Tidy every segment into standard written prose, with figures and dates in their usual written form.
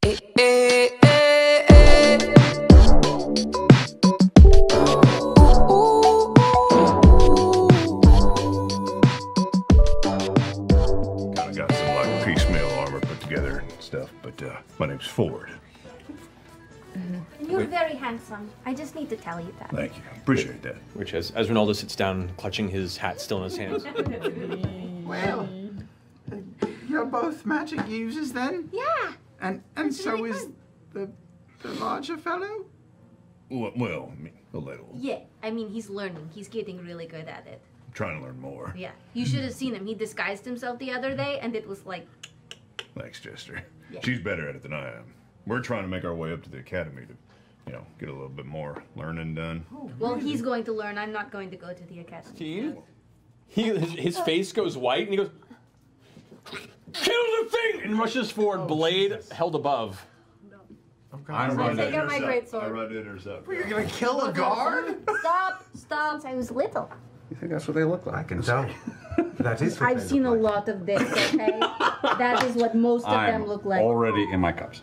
Got some like piecemeal armor put together and stuff, but my name's Fjord. You're very handsome. I just need to tell you that. Thank you. Appreciate that. Which, as Ronaldo sits down, clutching his hat still in his hands. Well, you're both magic users then? Yeah. And so really is the larger fellow? Well, I mean, a little. Yeah, I mean, he's learning. He's getting really good at it. I'm trying to learn more. Yeah, you should have seen him. He disguised himself the other day, and it was like... Thanks, Jester. Yeah. She's better at it than I am. We're trying to make our way up to the academy to, you know, get a little bit more learning done. Oh, well, he's going to learn. I'm not going to go to the academy. His face goes white, and he goes, "Kill the thing!" and rushes forward, blade held above. I run to intercept. I run to intercept. You're gonna kill a guard? Stop! Stop! I was little. You think that's what they look like? I can tell. That is what I've they seen a look like. lot of this, okay? That is what most of them look like. Already in my cups.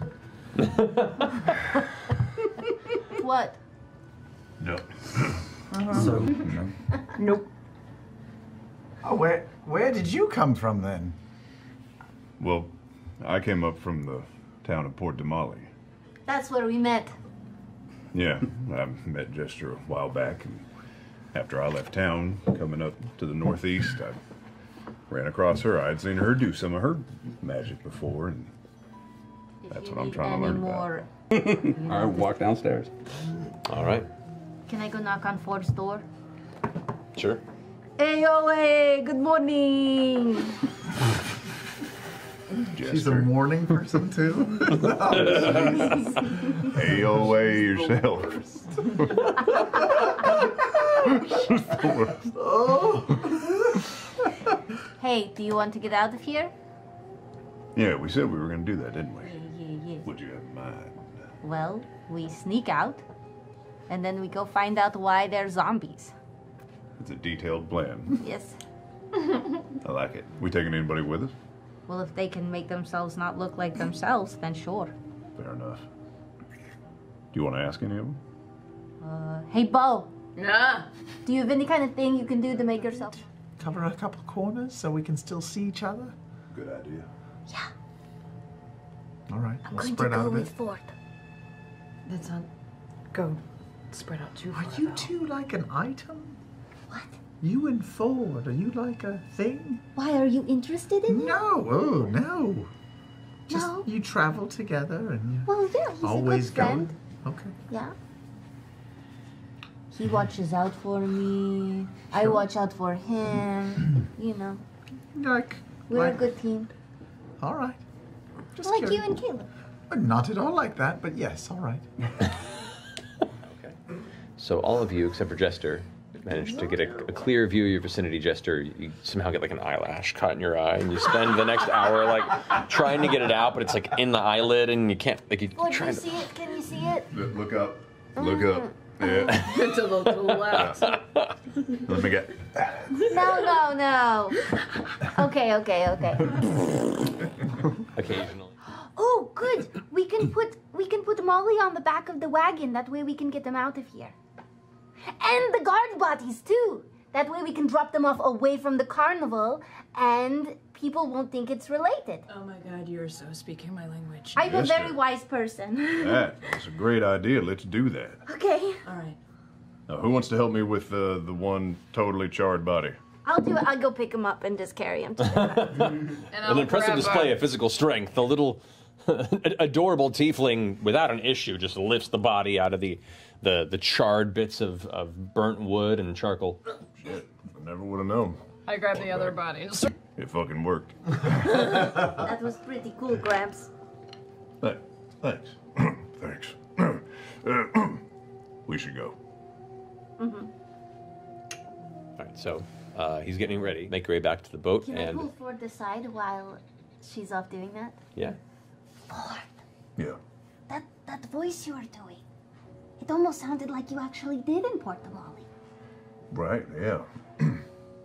What? No. So, Nope. oh, where did you come from then? Well, I came up from the town of Port Damali. That's where we met. Yeah, I met Jester a while back, and after I left town, coming up to the northeast, I ran across her. I'd seen her do some of her magic before, and that's what I'm trying to learn about. I walk downstairs. All right. Can I go knock on Fjord's door? Sure. Hey, oh, hey, good morning. She's a morning person too. Hey, away yourself. Hey, do you want to get out of here? Yeah, we said we were going to do that, didn't we? Yeah. What'd you have in mind? Well, we sneak out, and then we go find out why they're zombies. It's a detailed plan. Yes. I like it. We taking anybody with us? Well, if they can make themselves not look like themselves, then sure. Fair enough. Do you want to ask any of them? Hey, Bo. Yeah. Do you have any kind of thing you can do to make yourself? Cover a couple corners so we can still see each other. Good idea. Yeah. All right, I'm we'll going spread to out go a bit. with Fjord. That's not. Go. Spread out too far. Are you two like an item? What? You and Fjord, are you like a thing? Why, are you interested in him? No, oh no. Just No. you travel together and you Well, yeah, he's always a good friend. going. Okay. Yeah. He watches out for me. I Sure. watch out for him. You know, we're a good team. All right. Just Like curious. you and Caleb. Not at all like that, but yes, all right. Okay. So all of you, except for Jester, managed to get a clear view of your vicinity. Jester, you somehow get like an eyelash caught in your eye, and you spend the next hour like trying to get it out, but it's like in the eyelid, and you can't. Like you Can try you to. see it? Can you see it? Look up. Look up. Yeah. To the left. Let me get. No. Okay. Occasionally. Oh, good. We can put Molly on the back of the wagon. That way we can get them out of here. And the guard bodies too. That way we can drop them off away from the carnival, and people won't think it's related. Oh my god, you're so speaking my language. I'm a Jester. very wise person. That's a great idea. Let's do that. Okay. Alright. Now, who wants to help me with the one totally charred body? I'll do it. I'll go pick him up and just carry him to the An impressive display of physical strength. The little adorable tiefling, without an issue, just lifts the body out of the charred bits of burnt wood and charcoal. Shit, I never would have known. I grabbed the other body. It fucking worked. That was pretty cool, Gramps. Thanks. Thanks. We should go. Mm-hmm. All right, so he's getting ready. Make your way back to the boat, Can I and pull Fjord aside while she's off doing that? yeah. Fjord, Yeah. that voice you were doing, it almost sounded like you actually did import the Molly. Right. Yeah.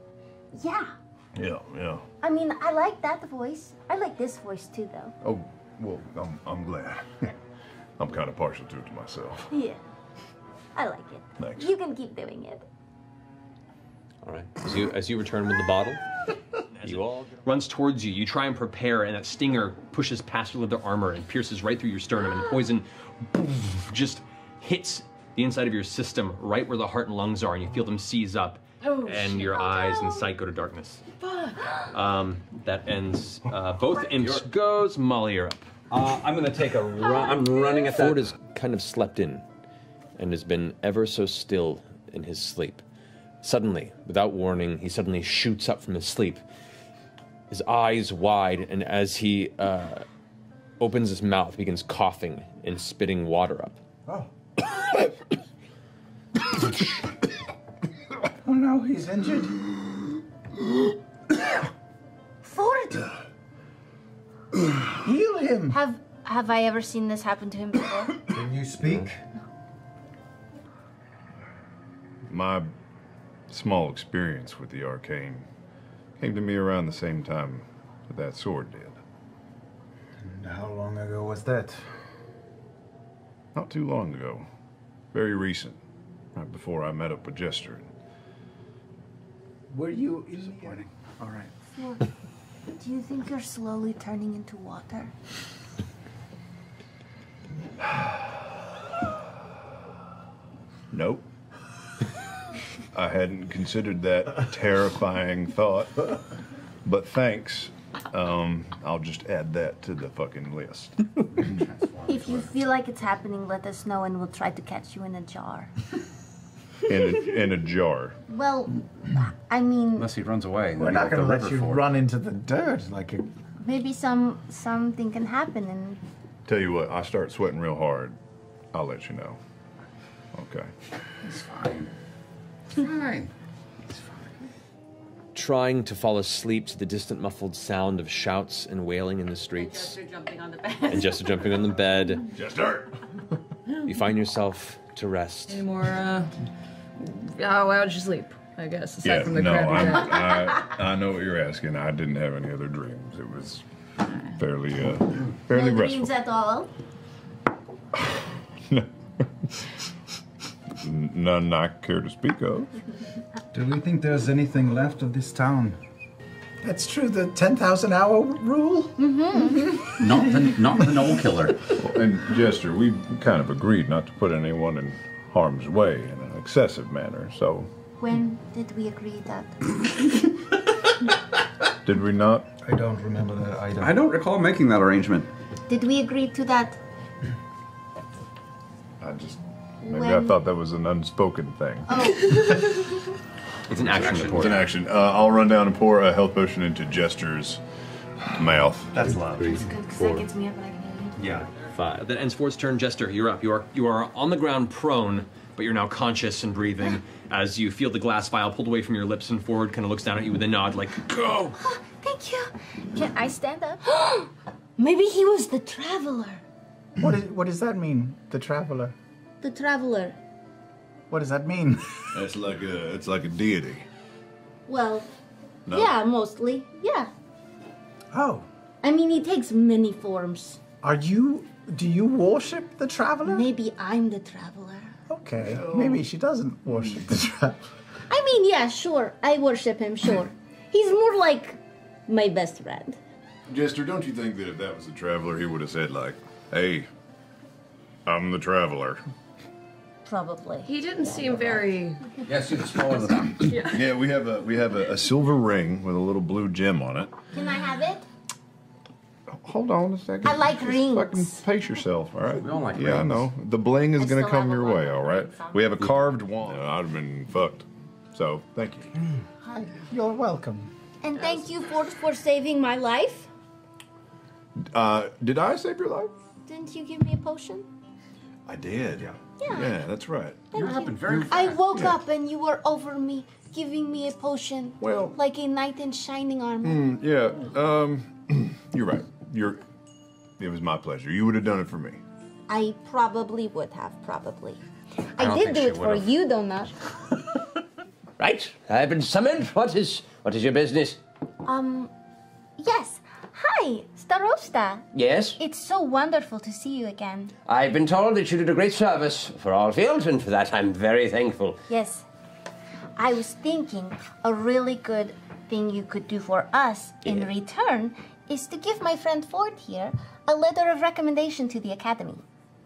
Yeah. Yeah. I mean, I like that voice. I like this voice too, though. Oh, Well, I'm glad. I'm kind of partial to it myself. Yeah. I like it. Thanks. You can keep doing it. All right. As you return with the bottle, you all runs towards you. You try and prepare, and that stinger pushes past your leather armor and pierces right through your sternum, and the poison just hits the inside of your system, right where the heart and lungs are, and you feel them seize up, and your eyes and sight go to darkness. That ends both imps goes. Molly, you're up. I'm gonna take a run. I'm running at that. Fjord has kind of slept in and has been ever so still in his sleep. Suddenly, without warning, he suddenly shoots up from his sleep, his eyes wide, and as he opens his mouth, begins coughing and spitting water up. Oh. Oh no, he's injured. Fjord! Heal him. Have I ever seen this happen to him before? Can you speak? My small experience with the arcane came to me around the same time that sword did. And how long ago was that? Not too long ago. Very recent. Right before I met up with Jester. Were you Disappointing. All right. Fjord, do you think you're slowly turning into water? Nope. I hadn't considered that terrifying thought. But thanks. I'll just add that to the fucking list. If you feel like it's happening, let us know and we'll try to catch you in a jar. In a jar. Well, I mean, Unless he runs away. We're not going to let you run into the dirt like a... maybe something can happen and... Tell you what, I start sweating real hard. I'll let you know. Okay. He's fine. Fine. Trying to fall asleep to the distant muffled sound of shouts and wailing in the streets. Jester jumping on the bed. And Jester jumping on the bed. Jester! You find yourself to rest. Any more, how'd you sleep, I guess, aside Yeah, from the no, crappy bed? I know what you're asking. I didn't have any other dreams. It was fairly No restful. dreams at all? None I care to speak of. Do we think there's anything left of this town? That's true, the 10,000 hour rule? Not the Knoll Killer. And Jester, we kind of agreed not to put anyone in harm's way in an excessive manner, so... When did we agree that? Did we not? I don't remember that either. I don't recall making that arrangement. Did we agree to that? Maybe I thought that was an unspoken thing. Oh, It's an action report. It's an action. I'll run down and pour a health potion into Jester's mouth. That's love. because that gets me up and I can hear you. Yeah. 5. That ends Fjord's turn. Jester, you're up. You are on the ground prone, but you're now conscious and breathing as you feel the glass vial pulled away from your lips, and Fjord kind of looks down at you with a nod like, go! Oh, thank you. Can I stand up? Maybe he was the traveler. What does that mean, the traveler? The traveler. What does that mean? It's like a deity. Well, No? yeah, mostly. Yeah. Oh, I mean, he takes many forms. do you worship the traveler? Maybe I'm the traveler. Okay, maybe she doesn't worship the traveler. I mean, yeah, sure. I worship him, sure. He's more like my best friend. Jester, don't you think that if that was the traveler, he would have said like, "Hey, I'm the traveler." Probably. He didn't seem very... Yes, you smaller than that. Yeah, we have a silver ring with a little blue gem on it. Can I have it? Hold on a second. I like Just rings. Fucking pace yourself, all right? We all like Yeah, I rings. know. The bling is I gonna still come have a your lot way, of all right? rings on We have a carved wand. I'd have been fucked. So, thank you. Hi, you're welcome. And thank you for saving my life. Did I save your life? Didn't you give me a potion? I did. Yeah. Yeah, that's right. Thank happened very I woke up and you were over me, giving me a potion. Well- like a knight in shining armor. Yeah, you're right. It was my pleasure. You would have done it for me. I probably would have, probably. I don't did think do she it for would've. you, Donut. Right, I've been summoned. What is your business? Yes. Hi, Starosta, Yes? it's so wonderful to see you again. I've been told that you did a great service for Allfield, and for that I'm very thankful. Yes. I was thinking a really good thing you could do for us in return is to give my friend Fjord here a letter of recommendation to the Academy.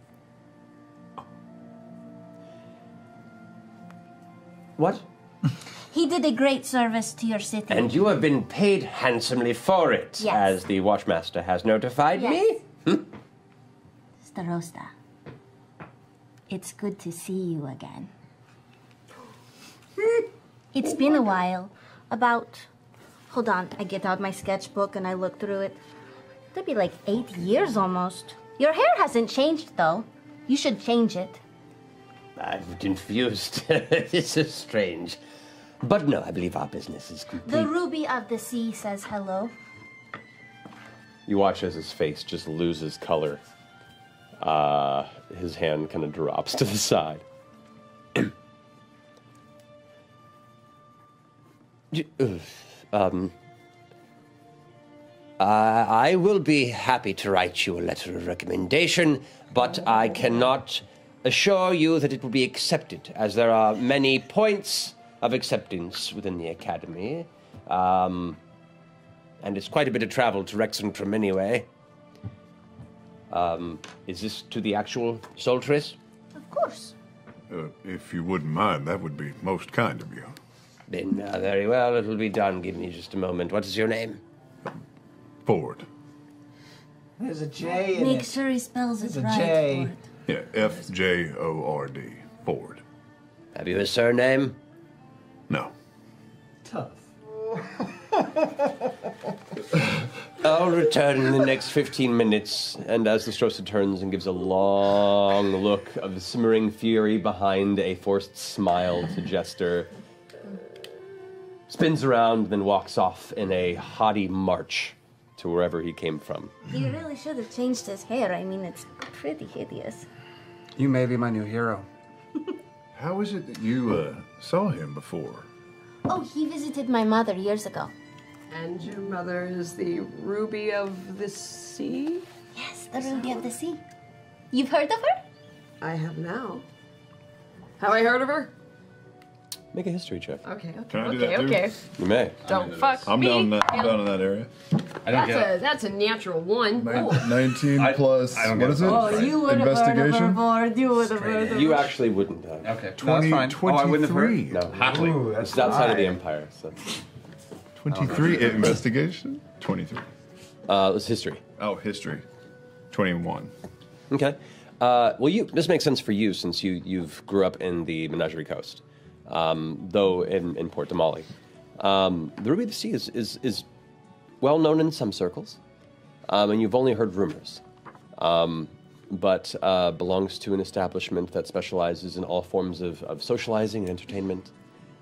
What? He did a great service to your city. And you have been paid handsomely for it, Yes. as the Watchmaster has notified me? Starosta, it's good to see you again. It's been a while. Hold on, I get out my sketchbook and I look through it. It'll be like 8 years almost. Your hair hasn't changed though. You should change it. I'm confused. This is strange. But no, I believe our business is complete. The Ruby of the Sea says hello. You watch as his face just loses color. His hand kind of drops to the side. I will be happy to write you a letter of recommendation, but I cannot assure you that it will be accepted, as there are many points of acceptance within the Academy. And it's quite a bit of travel to Rexentrum anyway. Is this to the actual Soltris? Of course. If you wouldn't mind, that would be most kind of you. Then very well, it will be done. Give me just a moment. What is your name? Fjord. There's a J in Make it. sure he spells it There's a right. J. Fjord. Yeah, Fjord. Fjord. Have you a surname? No. Tough. I'll return in the next 15 minutes. And as the Strosa turns and gives a long look of simmering fury behind a forced smile to Jester, spins around, then walks off in a haughty march to wherever he came from. He really should have changed his hair. I mean, it's pretty hideous. You may be my new hero. How is it that you saw him before? Oh, he visited my mother years ago. And your mother is the Ruby of the Sea? Yes, the Ruby of the Sea. You've heard of her? I have now. Have I heard of her? Make a history check. Okay, okay, Can I do okay, that too? okay. You may. Don't fuck I'm me. down in that area. I don't get it. That's a natural one. Ooh. 19 plus, I don't what get is it. it? Oh, you would have heard of her, Investigation? Fjord. You would have heard of her. You actually wouldn't have. Okay, 20, no, that's fine. Oh, I wouldn't have heard. 23. No. Happily. Ooh, It's outside of the Empire, so. 23 investigation? 23. It's history. Oh, history. 21. Okay. This makes sense for you since you've grew up in the Menagerie Coast, though in Port de Mali. The Ruby of the Sea is well known in some circles, and you've only heard rumors, but belongs to an establishment that specializes in all forms of socializing and entertainment,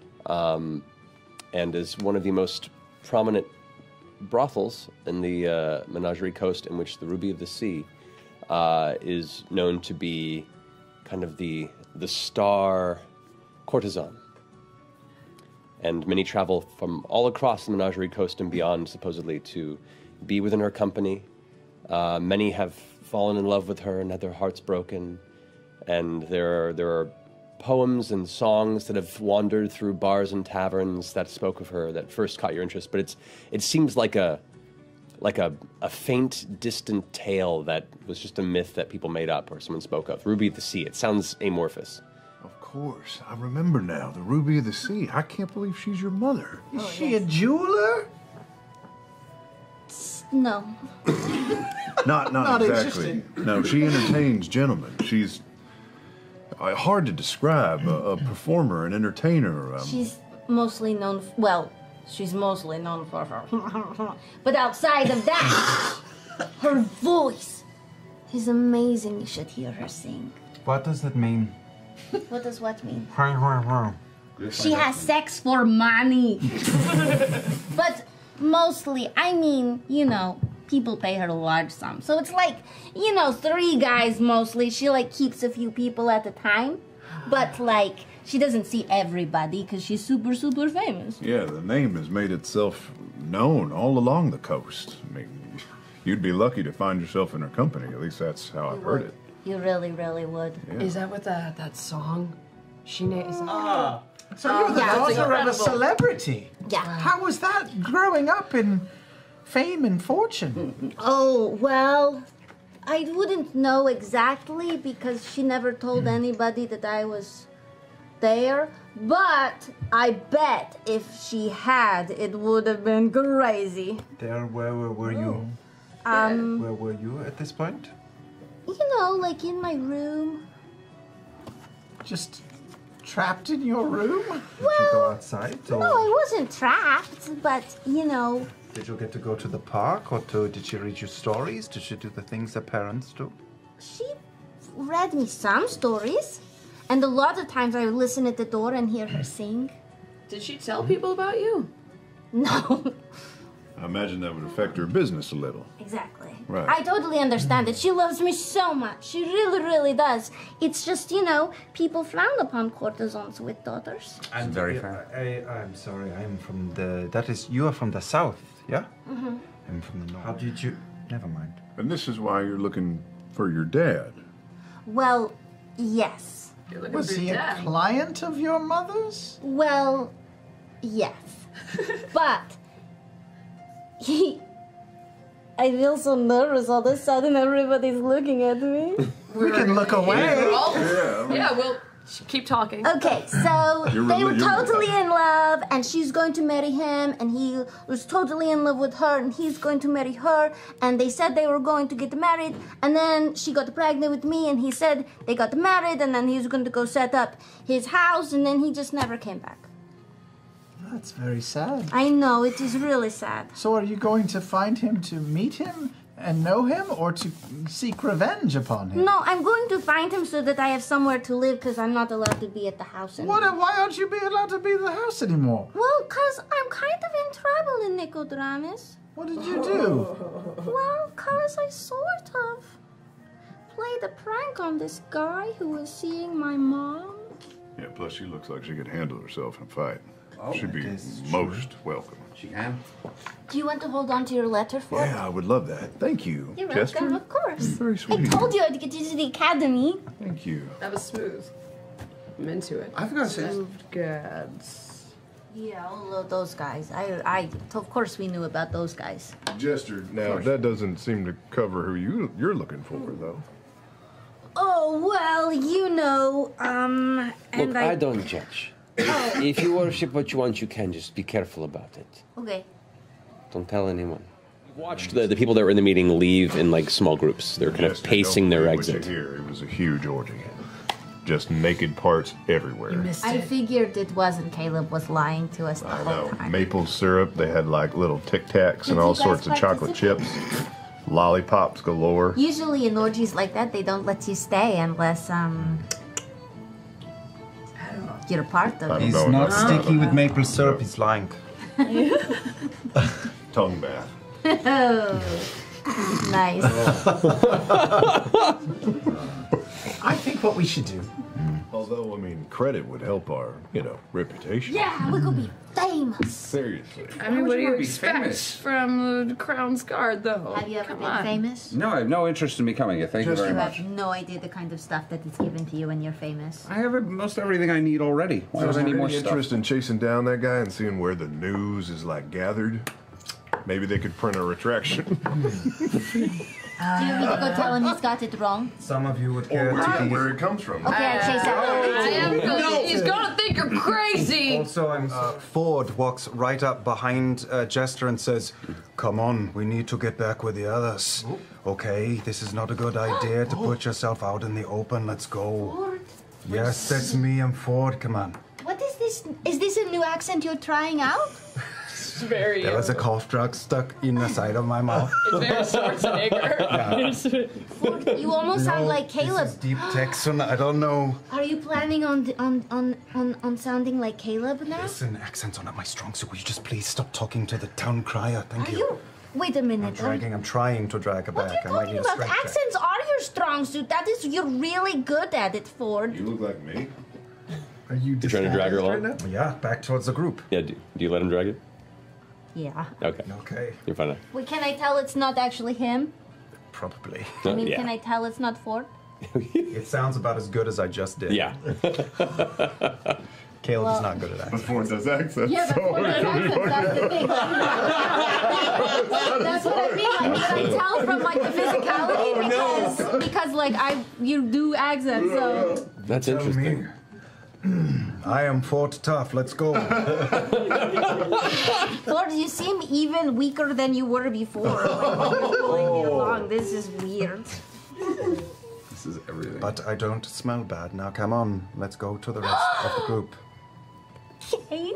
and is one of the most prominent brothels in the Menagerie Coast, in which the Ruby of the Sea is known to be kind of the star courtesan. And many travel from all across the Menagerie Coast and beyond, supposedly, to be within her company. Many have fallen in love with her and had their hearts broken. And there are poems and songs that have wandered through bars and taverns that spoke of her that first caught your interest. But it seems like a faint, distant tale that was just a myth that people made up or someone spoke of. Ruby of the Sea. It sounds amorphous. Of course, I remember now. The Ruby of the Sea. I can't believe she's your mother. Is she a jeweler? No. Not exactly. interesting. No, she entertains gentlemen. She's hard to describe. A performer, an entertainer. She's mostly known, she's mostly known for her. But outside of that, her voice is amazing. You should hear her sing. What does that mean? What does what mean? Huh? She has sex for money. But mostly, I mean, people pay her a large sum. So it's like, 3 guys mostly. She keeps a few people at a time. But she doesn't see everybody because she's super, super famous. Yeah, the name has made itself known all along the coast. I mean, You'd be lucky to find yourself in her company. At least that's how I've heard it. You really, really would. Yeah. Is that what that song? She named. So you're the daughter of a celebrity. Yeah. How was that growing up in fame and fortune? Oh, well, I wouldn't know exactly because she never told anybody that I was there. But I bet if she had, it would have been crazy. There, where were you? Where were you at this point? You know, like in my room. Just trapped in your room? Did you go outside? Or No, I wasn't trapped, but, you know. did you get to go to the park? Or did she read you stories? Did she do the things that parents do? She read me some stories, and a lot of times I would listen at the door and hear her sing. Did she tell people about you? No, I imagine that would affect her business a little. exactly. Right. I totally understand it. She loves me so much. She really, really does. It's just, you know, people frown upon courtesans with daughters. I'm very fair. I'm sorry. I'm from the. That is, you are from the south, yeah? Mm-hmm. I'm from the north. How did you? Never mind. And this is why you're looking for your dad. Well, yes. You're looking Was for he your a dad. client of your mother's? Well, yes. But I feel so nervous all of a sudden. Everybody's looking at me. We can look away. Yeah, we'll keep talking. Okay, so they were totally in love, and she's going to marry him, and he was totally in love with her, and he's going to marry her, and they said they were going to get married, and then she got pregnant with me, and he said they got married, and then he was going to go set up his house, and then he just never came back. That's very sad. I know, it is really sad. So are you going to find him to meet him and know him, or to seek revenge upon him? No, I'm going to find him so that I have somewhere to live, because I'm not allowed to be at the house anymore. Why aren't you allowed to be in the house anymore? Well, because I'm kind of in trouble in Nicodramus. What did you do? Well, because I sort of played a prank on this guy who was seeing my mom. Yeah, plus she looks like she could handle herself in a fight. Oh, She'd be that is most welcome. She can. Do you want to hold on to your letter for Yeah, I would love that. Thank you, You're Jester. welcome, of course. Very I sweet. told you I'd get you to the academy. Thank you. That was smooth. I'm into it. I've got to say, Gads. Yeah, all of those guys. Of course we knew about those guys. Jester, now that doesn't seem to cover who you're looking for, though. Oh, well, you know, Look, I don't judge. If you worship what you want, you can. Just be careful about it. Okay. Don't tell anyone. Watched the people that were in the meeting leave in like small groups. They're kind of Jester, pacing don't their believe what exit. you hear. It was a huge orgy. Just naked parts everywhere. I figured it wasn't Caleb was lying to us the I whole know. time. Maple syrup. They had like little Tic Tacs Did and all you guys sorts of chocolate chips. Lollipops galore. Usually in orgies like that, they don't let you stay unless, you're a part of I it. don't He's know not enough sticky about with it. maple syrup. He's lying. Tongue bath. Oh, nice. I think what we should do. Although, I mean, credit would help our, reputation. Yeah, we could be famous. Seriously. I mean, what do you be expect famous? from the Crown's Guard, though? Have you ever Come been on. famous? No, I have no interest in becoming it. Thank you very You much. have no idea the kind of stuff that is given to you when you're famous. I have most everything I need already. Why would I need more Any stuff? interest in chasing down that guy and seeing where the news is like gathered? Maybe they could print a retraction. Do you want me to go tell him he's got it wrong? Some of you would Or care to be. where it comes from. Okay, I'll chase after him. He's gonna think you're crazy. Also, Fjord walks right up behind Jester and says, "Come on, we need to get back with the others. Okay, this is not a good idea to put yourself out in the open. Let's go." Ford, Yes, that's me. I'm Fjord. Come on. what is this? Is this a new accent you're trying out? It's very. There was a cough drug stuck in the side of my mouth. It's very Schwarzenegger. Ford, you almost sound like Caleb. This is deep Texan. I don't know. Are you planning on sounding like Caleb now? Listen, accents are not my strong suit. Will you just please stop talking to the town crier? Thank Are you. you? Wait a minute. I'm trying to drag her What are back. you I might talking need a about? strength check. Accents are your strong suit. That is, you're really good at it, Ford. You look like me. Are you You're trying to drag her along? right now? Yeah, back towards the group. Yeah, do you let him drag it? Yeah. Okay. Okay, You're fine now. Wait, can I tell it's not actually him? probably. I mean, yeah. can I tell it's not Fjord? It sounds about as good as I just did. Yeah. Caleb is not good at accents. Ford does accents. Yeah, but Fjord does accents, that's the thing. That's what I mean. Like, can I tell from like the physicality because like you do accents, so. That's Tell interesting. me. I am Fort Tough. Let's go. Fjord, you seem even weaker than you were before. Like, along. This is weird. This is everything. But I don't smell bad. Now come on. Let's go to the rest of the group. Is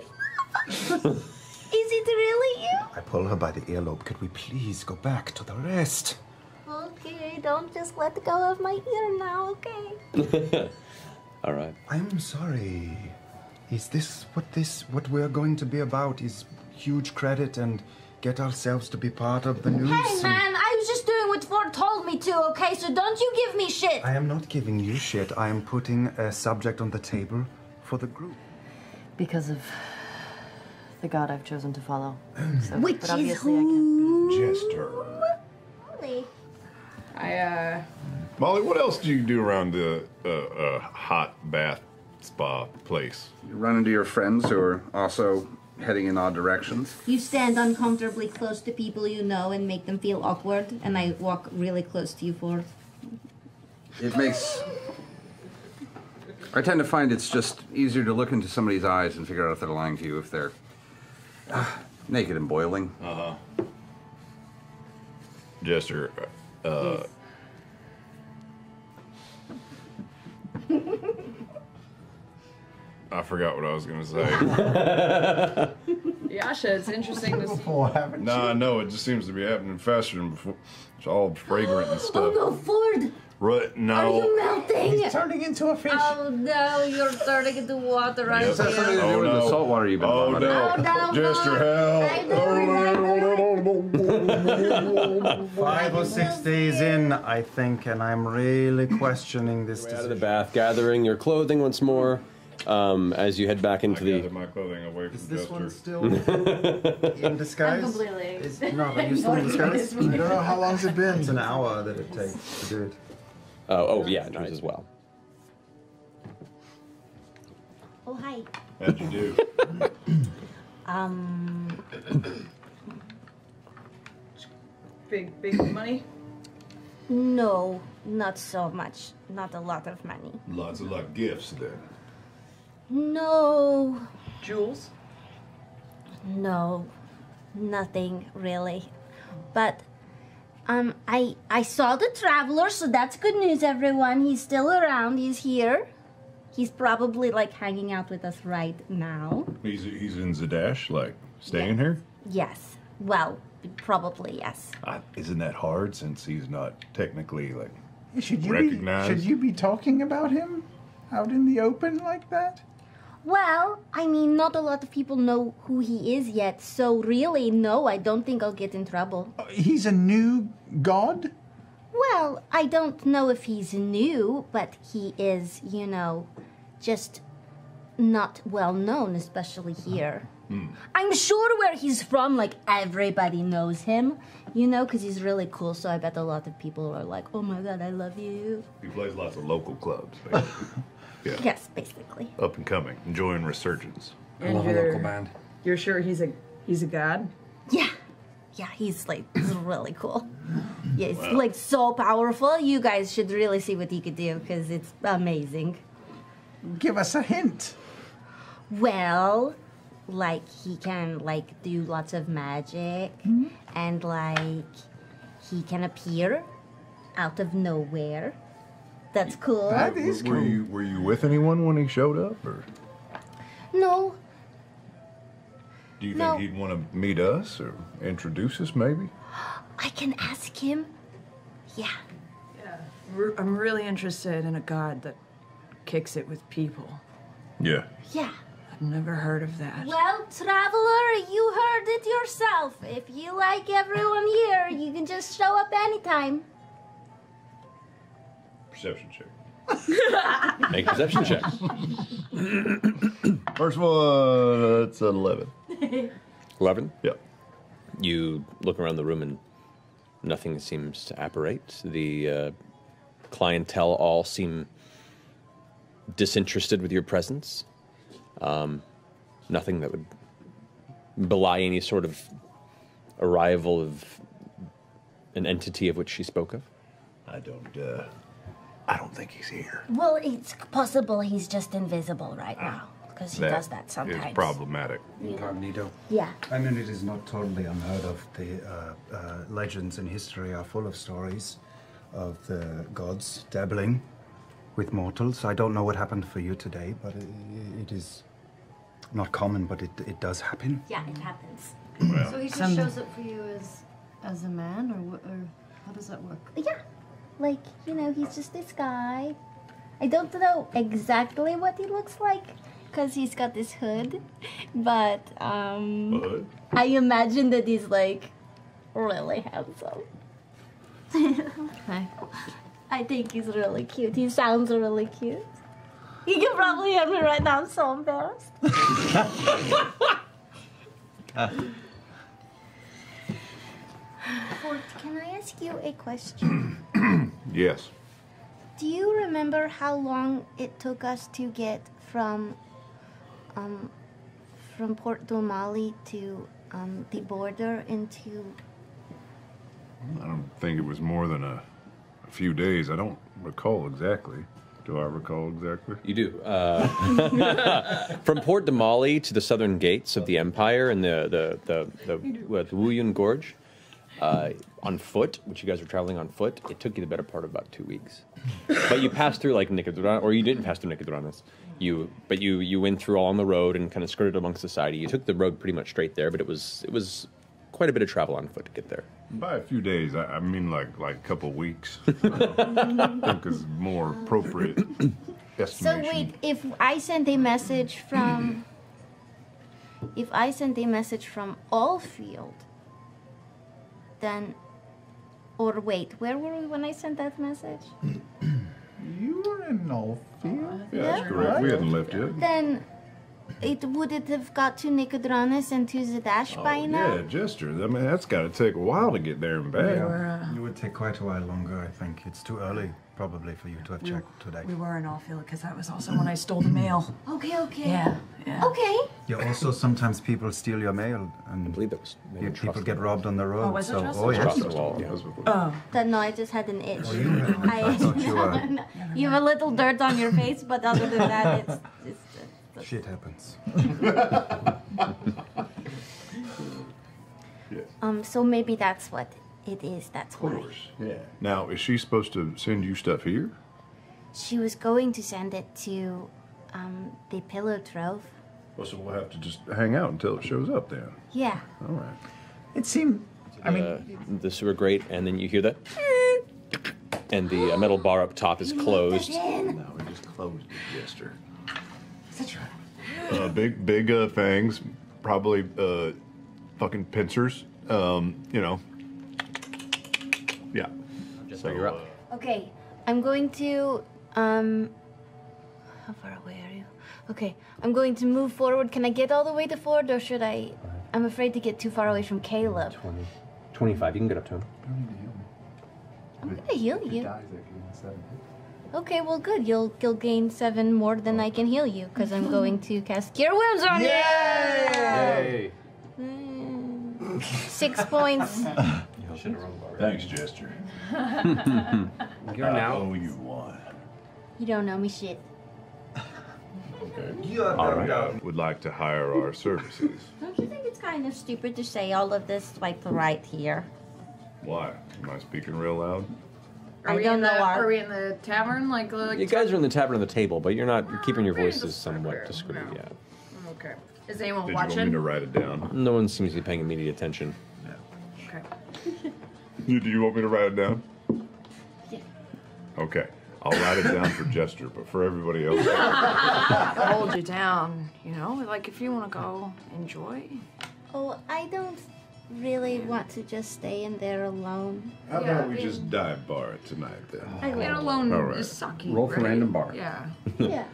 it really you? I pull her by the earlobe. Could we please go back to the rest? Okay, don't just let go of my ear now, okay? All right. I'm sorry. Is this what we're going to be about? Is huge credit and get ourselves to be part of the news? Hey man, I was just doing what Fjord told me to, okay? So don't you give me shit. I am not giving you shit. I am putting a subject on the table for the group. Because of the god I've chosen to follow. So, Which but is obviously I can't. who? Jester. Molly. Molly, what else do you do around the hot bath spa place? You run into your friends who are also heading in odd directions. You stand uncomfortably close to people you know and make them feel awkward, and I walk really close to you, Fjord. It makes... I tend to find it's just easier to look into somebody's eyes and figure out if they're lying to you if they're naked and boiling. Jester, Yes. I forgot what I was gonna say. Yasha, it's interesting to see. Before, haven't No, you? I know it just seems to be happening faster than before. It's all fragrant and Oh stuff. no, Fjord! Right? Are you No. melting? He's turning into a fish. Oh no, you're turning into water right Does that have something to here. do with the salt water you've been Oh vomiting? no! Oh, no, Jester, help! 5 or 6 days in, I think, and I'm really questioning this Out of the decision. bath, gathering your clothing once more as you head back into I the. gathered my clothing away from Is this Jester. one still in disguise? Completely. No, are you still in disguise? I don't know how long's it been. It's an hour that it takes to do it. Oh, yeah, yours as well. Oh hi. How'd you do? Big money. No, not so much. Not a lot of money. Lots of luck gifts then. No, Jewels. no, nothing really. But I saw the traveler, so that's good news, everyone. He's still around. He's here. He's probably like hanging out with us right now. He's in Zadash, like staying here. Yes. Well, probably yes. Isn't that hard since he's not technically like Should you recognized? should you be talking about him out in the open like that? Well, I mean, not a lot of people know who he is yet, so really, no, I don't think I'll get in trouble. He's a new god? Well, I don't know if he's new, but he is, you know, just not well known, especially here. I'm sure where he's from, like, everybody knows him, you know, because he's really cool, so I bet a lot of people are like, oh my god, I love you. He plays lots of local clubs. Basically. Yeah. Yes, basically. Up and coming, enjoying resurgence. And love a local band. You're sure he's a god? Yeah. Yeah, he's really cool. Yeah, it's like so powerful. You guys should really see what he could do because it's amazing. Give us a hint. Well, like he can like do lots of magic and like he can appear out of nowhere. That's cool. That is Were cool. were you with anyone when he showed up, or No, do you No. think he'd want to meet us or introduce us, maybe? I can ask him. Yeah. I'm really interested in a god that kicks it with people. Yeah. Yeah. I've never heard of that. Well, traveler, you heard it yourself. If you like everyone here, you can just show up anytime. Perception check. Make perception checks. First one, it's 11. 11. Yep. You look around the room and nothing seems to apparate. The clientele all seem disinterested with your presence. Nothing that would belie any sort of arrival of an entity of which she spoke of. I don't think he's here. Well, it's possible he's just invisible right now, because he does that sometimes. It's problematic. Incognito. Yeah. I mean, it is not totally unheard of. The legends in history are full of stories of the gods dabbling with mortals. I don't know what happened for you today, but it is not common, but it does happen. Yeah, it happens. So he just shows up for you as a man, or how does that work? Yeah. Like, you know, he's just this guy. I don't know exactly what he looks like, because he's got this hood, but I imagine that he's, like, really handsome. Hi. I think he's really cute. He sounds really cute. You can probably hear me right now. I'm so embarrassed. Fort, can I ask you a question? Yes. Do you remember how long it took us to get from Port Domali to the border into? I don't think it was more than a few days. I don't recall exactly. Do I recall exactly? You do. From Port Domali to the southern gates of the Empire and the Wuyun Gorge, on foot, which you guys were traveling on foot, it took you the better part of about 2 weeks. But you passed through like Nicodran, or you didn't pass through Nicodranas. You went through all on the road and kind of skirted among society. You took the road pretty much straight there, but it was quite a bit of travel on foot to get there. By a few days, I mean like a couple weeks. I think is more appropriate estimation. So wait, if I sent a message from Allfield, then, or wait, where were we when I sent that message? You were in Oldfield? Yeah, that's correct. We hadn't left yet. Then, would it have got to Nicodranas and to Zadash by now? Yeah, Jester. I mean, that's got to take a while to get there and back. It would take quite a while longer, I think. It's too early, probably, for you to have checked today. We were in Allfield because that was also when I stole the mail. Okay. Yeah. Okay. Yeah, also sometimes people steal your mail, and I believe that was people get robbed on the road. Oh, was it trust? yes. Across the wall. Yeah. Oh. No, I just had an itch. Oh, you had- I thought you were. You have a little dirt on your face, but other than that, it's Shit happens. so maybe that's what it is. That's why. Yeah. Now, is she supposed to send you stuff here? She was going to send it to the Pillow Trove. Well, so we'll have to just hang out until it shows up then. Yeah. All right. It seemed, I mean, The sewer grate, and then you hear that, and the metal bar up top is closed. No, we just closed it, Jester. Big fangs, probably fucking pincers. You know. Yeah. So you're up. Okay, I'm going to how far away are you? Okay, I'm going to move forward. Can I get all the way to Fjord, or should I? I'm afraid to get too far away from Caleb. 25. You can get up to him. I'm gonna heal you. Okay, well, good. You'll gain 7 more than I can heal you, because I'm going to cast Cure Wounds on Yay! you. 6 points. Thanks, Jester. You're now. Oh, you won. You don't know me shit. Okay. All right. Would like to hire our services. Don't you think it's kind of stupid to say all of this like right here? Why? Am I speaking real loud? I don't know. Are we in the tavern? Like You guys are in the tavern on the table, but you're not. You're keeping your voices somewhat discreet. No. Yeah. Okay. Is anyone Did you want me to watching? write it down? No one seems to be paying immediate attention. Okay. Do you want me to write it down? Yeah. Okay. I'll write it down for Jester, but for everybody else. Hold you down, you know? Like if you want to go enjoy. Oh, I don't really want to just stay in there alone. How about we just dive bar it tonight then? I Being will. alone All right. is sucky. Roll for right? random bar. Yeah. Yeah.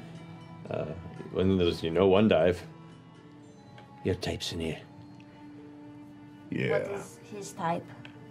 When there's one dive. Your type's in here. Yeah. What is his type?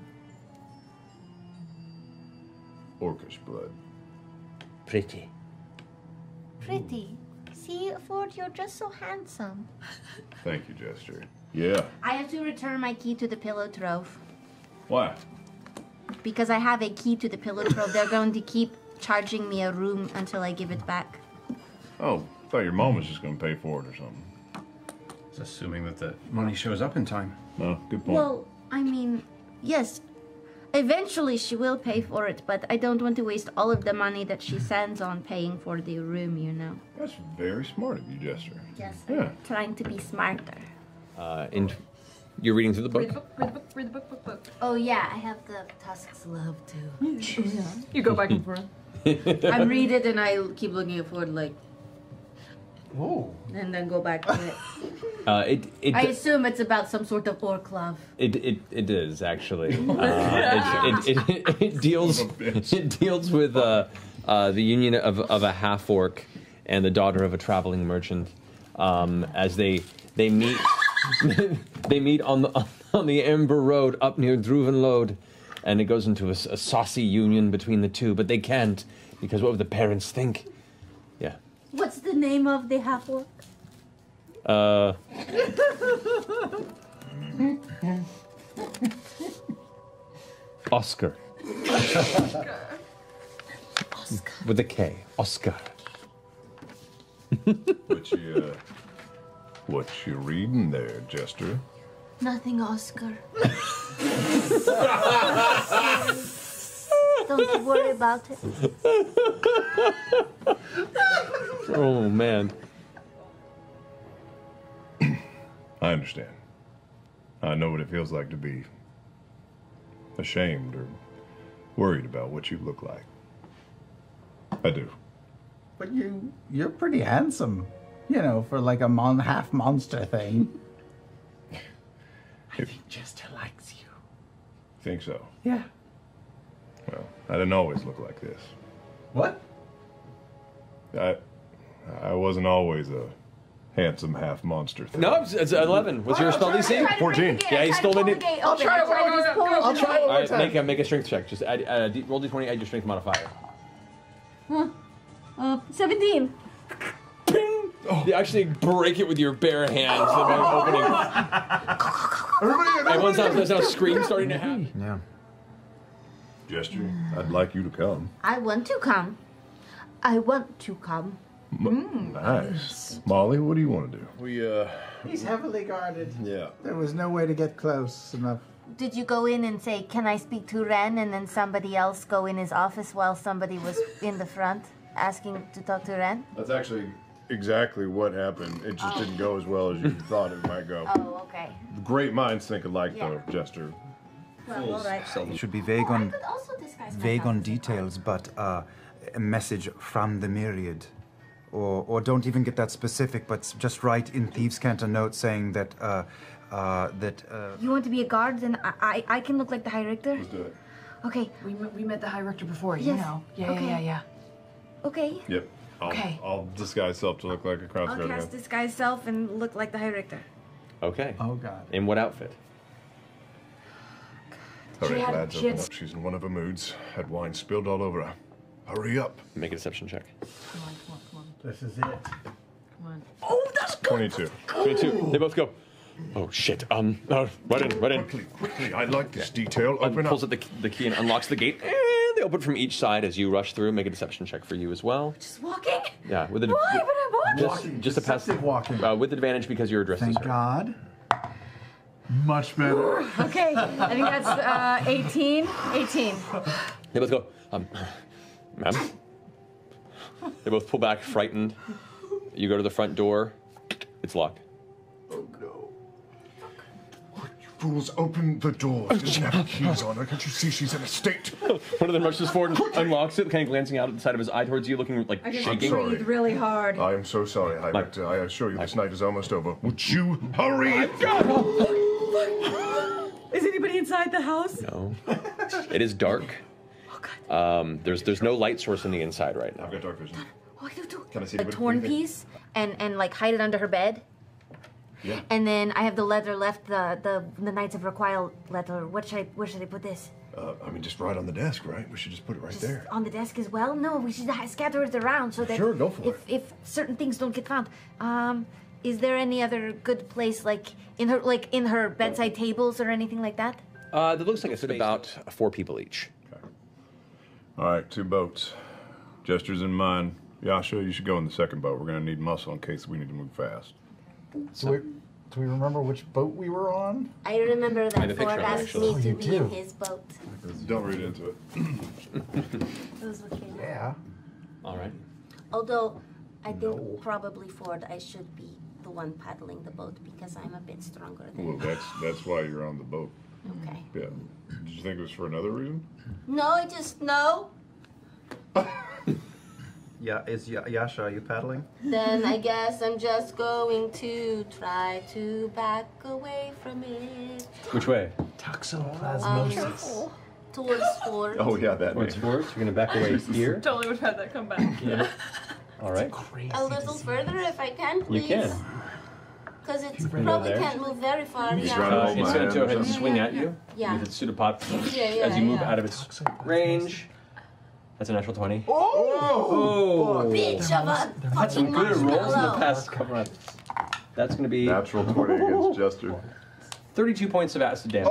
Orcish blood. Pretty. Pretty. See, Fjord, you're just so handsome. Thank you, Jester. Yeah. I have to return my key to the pillow trove. Why? Because I have a key to the pillow trove. They're going to keep charging me a room until I give it back. Oh, I thought your mom was just going to pay for it or something. It's assuming that the money shows up in time. No, good point. Well, I mean, yes. Eventually she will pay for it, but I don't want to waste all of the money that she sends on paying for the room, you know. That's very smart of you, Jester. Yes, Yeah. I'm trying to be smarter. You're reading through the book? Read the book. Oh yeah, I have the Tusk's Love too. You go back and forth. I read it and I keep looking forward like, Oh. and then go back to it. I assume it's about some sort of orc love. It is actually. It deals with the union of a half orc and the daughter of a traveling merchant, as they meet they meet on the Ember Road up near Druvenlode, and it goes into a saucy union between the two, but they can't because what would the parents think? Yeah. What's the name of the half orc? Oscar. With a K. Oscar. What you reading there, Jester? Nothing, Oscar. Don't worry about it. Oh, man. I understand. I know what it feels like to be ashamed or worried about what you look like. I do. But you're pretty handsome, you know, for like a half monster thing. I think Jester likes you. Think so? Yeah. Well, I didn't always look like this. What? I wasn't always a handsome half monster thing. No, it's 11. What's your spell DC? 14. Yeah, he stole it. I'll try it. I'll try it All one right, time. make a strength check. Just add, roll d20, add your strength modifier. 17. You actually break it with your bare hands. Everyone's now scream starting to happen. Yeah. Jester, I'd like you to come. I want to come. I want to come. Nice. Molly, what do you want to do? He's heavily guarded. Yeah. There was no way to get close enough. Did you go in and say, "Can I speak to Ren?" and then somebody else go in his office while somebody was in the front asking to talk to Ren? That's actually exactly what happened. It just didn't go as well as you thought it might go. Oh, okay. Great minds think alike, Yeah. though, Jester. Well, all right. It should be vague on I could also disguise vague myself on as a details, but a message from the Myriad. Or don't even get that specific, but just write in Thieves' Cant a note saying that You want to be a guard? Then I can look like the High Richter? Let's do it. Okay, We met the High Rector before, you Yes. know. Yeah, Okay. yeah. okay. Yep. Okay. I'll disguise self to look like a I'll crossroad. cast disguise self and look like the High Richter. Okay. Oh, God. In what outfit? All right, She had- lads, she open had- up. She's in one of her moods. Had wine spilled all over her. Hurry up. Make a deception check. Come on. This is it. Come on. 22. 22. They both go. Oh shit. Right in. Quickly. I like this detail. Open Pulls up. up the key and unlocks the gate. And they open from each side as you rush through. Make a deception check for you as well. Just walking? Yeah, with Why would I walk? just a pass. Deceptive walking. With advantage because you're dressed as Thank her. God. Much better. Okay, I think that's 18. 18. They both go. Ma'am. They both pull back, frightened. You go to the front door. It's locked. Oh no. You fools, open the door. She doesn't have keys on her. Can't you see she's in a state? One of them rushes forward and unlocks it, kind of glancing out at the side of his eye towards you, looking like I just shaking. sorry. breathe really hard. I am so sorry, High Richter. I assure you this night is almost over. Would you hurry? Is anybody inside the house? No. It is dark. There's no light source in the inside right now. I've got dark vision. What do you do? Can I see A what- torn what do you piece and like hide it under her bed? Yeah. And then I have the letter left, the Knights of Requile letter. Where should I put this? I mean, just right on the desk, right? We should just put it right Just there. on the desk as well? No, we should scatter it around so that Sure, go for it. If certain things don't get found. Is there any other good place, like in her bedside tables or anything like that? That looks like it's about 4 people each. Okay. All right, 2 boats. Jester's in mine. Yasha, you should go in the second boat. We're going to need muscle in case we need to move fast. Do we remember which boat we were on? I remember have that a picture Ford of it, asked actually. me Oh, to you be do? in his boat. Don't read into it. Those were cute. Yeah. All right. Although, I think probably Ford, I should be the one paddling the boat because I'm a bit stronger than Well, that's why you're on the boat. Okay. Yeah. Did you think it was for another reason? No, I just know. Yeah, Yasha, are you paddling? Then I guess I'm just going to try to back away from it. Which way? Toxoplasmosis. Towards Ford. Oh, yeah, that Towards makes Fjord. So you're gonna back away here. Totally would have had that come back. Yeah. All right. A little further if I can, You please. can. Because it bring it probably there. can't move very far. Just Yeah. run it over It's my going to go hand or ahead and something. swing at you Yeah. with its pseudopod Yeah, as you move yeah. out of its range. That's a natural 20. Oh! Bitch of a fucking Good rolls in the marshmallow. past couple rounds. That's going to be Natural 20 against Jester. 32 points of acid damage.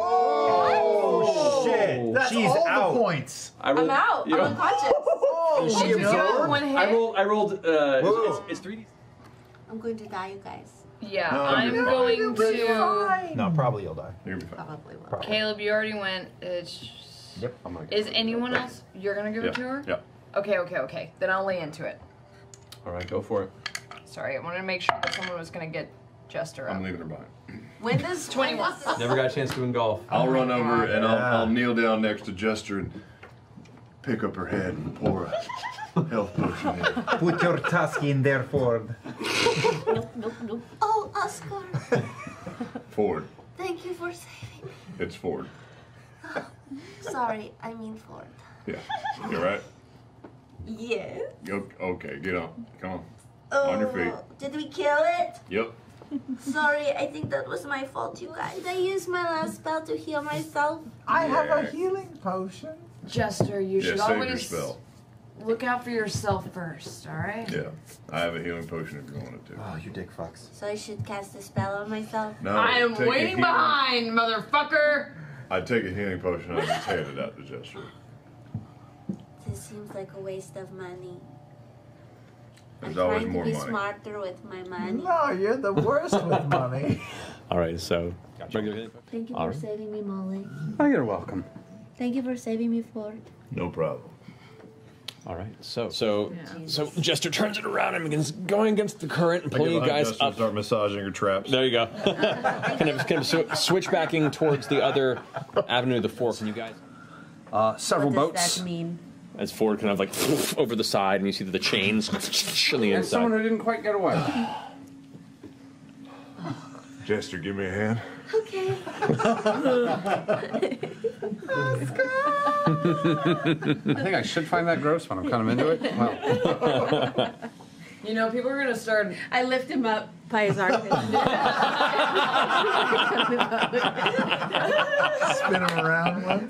Oh, shit! That's She's all out. the points. I rolled, I'm out. you I'm know, unconscious. Oh, She absorbed one hit. I rolled, it's 3D. I'm going to die, you guys. Yeah, No, I'm you're going to. No, probably you'll die. You're gonna be fine. Probably will. Caleb, you already went. Yep, I'm gonna Is anyone else? You're gonna give Yeah. it to her? Yeah. Okay. Then I'll lay into it. All right, go for it. Sorry, I wanted to make sure that someone was gonna get Jester up. I'm leaving her behind. When does 21. Never got a chance to engulf. I'll run over and Yeah. I'll kneel down next to Jester and pick up her head and pour a health potion in. Put your tusk in there, Ford. Nope. Oh, Oscar. Ford. Thank you for saving me. It's Ford. Sorry, I mean Ford. Yeah. You right? Yes. Okay, get on. Come on. On your feet. Did we kill it? Yep. Sorry, I think that was my fault, you guys. Did I use my last spell to heal myself? I have a Yeah. healing potion. Jester, you Yeah, should save your always spell. look out for yourself first. All right. Yeah. I have a healing potion if you wanted to. Oh, you dick fucks. So I should cast a spell on myself? No. I am take a waiting healing- behind, motherfucker. I'd take a healing potion and I'd just hand it out to Jester. This seems like a waste of money. There's I'm always trying more to be money. smarter with my money. No, you're the worst with money. All right, so regular. Thank you All for right. saving me, Molly. Oh, you're welcome. Thank you for saving me, Ford. No problem. All right, so Jester turns it around and begins going against the current and pulling you guys Jester and up. start massaging her traps. There you go. kind of switchbacking towards the other avenue of the fork, and you guys, Several What does boats. that mean? as Ford kind of like over the side, and you see that the chains on the And someone inside. who didn't quite get away. Jester, give me a hand. Okay. I think I should find that gross when I'm kind of into it. Well, You know, people are gonna start. I lift him up by his armpit. Spin him around once.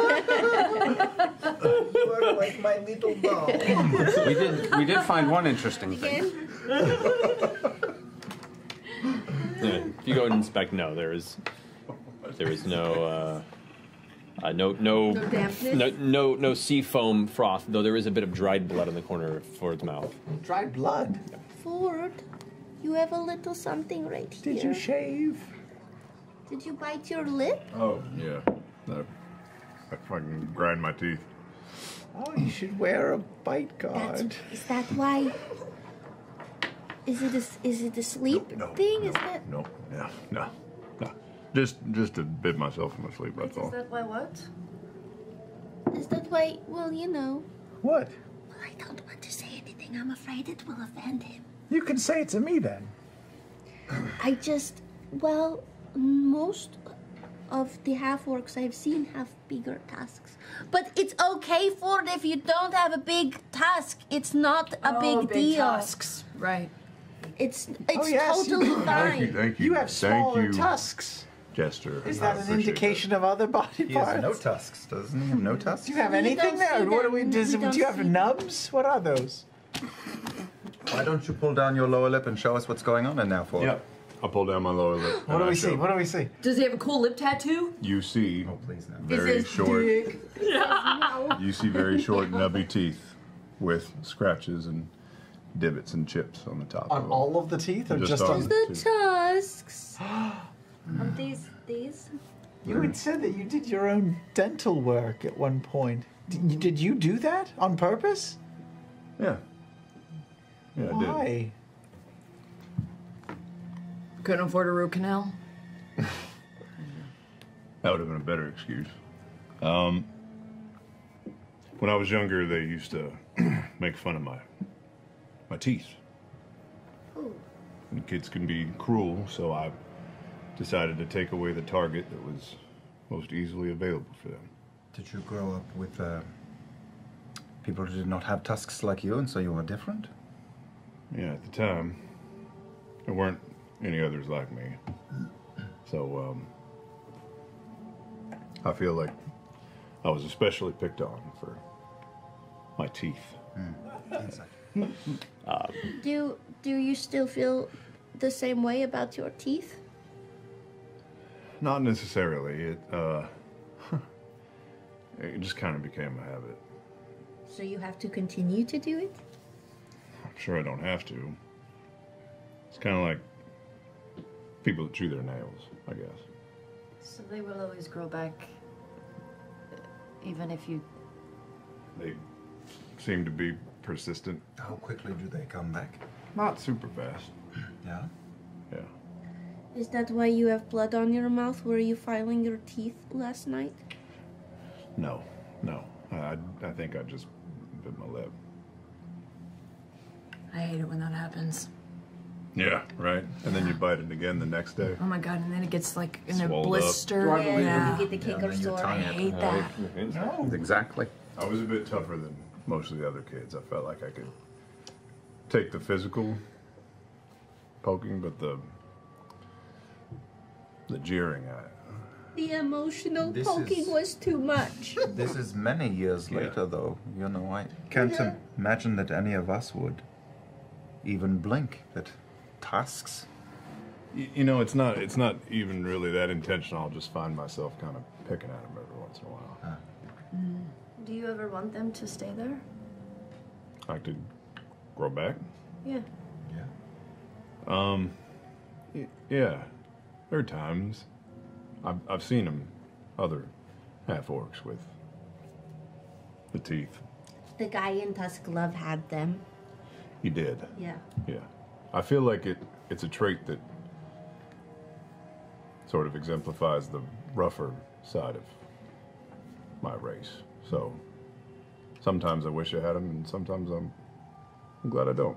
You look like my little doll. we did find one interesting thing. Yeah, if you go and inspect, no, there is no dampness? no sea foam froth, though there is a bit of dried blood in the corner of Ford's mouth. Dried blood. Ford, you have a little something right here. Did you shave? Did you bite your lip? Oh, yeah. No. I fucking grind my teeth. Oh, you should wear a bite guard. Is that why? Is it a sleep thing? Is that? No. Just to bid myself in my sleep, that's all. Is that why what? Is that why? Well, you know. What? Well, I don't want to say anything. I'm afraid it will offend him. You can say it to me then. Most of the half-orcs I've seen have bigger tusks. But it's okay, Ford, if you don't have a big tusk. It's not a big deal. Tusks. Right. It's yes, totally you- fine. Thank you. You have smaller Thank you, tusks. Jester. Is I that an appreciate indication of other body He has parts? no tusks, doesn't he? Have no tusks? Do you have We anything don't there? see What do we? them. Do We don't you have see nubs? What are those? Why don't you pull down your lower lip and show us what's going on in there for? Yep. I'll pull down my lower lip. What do we see? What do we see? Does he have a cool lip tattoo? You see Oh, please no. very short. No. You see very short, nubby teeth with scratches and divots and chips on the top. On of them. all of the teeth, or Just just on on? The tusks. Aren't these? You had said that you did your own dental work at one point. Did you do that on purpose? Yeah. Yeah, I did. Why? Couldn't afford a root canal. That would have been a better excuse. When I was younger, they used to make fun of my teeth. And kids can be cruel, so I decided to take away the target that was most easily available for them. Did you grow up with people who did not have tusks like you, and so you were different? Yeah, at the time, there weren't any others like me. So, I feel like I was especially picked on for my teeth. Do you still feel the same way about your teeth? Not necessarily. It just kind of became a habit. So you have to continue to do it? I'm sure I don't have to. It's kind of like people that chew their nails, I guess. So they will always grow back, even if you... They seem to be persistent. How quickly do they come back? Not super fast. Yeah. Yeah. Is that why you have blood on your mouth? Were you filing your teeth last night? No. I think I just bit my lip. I hate it when that happens. Yeah, right? And then you bite it again the next day. Oh my god, and then it gets like in a Swelled up. blister. Yeah, you get the cake or and then your sore. I tongue. hate that. Exactly. I was a bit tougher than most of the other kids. I felt like I could take the physical poking, but the jeering, The emotional This poking is- was too much. This is many years Yeah. later, though. You know, I can't imagine that any of us would even blink at tusks. you know, it's not even really that intentional. I'll just find myself kind of picking at them every once in a while. Do you ever want them to stay there? I could grow back. Yeah. Yeah, there are times. I've seen them, other half orcs with the teeth. The guy in Tusk Love had them. He did. Yeah. Yeah, I feel like it's a trait that sort of exemplifies the rougher side of my race. So sometimes I wish I had them, and sometimes I'm glad I don't.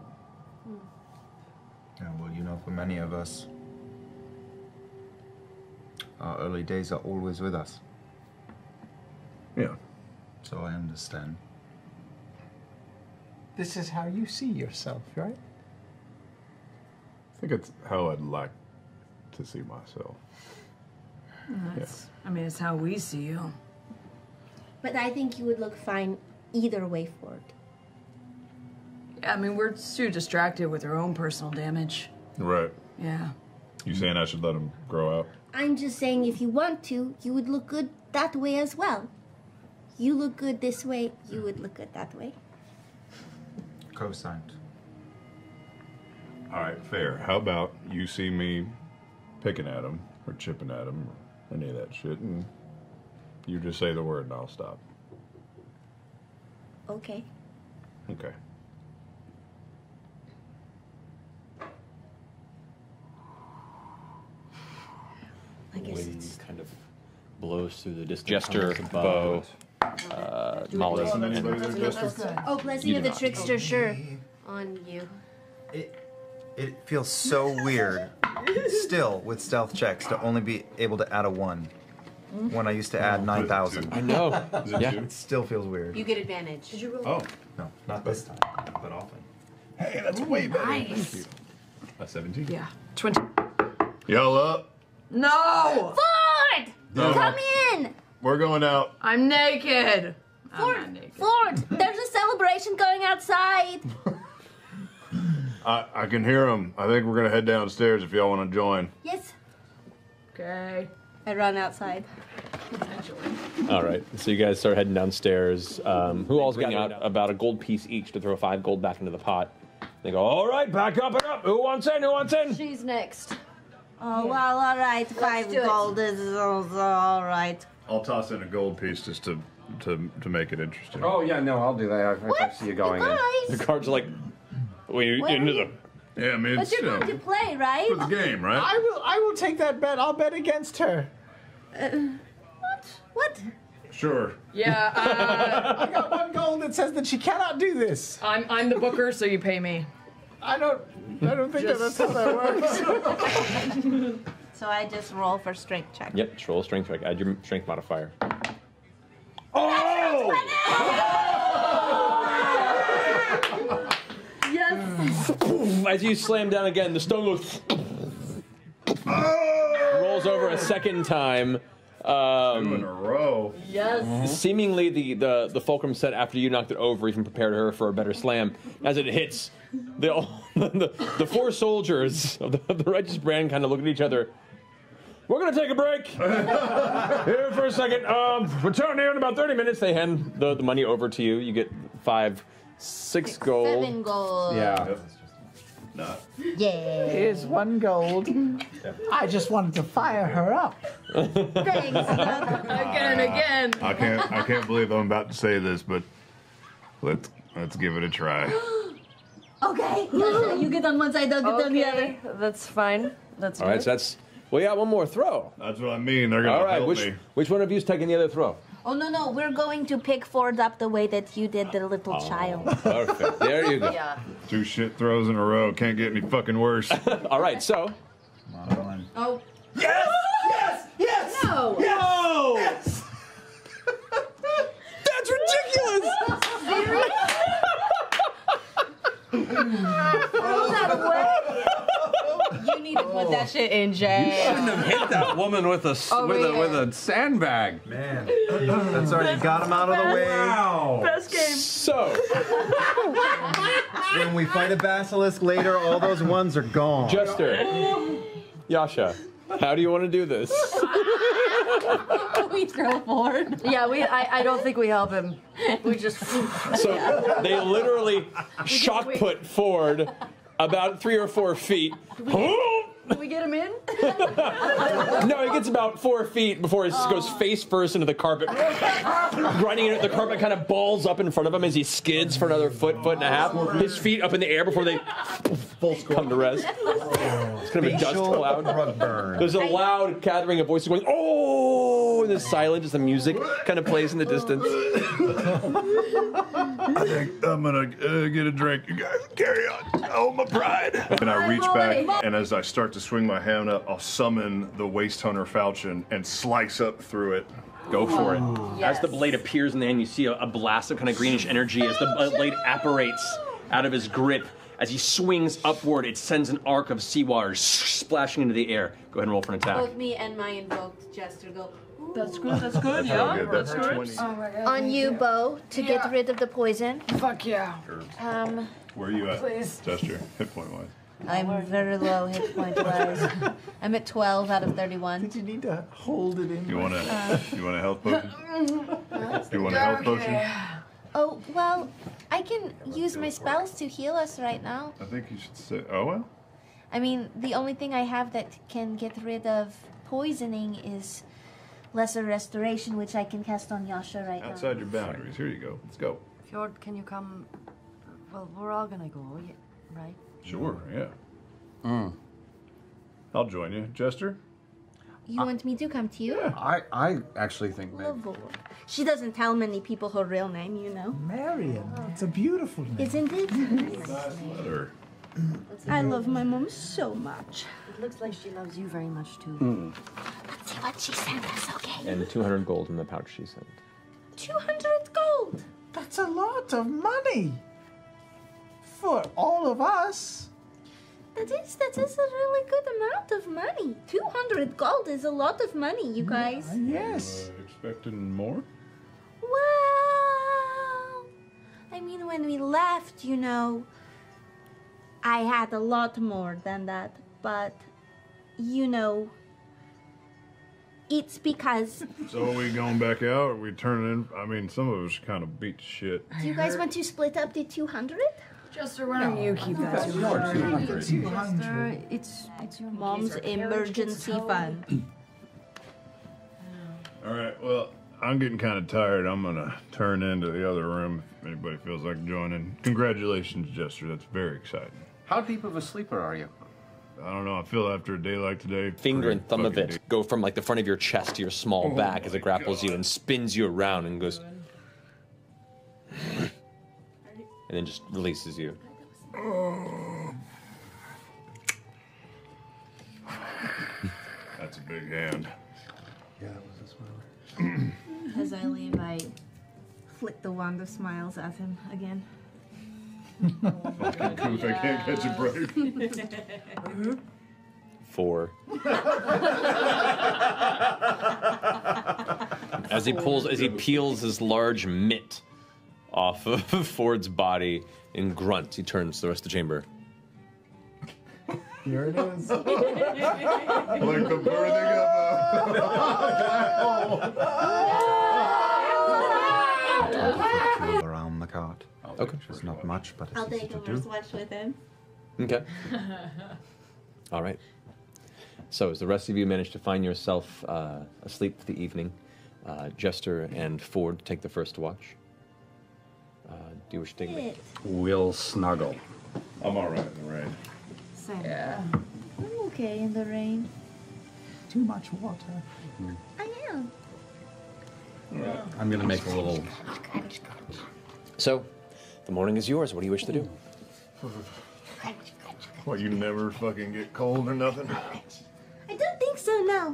Yeah, well, you know, for many of us, our early days are always with us. Yeah. So I understand. This is how you see yourself, right? I think it's how I'd like to see myself. I mean, it's how we see you. But I think you would look fine either way for it. Yeah, I mean, we're too distracted with our own personal damage. Right. Yeah. You saying I should let them grow out? I'm just saying if you want to, you would look good that way as well. You look good this way, you would look good that way. Co-signed. All right, fair. How about you see me picking at them or chipping at them or any of that shit, and you just say the word and I'll stop. Okay. Okay. I guess Wind it's... kind of blows through the distant Jester, tunnels bow, above. Molly, Anybody and there, Jester? Oh, blessing You of do the not. trickster, sure. On you. It feels so weird, still, with stealth checks, to only be able to add a 1. When I used to add 9,000. I know. Is it Yeah. two? It still feels weird. You get advantage. Oh, No, not this time, but often. hey, that's way better. Nice. A 17? Yeah. 20. Y'all up? No! Ford! No. Come in! We're going out. I'm naked. I'm not Ford! naked. Ford! There's a celebration going outside! I can hear them. I think we're going to head downstairs if y'all want to join. Yes. Okay. I run outside. All right, so you guys start heading downstairs. Who all's getting out about a gold piece each to throw 5 gold back into the pot? They go, all right, back up and up. Who wants in? Who wants in? She's next. Oh, well, all right. 5 do it. gold is also all right. I'll toss in a gold piece just to make it interesting. Oh yeah, no, I'll do that. I see you going in. The cards are like, wait, Where into are the. Yeah, I mean, But it's you're going to play, right? for the game, right? I will take that bet. I'll bet against her. What? Sure. Yeah, I got 1 gold that says that she cannot do this. I'm the booker, so you pay me. I don't think that's how that works. So I just roll for strength check. Yep, just roll a strength check. Add your strength modifier. Oh! Yes. As you slam down again, the stone goes. Rolls over a second time. 2 in a row. Yes. Seemingly, the fulcrum set after you knocked it over even prepared her for a better slam. As it hits, the 4 soldiers of the righteous brand kind of look at each other. We're gonna take a break here for a second. Return here in about 30 minutes. They hand the money over to you. You get 6 gold. 7 gold. Yeah. Not. Yeah. Here's 1 gold. I just wanted to fire her up. Thanks. Again. I can't believe I'm about to say this, but let's give it a try. Okay. You get on one side, I'll get on the other. Okay, that's fine. That's All right, good. so that's. We got one more throw. That's what I mean. They're gonna All right, help me. which one of you's taking the other throw? Oh, no. We're going to pick Ford up the way that you did the little child. Perfect. There you go. Yeah. 2 shit throws in a row. Can't get any fucking worse. All right, so. Oh. Yes! Yes! Yes! No. No! That's ridiculous! Throw that away. You need to put that shit in jail. Shouldn't have hit that woman with a with a sandbag. Man, that's all right. You got him out of the way. Best game. So, When we fight a basilisk later, all those ones are gone. Jester, Yasha, how do you want to do this? We throw Ford. Yeah, I don't think we help him. We just. So they literally shock put Ford about 3 or 4 feet. Can we get him in? No, he gets about 4 feet before he goes face first into the carpet, grinding it. The carpet kind of balls up in front of him as he skids for another foot and a half. His feet up in the air before they come to rest. It's kind of a dust cloud. Rug burn. There's a loud gathering of voices going, oh, and there's silence as the music kind of plays in the distance. I think I'm gonna get a drink. You guys carry on. Oh, my pride. And I reach back, and as I start to swing my hand up, I'll summon the Waste Hunter falchion and slice up through it. Go for it. As the blade appears in the hand, you see a blast of kind of greenish energy as the blade apparates out of his grip. As he swings upward, it sends an arc of seawater splashing into the air. Go ahead and roll for an attack. Both me and my invoked Jester go. That's good. That's good. That's Yeah. real good. That's good. 20. Oh my God. On you, Bo, to get rid of the poison. Fuck yeah. Where are you at, Please. Jester? Hit point wise. I'm very low hit point wise. I'm at 12 out of 31. Did you need to hold it in? You want a health potion? You want a health potion? Oh, well, I can use my spells to heal us right now. I think you should say. Oh well. I mean, the only thing I have that can get rid of poisoning is Lesser Restoration, which I can cast on Yasha right now. Outside your boundaries. Here you go. Let's go. Fjord, can you come? Well, we're all gonna go, right? Sure. Yeah. I'll join you, Jester. You want me to come to you? Yeah. I actually think maybe. She doesn't tell many people her real name, you know. Marion. It's a beautiful name. Isn't it? Nice letter. I love my mom so much. It looks like she loves you very much too. Let's see what she sent us, okay? And 200 gold in the pouch she sent. 200 gold! That's a lot of money. For all of us. That is a really good amount of money. 200 gold is a lot of money, you guys. Yes. Expecting more? Well, I mean, when we left, you know, I had a lot more than that. But, you know, it's because... So are we going back out? Or are we turning in? I mean, some of us kind of beat shit. Do you guys want to split up the 200? Jester, why don't you keep that? Jester, it's your Mom's emergency fund. All right, well, I'm getting kind of tired. I'm going to turn into the other room if anybody feels like joining. Congratulations, Jester. That's very exciting. How deep of a sleeper are you? I don't know. I feel after a day like today... Finger and thumb of fucking it go from like the front of your chest to your small back as it grapples you and spins you around and goes... and then just releases you. That's a big hand. Yeah, that was a smiler. As I leave, I flick the wand of smiles at him again. Fucking goof, I can't catch a break. 4. As he peels his large mitt off of Ford's body and grunts, he turns to the rest of the chamber. Here it is. Like the birthing of a black hole. Around the cart. Okay. It's not much, but I'll it's easy take to over do. watch with him. Okay. All right. So as the rest of you manage to find yourself asleep for the evening, Jester and Ford take the first watch. Do you wish to take it? We'll snuggle. I'm all right in the rain. Same. Yeah. I'm okay in the rain. Too much water. I am. I'm going to make a little... So, the morning is yours. What do you wish to do? What, you never fucking get cold or nothing? I don't think so, no.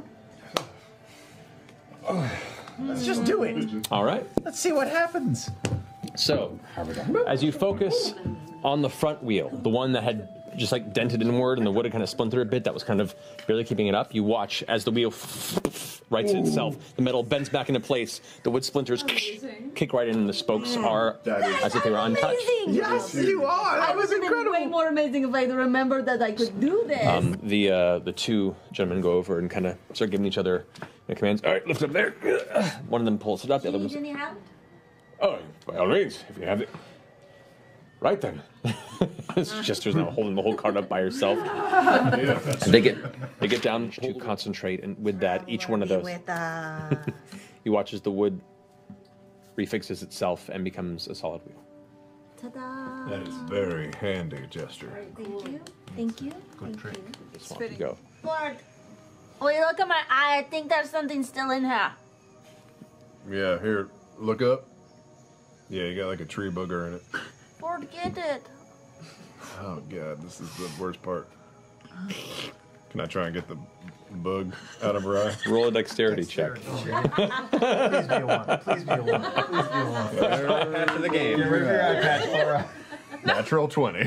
Let's just do it. All right. Let's see what happens. So, as you focus on the front wheel, the one that had just like dented inward and the wood had kind of splintered a bit, that was kind of barely keeping it up, you watch as the wheel rights itself. The metal bends back into place, the wood splinters kick right in, and the spokes are as if they were untouched. Yes, you are. That was incredible. Way more amazing if I remembered that I could do this. The two gentlemen go over and kind of start giving each other commands. All right, lift up there. One of them pulls it up, the Do other you need one's... any help? Oh, by all means, if you have it. Right then. Jester's now holding the whole cart up by herself. They get down to concentrate, and with that, each one of those, you watch as the wood refixes itself and becomes a solid wheel. Ta-da! That is very handy, Jester. Thank you. Thank you. Good trick. Just want to go. Lord, will you look at my eye? I think there's something still in here. Yeah, here, look up. Yeah, you got like a tree booger in it. Lord, get it. Oh god, this is the worst part. Can I try and get the bug out of her eye? Roll a dexterity check. Please be a 1. Please be a 1. Please be a 1. After the game. Get rid of your eye patch, Laura. Natural 20.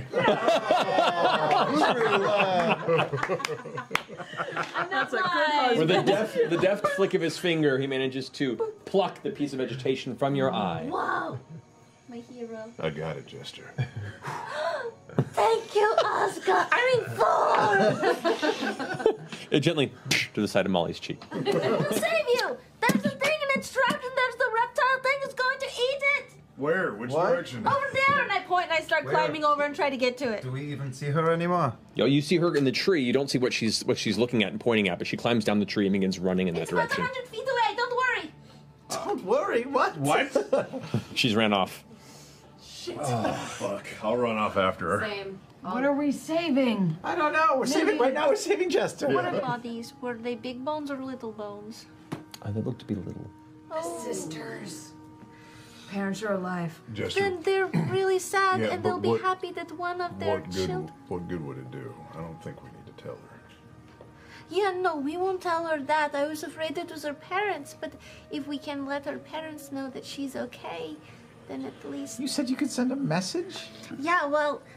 That's a good husband. With the deft flick of his finger, he manages to pluck the piece of vegetation from your eye. Whoa! My hero. I got it, Jester. Thank you, Oscar. Ford. It gently to the side of Molly's cheek. We'll save you. There's the thing and it's trapped, and there's the reptile thing that's going to eat it. Where? Which What? direction? Over there, and I point and I start climbing over and try to get to it. Do we even see her anymore? You see her in the tree. You don't see what she's looking at and pointing at, but she climbs down the tree and begins running in that It's about direction. 100 feet away. Don't worry. Don't worry. What? What? She's ran off. Oh, fuck. I'll run off after her. Same. What are we saving? I don't know. We're saving right now. We're saving Jester. What about these? Were they big bones or little bones? They look to be little. Oh. Sisters. Parents are alive. Jester, Then they're really sad, Yeah, and they'll but be what- happy that one of their children. what good would it do? I don't think we need to tell her. Yeah, no, we won't tell her that. I was afraid it was her parents, but if we can let her parents know that she's okay, then at least. You said you could send a message? Yeah, well,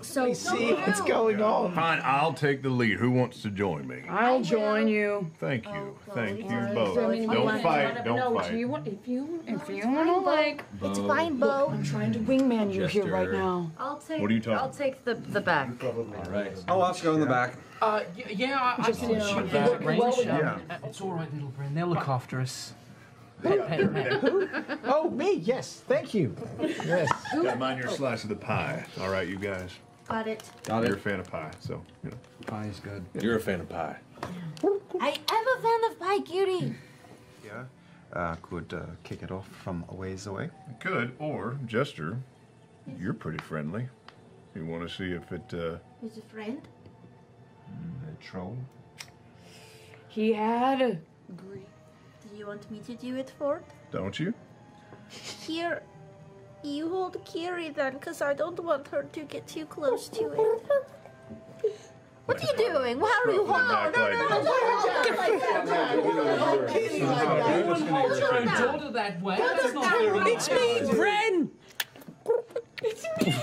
So See what's going on. Fine, I'll take the lead. Who wants to join me? I'll join you. Thank you. Thank you Alright. both. So, I mean, Don't fight. Don't fight. If you want to like, It's fine, Bo. I'm trying to wingman you here right Jester. now. I'll take. What are you talking I'll take the back. All right. Oh, I'll go in the back. Yeah, I can shoot that range. It's all right, little Bryn. They'll look after us. Who? Oh, me. Yes. Thank you. Yes. Gotta mind your slice of the pie. All right, you guys. Got it. You're a fan of pie, so you know. Pie is good. You're a fan of pie. I am a fan of pie, cutie. Yeah. Could kick it off from a ways away. Could, or Jester, you're pretty friendly. You want to see if it, Who's a friend? A troll. He had. Do you want me to do it, Ford? don't you? Here, you hold Kiri then, because I don't want her to get too close to it. What are you doing? How are you holding? Daughter that way. That's not very It's me, Bren. It's me,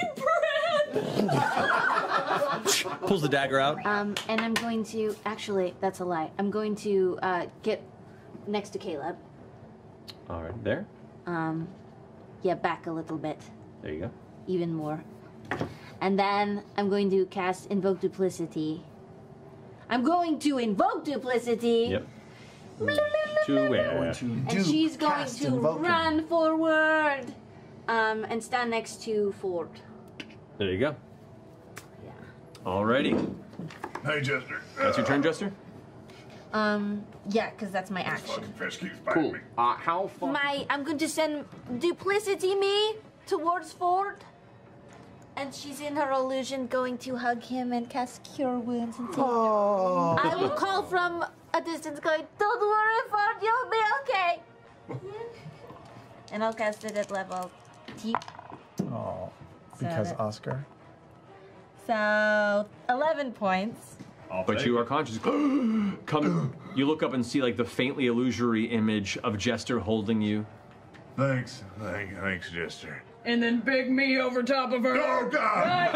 Brad! Pulls the dagger out. And I'm going to, actually, that's a lie. I'm going to get next to Caleb. All right, there. Yeah, back a little bit. There you go. Even more. And then I'm going to cast Invoke Duplicity. I'm going to invoke Duplicity! Yep. To where? And she's going to run forward! And stand next to Fjord. There you go. Yeah. Alrighty. Hey, Jester. That's your turn, Jester? Yeah, because that's my action. Fucking fish keeps biting me. How far? I'm going to send Duplicity me towards Fjord. And she's in her illusion going to hug him and cast Cure Wounds and take Oh. I will call from a distance going, don't worry, Fjord, you'll be okay. And I'll cast it at level T. Oh. Because So- Oscar. So, 11 points. But you are conscious. Come. You look up and see like the faintly illusory image of Jester holding you. Thanks. Thanks, Jester. And then big me over top of her. Oh, God!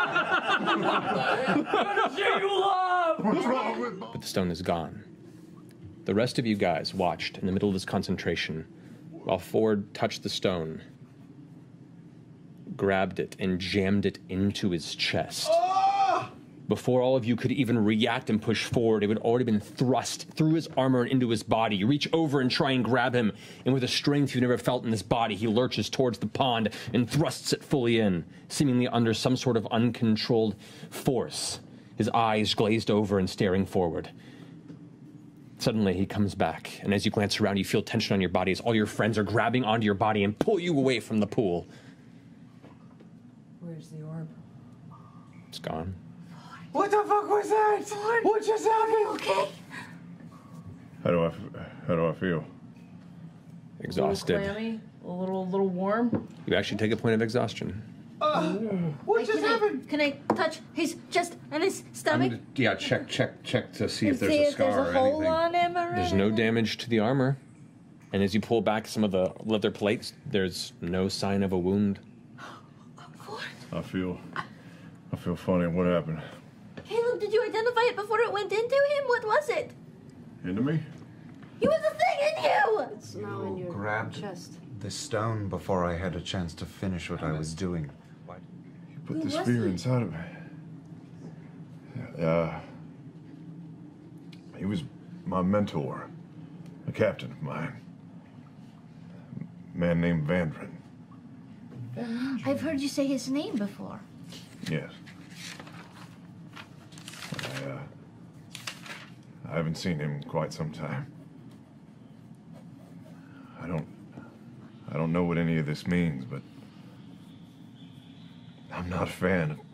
What's wrong with But the stone is gone. The rest of you guys watched in the middle of this concentration while Fjord touched the stone, grabbed it, and jammed it into his chest. Before all of you could even react and push forward, it had already been thrust through his armor and into his body. You reach over and try and grab him, and with a strength you've never felt in his body, he lurches towards the pond and thrusts it fully in, seemingly under some sort of uncontrolled force, his eyes glazed over and staring forward. Suddenly, he comes back, and as you glance around, you feel tension on your body as all your friends are grabbing onto your body and pull you away from the pool. Where's the orb? It's gone. What the fuck was that? What just happened? Okay. How do I feel? Exhausted. A little clammy, a little warm. You actually take a point of exhaustion. What just happened? Can I touch his chest and his stomach? Yeah, check to see if and there's see a if scar there's a or hole anything. on him or There's no damage to the armor. And as you pull back some of the leather plates, there's no sign of a wound. I feel funny. What happened? Caleb, did you identify it before it went into him? What was it? Into me? He was a thing in you! It's now in your Grabbed chest. the stone before I had a chance to finish what I was doing. You put Who the was spear he? inside of me. He was my mentor, a captain of mine. A man named Vandrin. I've heard you say his name before. Yes. I haven't seen him in quite some time. I don't know what any of this means, but I'm not a fan of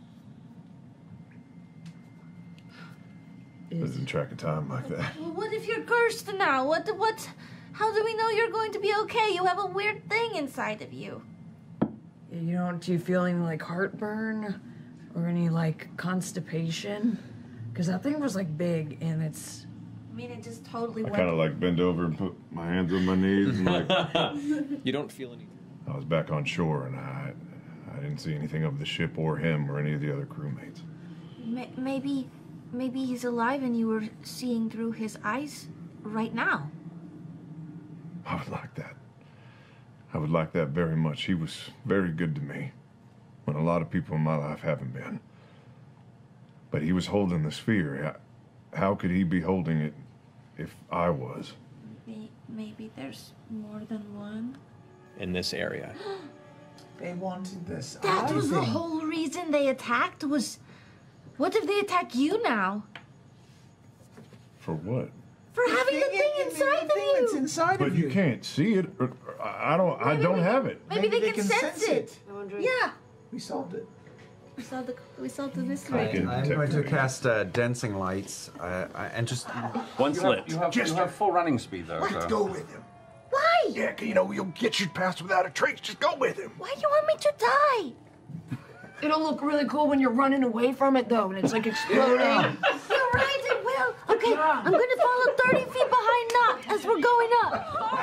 losing track of time like that. Well, what if you're cursed now? How do we know you're going to be okay? You have a weird thing inside of you. Do you feel any like heartburn or any like constipation? Because that thing was like big and it's. I mean, it just totally I went. kind of like bend over and put my hands on my knees and like You don't feel any. I was back on shore and I I didn't see anything of the ship or him or any of the other crewmates. Maybe he's alive and you were seeing through his eyes right now. I would like that. I would like that very much. He was very good to me when a lot of people in my life haven't been. But he was holding the sphere. How could he be holding it if I was? Maybe there's more than one. In this area. They wanted this. That was the whole reason they attacked was... What if they attack you now? For what? For having the thing inside of you! That's inside But of you. you can't see it. I don't have it. Maybe they can sense it. Yeah. We solved it. We solved the mystery. I'm going to cast dancing lights and just One slip. You have full running speed, though. Let's go with him. Why? Yeah, you'll get you past without a trace. Just go with him. Why do you want me to die? It'll look really cool when you're running away from it, though, and it's like exploding. You're right, it will. Okay, I'm gonna follow 30 feet behind Knot as we're going up.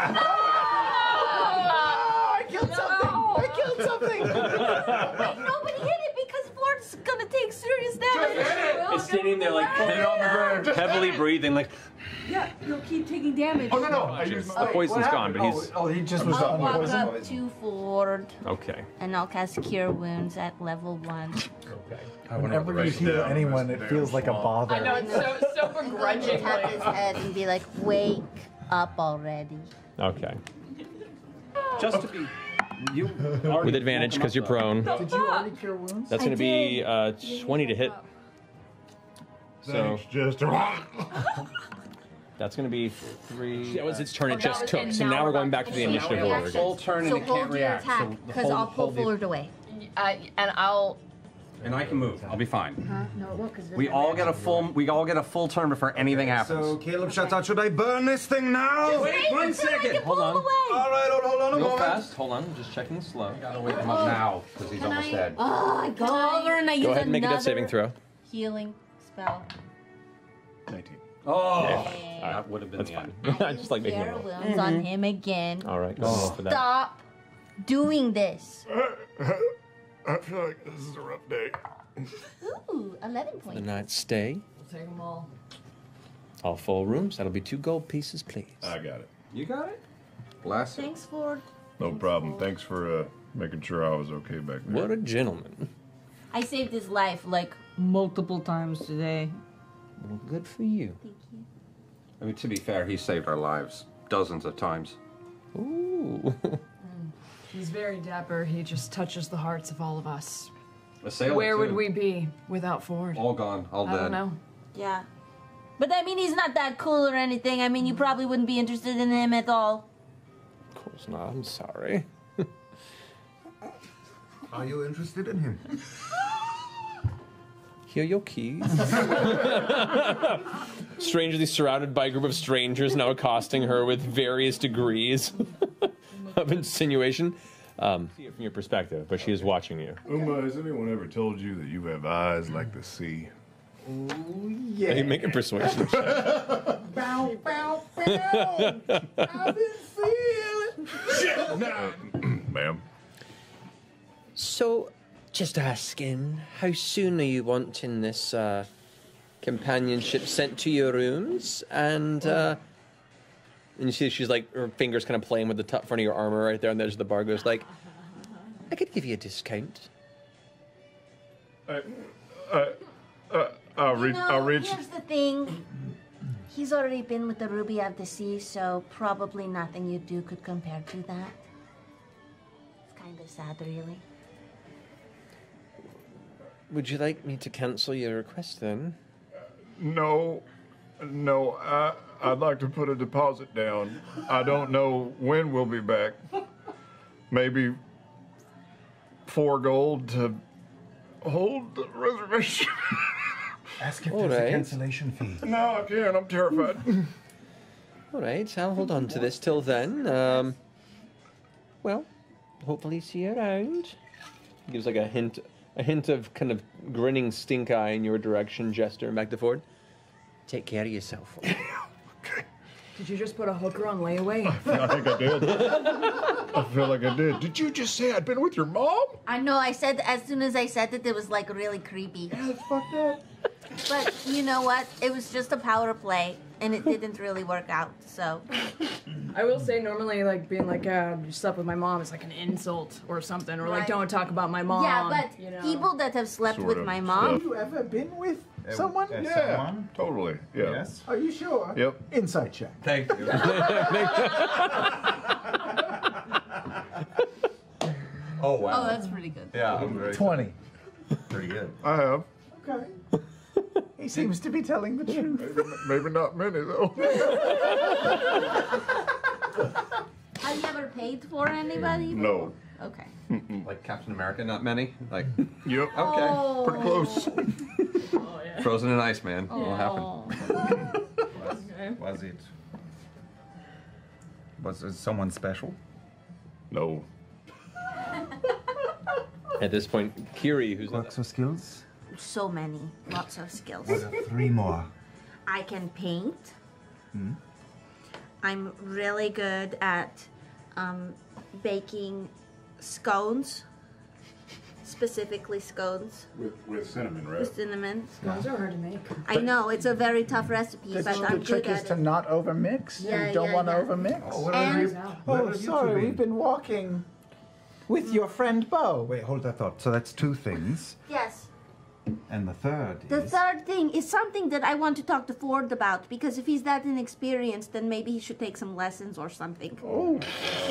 I killed something! Wait, nobody hit it because Fjord's gonna take serious damage. It's sitting there like heavily breathing, like Yeah, you'll keep taking damage. Oh, no. I used the poison's gone, but he's Oh, he just was I'll walk unpoisoned. up to Fjord okay. and I'll cast Cure Wounds at level 1. Okay. Whenever you heal anyone, it feels like a bother. I know, it's so Tap begrudgingly. his head and be like, wake up already. Okay. Just to be... You With advantage because you're prone. Did you already cure wounds? That's going to be 20 to hit. So Thanks, Jester. that's going to be 3. That was its turn. It that just was took. it. So Now now we're we're going back back to to the the initiative reaction. order. full turn and So it can't hold your react. attack, So because I'll pull Fjord away. And I'll. And I can move. I'll be fine. No, it won't, because We all get a full turn before anything happens. So Caleb shouts out, should I burn this thing now? Wait 1 second. Hold on. All right, hold on a Real moment. fast. Hold on. Just checking slow. Gotta wake him up now because he's almost dead. Oh, I go over and I use Go ahead and make a death another saving throw. healing spell. 19. Oh, Yeah. that would have been That's the fine. end. I just like making Cure it. Wounds on him again. All right. Go ahead for that. Stop doing this. I feel like this is a rough day. Ooh, 11 The points. night stay. We'll take them all. All full rooms. That'll be 2 gold pieces, please. I got it. You got it? Bless you. Thanks, Fjord. No problem. Thanks for making sure I was okay back there. What a gentleman. I saved his life like Multiple times today. Well, good for you. Thank you. I mean, to be fair, he saved our lives dozens of times. Ooh. He's very dapper. He just touches the hearts of all of us. A sailor, Where would too. we be without Fjord? All gone, all I dead. don't know. Yeah. But I mean, he's not that cool or anything. I mean, you probably wouldn't be interested in him at all. Of course not. I'm sorry. Are you interested in him? Here are your keys. Strangely surrounded by a group of strangers now accosting her with various degrees of insinuation. See it from your perspective, but she is watching you. Uma, has anyone ever told you that you have eyes like the sea? Yeah. You make a persuasion check. Bow, bow, bow. I've been feeling. Shit, no. Ma'am. So, just asking, how soon are you wanting this companionship sent to your rooms? And you see she's like, her fingers kind of playing with the top front of your armor right there on the edge of the bar, goes like, I could give you a discount. I'll reach. Here's the thing. He's already been with the Ruby of the Sea, so probably nothing you do could compare to that. It's kind of sad, really. Would you like me to cancel your request then? No, I'd like to put a deposit down. I don't know when we'll be back. Maybe 4 gold to hold the reservation. Ask if All there's a right. cancellation fee. No, I can't. I'm terrified. All right, I'll hold on to this till then. Well, hopefully see you around. Gives like a hint of kind of grinning stink eye in your direction, Jester, and back to Fjord. Take care of yourself. Okay. Did you just put a hooker on layaway? I think I did. I feel like I did. Did you just say I'd been with your mom? I know, I said, as soon as I said it was like really creepy. Yeah, that's fucked up. But you know what? It was just a power play, and it didn't really work out, so. I will say normally like being like, you slept with my mom is like an insult or something, or like Right. don't talk about my mom. Yeah, but you know. people that have slept Sort with of my stuff. mom. Have you ever been with someone? Yeah, Someone? totally. Yeah. Yes. Are you sure? Yep. Insight check. Thank you. Oh, wow. Oh, that's pretty good. Yeah, I'm very 20. pretty good. I have. Okay. He seems to be telling the truth. Maybe not many, though. Have you ever paid for anybody? No. Okay. Like Captain America, not many. Like, Yep. okay, Oh. Pretty close. Oh, yeah. frozen in ice, man. What'll happen? Was it? Was it someone special? No. At this point, Kiri, who's Quirks or skills? So many. Lots of skills. What are 3 more? I can paint. I'm really good at baking scones. Specifically scones With cinnamon, right? with cinnamon. Scones are hard to make. I know, it's a very tough recipe, The, but the I'm trick good is at to it. not overmix. Yeah, you don't yeah, want to yeah. overmix. where And- have you, where Oh, have you two sorry, been? we've been walking with your friend Bo. Wait, hold that thought. So that's 2 things. Yes. And the third The is... third thing is something that I want to talk to Fjord about, because if he's that inexperienced, then maybe he should take some lessons or something. Oh.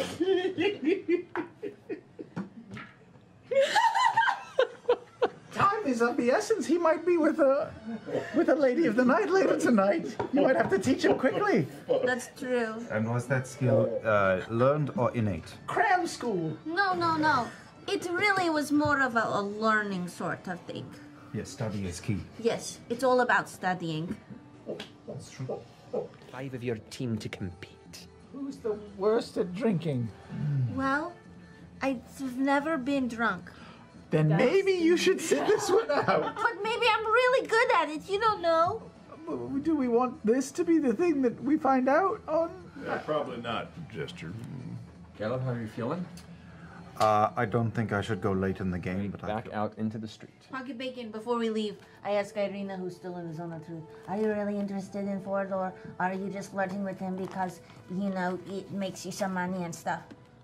Time is of the essence. He might be with a lady of the night later tonight. You might have to teach him quickly. That's true. And was that skill learned or innate? Cram school. No, no, no. It really was more of a learning sort of thing. Yes, study is key. Yes, it's all about studying. That's true. 5 of your team to compete. Who's the worst at drinking? Well, I've never been drunk. Then maybe you should sit this one out. But maybe I'm really good at it. You don't know. Do we want this to be the thing that we find out on? Yeah, probably not, Jester. Caleb, how are you feeling? I don't think I should go late in the game, but back out into the street. Pocket Bacon, before we leave, I asked Irina, who's still in the zone of truth, are you really interested in Fjord, or are you just flirting with him because, you know, it makes you some money and stuff?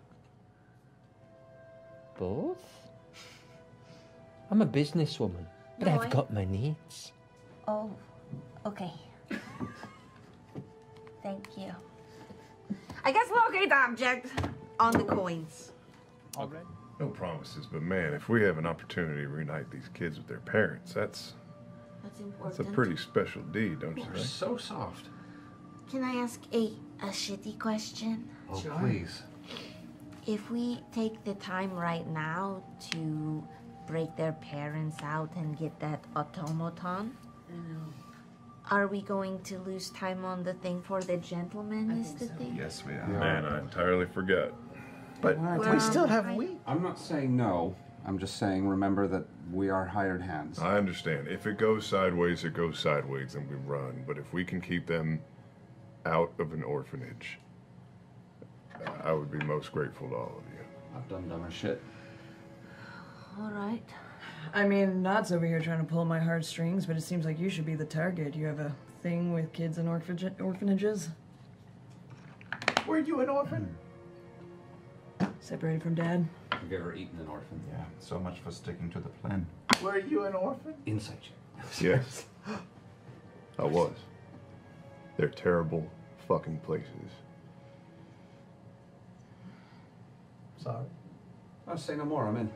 Both? I'm a businesswoman, but No, I've got my needs. Oh, okay. Thank you. I guess locate object on the coins. No promises, but man, if we have an opportunity to reunite these kids with their parents, that's That's a pretty special deed, don't you You're think? so soft. Can I ask a shitty question? Oh, please. If we take the time right now to break their parents out and get that automaton, are we going to lose time on the thing for the gentleman? Is the thing? yes, we are. Man, I entirely forgot. But we still have wheat. I'm not saying no. I'm just saying remember that we are hired hands. I understand. If it goes sideways, it goes sideways, and we run. But if we can keep them out of an orphanage, I would be most grateful to all of you. I've done dumber shit. All right. I mean, Not's over here trying to pull my heartstrings, but it seems like you should be the target. You have a thing with kids in orphanages? Were you an orphan? Separated from dad? Have you ever eaten an orphan? Yeah, so much for sticking to the plan. Were you an orphan? Insight check. Yes. I was. They're terrible fucking places. Sorry. I'll say no more. I'm in.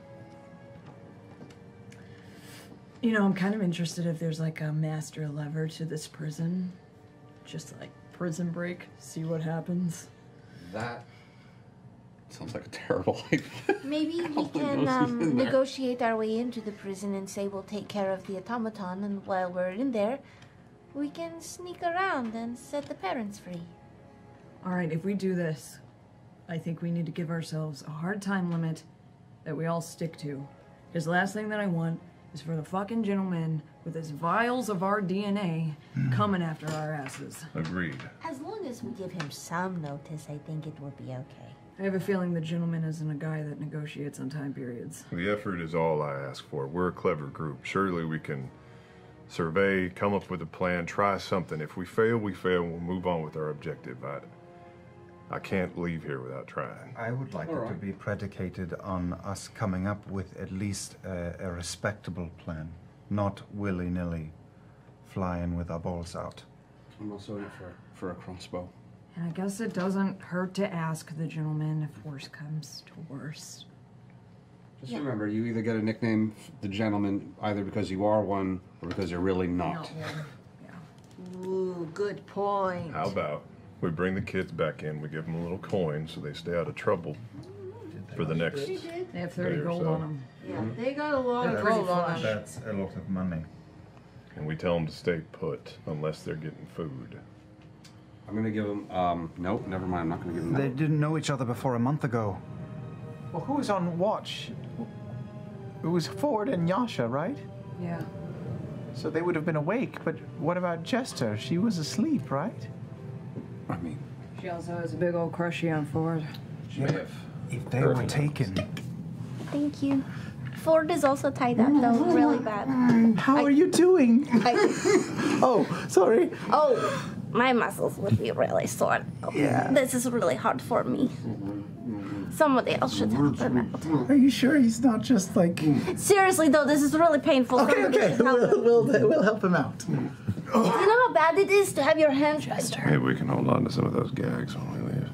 You know, I'm kind of interested if there's like a master lever to this prison. Just like prison break, see what happens. That sounds like a terrible idea. Maybe we Hopefully can Moses is in there. negotiate our way into the prison and say we'll take care of the automaton, and while we're in there, we can sneak around and set the parents free. All right, if we do this, I think we need to give ourselves a hard time limit that we all stick to. Because the last thing that I want is for the fucking gentleman with his vials of our DNA coming after our asses. Agreed. As As long as we give him some notice, I think it will be okay. I have a feeling the gentleman isn't a guy that negotiates on time periods. The effort is all I ask for. We're a clever group. Surely we can survey, come up with a plan, try something. If we fail, we fail, and we'll move on with our objective. I can't leave here without trying. I would like it to be predicated on us coming up with at least a respectable plan, not willy-nilly flying with our balls out. I'm also in it for a crossbow. And I guess it doesn't hurt to ask the gentleman if worse comes to worse. Just remember, you either get a nickname, the gentleman, either because you are one or because you're really not. Ooh, good point. How about we bring the kids back in, we give them a little coin so they stay out of trouble for the next They have 30 gold on them. Yeah, they got a lot of gold on them. That's a lot of money. And we tell them to stay put unless they're getting food. I'm going to give them, nope, never mind, I'm not going to give them They that. didn't know each other before a month ago. Well, who was on watch? It was Fjord and Yasha, right? Yeah. So they would have been awake, but what about Jester? She was asleep, right? I mean... She also has a big old crushy on Fjord. She may have. If they were taken... Thank you. Fjord is also tied up, though, really bad. How are you doing? Oh, sorry. Oh, my muscles would be really sore. Yeah. This is really hard for me. Somebody else should help him out. Are you sure he's not just like... Seriously, though, this is really painful. Okay, Somebody okay, should help him. we'll help him out. Do you know how bad it is to have your hands... Maybe we can hold on to some of those gags when we leave.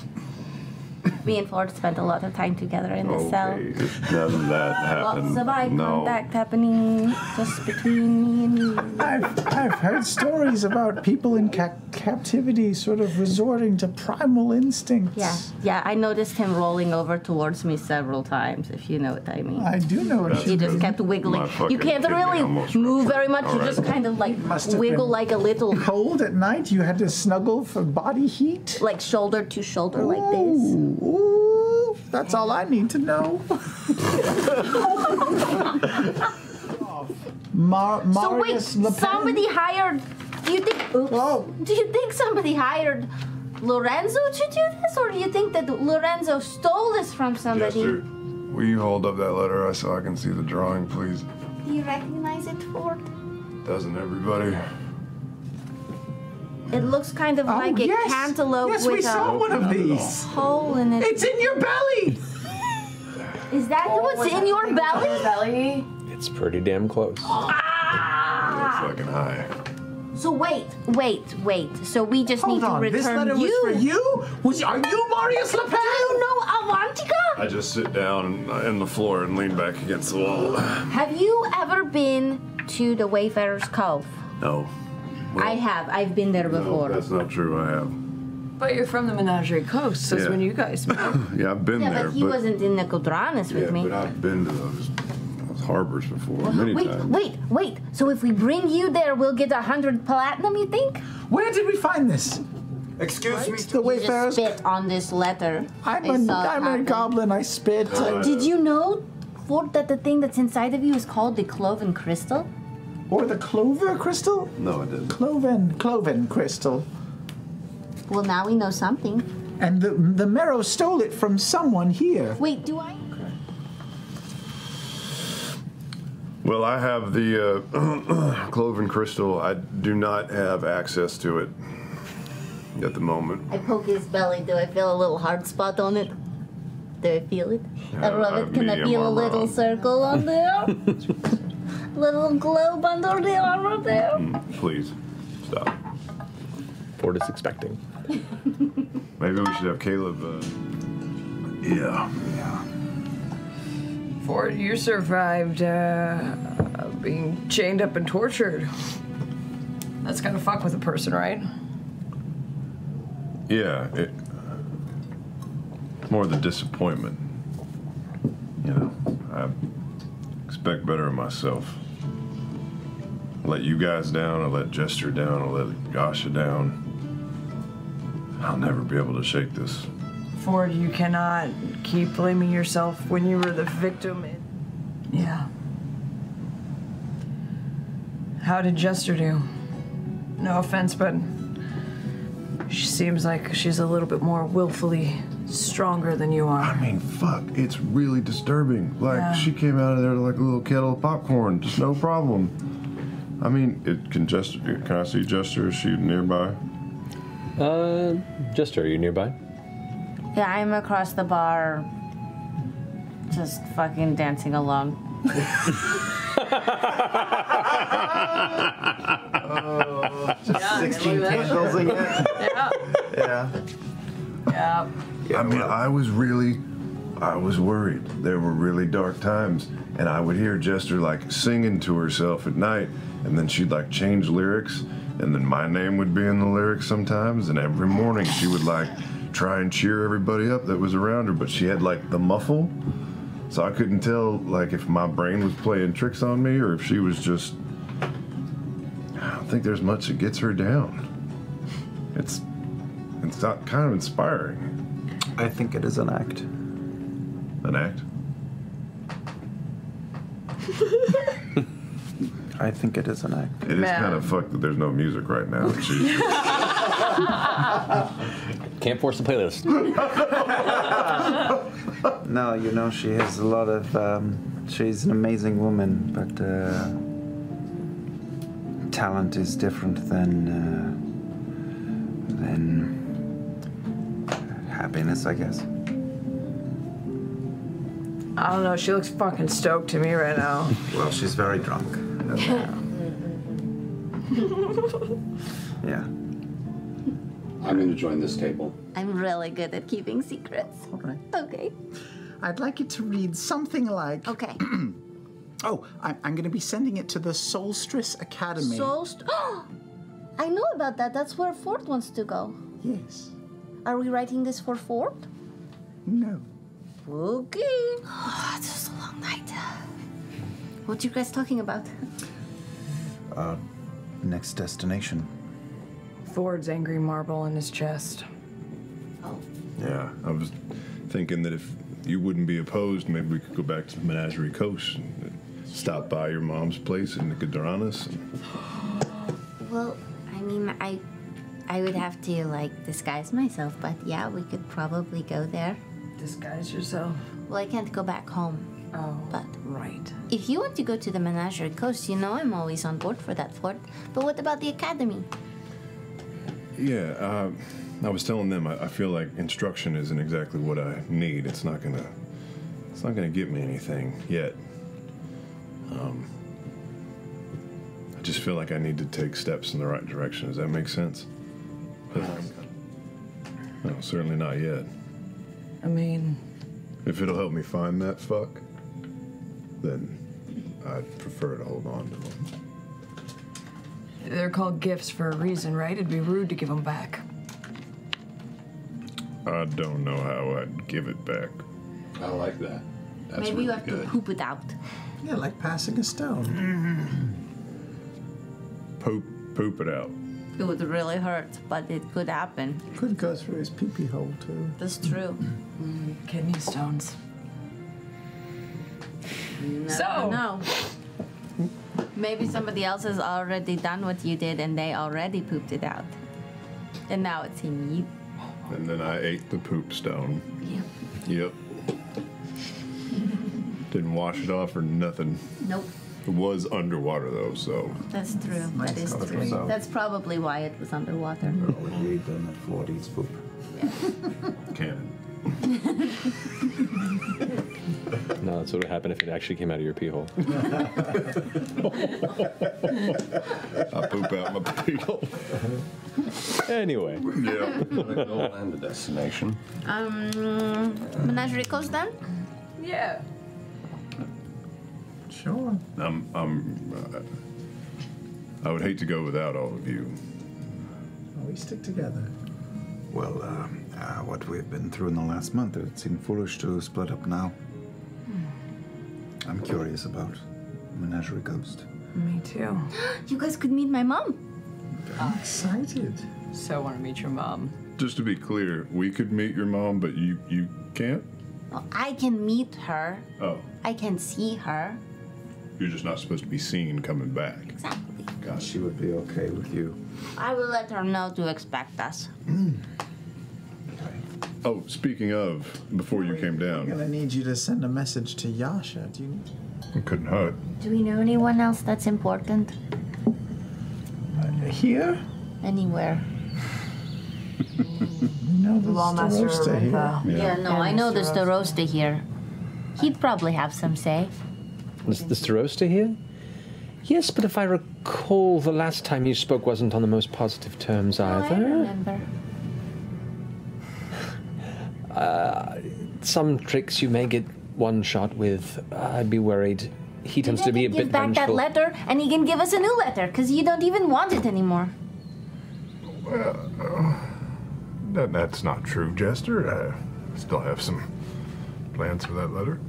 Me and Fjord spent a lot of time together in the cell. None of that happened. Lots of eye No. contact happening just between me and you. I've heard stories about people in captivity sort of resorting to primal instincts. Yeah, I noticed him rolling over towards me several times, if you know what I mean. I do know what He just kept wiggling. You can't really move very much, you just kind of like wiggle like a little... Cold at night, you had to snuggle for body heat? Like shoulder to shoulder like this. Ooh, that's all I need to know. So wait, somebody hired... Do you think... Do you think somebody hired Lorenzo to do this? Or do you think that Lorenzo stole this from somebody? Jester, will you hold up that letter so I can see the drawing, please? Do you recognize it, Fjord? Doesn't everybody? It looks kind of like a cantaloupe Yes, with we saw one of these. hole in it. It's in your belly! Is that what's in your belly? It's pretty damn close. Ah! Looks like an eye. So wait. So we just need to return this letter you. was for you? Are you Marius Lepin? Do you know Avantika? I just sit down on the floor and lean back against the wall. Have you ever been to the Wayfarer's Cove? No. I have. I've been there before. No, that's not true. I have. But you're from the Menagerie Coast. That's Yeah. when you guys met. Yeah, I've been Yeah, there. but he wasn't in the Codranas with me. But I've been to those harbors before many times. Wait. So if we bring you there, we'll get 100 platinum, you think? Where did we find this? Excuse me? The Wayfarer's... Spit on this letter. I'm a goblin, I spit. Did you know, Fjord, that the thing that's inside of you is called the Cloven Crystal? Or the Clover Crystal? No, I didn't. Cloven Crystal. Well, now we know something. And the Merrow stole it from someone here. Wait, do I? Well, I have the Cloven Crystal. I do not have access to it at the moment. I poke his belly. Do I feel a little hard spot on it? Do I feel it? I rub it. Can I medium feel a armor little on. circle on there? Little globe under the armor there? Please, stop. Ford is expecting. Maybe we should have Caleb. Yeah. Fjord, you survived being chained up and tortured. That's gonna fuck with a person, right? Yeah. More the disappointment. You know, I expect better of myself. I let you guys down. I let Jester down. I let Yasha down. I'll never be able to shake this. Fjord, you cannot keep blaming yourself when you were the victim. Yeah. How did Jester do? No offense, but She seems like she's a little bit more willfully stronger than you are. I mean, fuck, it's really disturbing. Like, Yeah. she came out of there like a little kettle of popcorn, just no problem. I mean, can I see Jester? Is she nearby? Jester, are you nearby? Yeah, I'm across the bar, just fucking dancing along. Just 16 candles again. Yeah. Yeah. Yeah. I mean, I was worried. There were really dark times, and I would hear Jester like singing to herself at night, and then she'd like change lyrics, and then my name would be in the lyrics sometimes, and every morning she would like try and cheer everybody up that was around her, but she had like the muffle, so I couldn't tell like if my brain was playing tricks on me or if she was just. I don't think there's much that gets her down. It's not kind of inspiring. I think it is an act. An act? I think it is an act. It is kind of fucked that there's no music right now. Jeez. Can't force the playlist. No, you know, she has a lot of. She's an amazing woman, but talent is different than happiness, I guess. I don't know. She looks fucking stoked to me right now. Well, she's very drunk. Yeah. I'm going to join this table. I'm really good at keeping secrets. All right. Okay. I'd like you to read something like. Okay. Oh, I'm going to be sending it to the Solstice Academy. I know about that. That's where Fjord wants to go. Yes. Are we writing this for Fjord? No. Okay. Oh, it's just a long night. What you guys talking about? Next destination. Fjord's angry marble in his chest. Oh. Yeah, I was thinking that if you wouldn't be opposed, maybe we could go back to Menagerie Coast and stop by your mom's place in Nicodranas. Well, I mean, I would have to, like, disguise myself, but yeah, we could probably go there. Disguise yourself? Well, I can't go back home. Oh, but right. If you want to go to the Menagerie Coast, you know I'm always on board for that, Fjord. But what about the academy? Yeah, I was telling them I feel like instruction isn't exactly what I need. It's not gonna get me anything yet. I just feel like I need to take steps in the right direction. Does that make sense? No, certainly not yet. I mean, if it'll help me find that fuck, then I'd prefer to hold on to them. they're called gifts for a reason, right? It'd be rude to give them back. I don't know how I'd give it back. I like that. That's Maybe really you have good. to poop it out. Yeah, like passing a stone. Poop it out. It would really hurt, but it could happen. Could go through his pee-pee hole, too. That's true. Kidney stones. No. Maybe somebody else has already done what you did and they already pooped it out. And now it's in you. And then I ate the poop stone. Yeah. Yep. Didn't wash it off or nothing. Nope. It was underwater though, so. That's true. That is true. That's probably why it was underwater. You ate them at Forty's poop. Cannon. No, that's what would happen if it actually came out of your pee hole. I poop out my pee hole. Anyway. Yeah. We'll land the destination. Menagerie Coast then? Yeah. Sure. I would hate to go without all of you. We stick together. Well, what we've been through in the last month, it seemed foolish to split up now. I'm curious about Menagerie Coast. Me too. You guys could meet my mom. I'm excited. So want to meet your mom. Just to be clear, we could meet your mom, but you can't? Well, I can meet her. Oh. I can see her. You're just not supposed to be seen coming back. Exactly. Gotcha. She would be okay with you. I will let her know to expect us. Oh, speaking of, before you came I'm down, gonna need you to send a message to Yasha. Do you? I couldn't hurt. Do we know anyone else that's important? Here? Anywhere? No, there's Lawmaster Fjorester here. Orinthal. Yeah, no, I know there's the roaster here. He'd probably have some say. Is the Fjorester here? Yes, but if I recall, the last time you spoke wasn't on the most positive terms I either. remember. Some tricks you may get one shot with. I'd be worried. He tends to be a bit Give back that vengeful. letter, and he can give us a new letter, because you don't even want it anymore. That's not true, Jester. I still have some plans for that letter.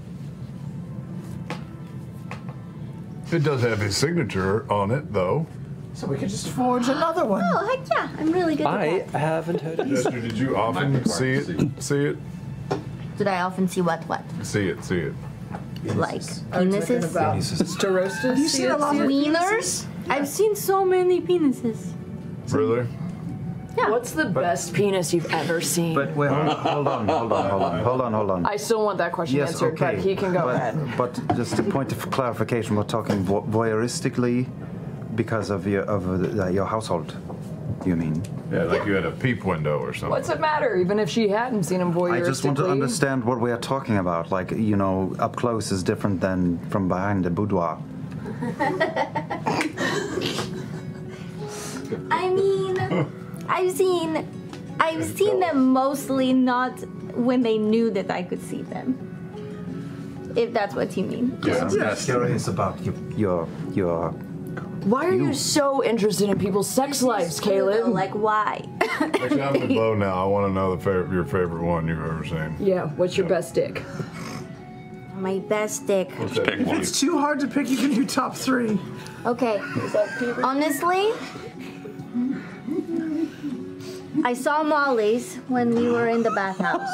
It does have his signature on it, though. So we could just forge another one. Oh, heck yeah. I'm really good I at that. haven't heard of this. Jester, did you often see it? See it? Did I often see what? See it, see it. Like penises? Fjorester? Have you seen a lot of Wieners? I've seen so many penises. Really? Yeah. What's the best penis you've ever seen? But wait, hold on. I still want that question Yes, answered, okay. but he can go but, ahead. But just a point of clarification, we're talking voyeuristically because of your household, you mean? Yeah, like you had a peep window or something. What's it matter, even if she hadn't seen him voyeuristically? I just want to understand what we are talking about. Like, you know, up close is different than from behind the boudoir. I mean, I've seen them mostly not when they knew that I could see them. If that's what you mean. I'm curious about your Why are you so interested in people's sex lives, Caleb? Like, why? Actually, I'm with Bo now. I want to know your favorite one you've ever seen. Yeah, what's your best dick? My best dick. If it's too hard to pick, you can do top 3. Okay. Honestly, I saw Molly's when we were in the bathhouse.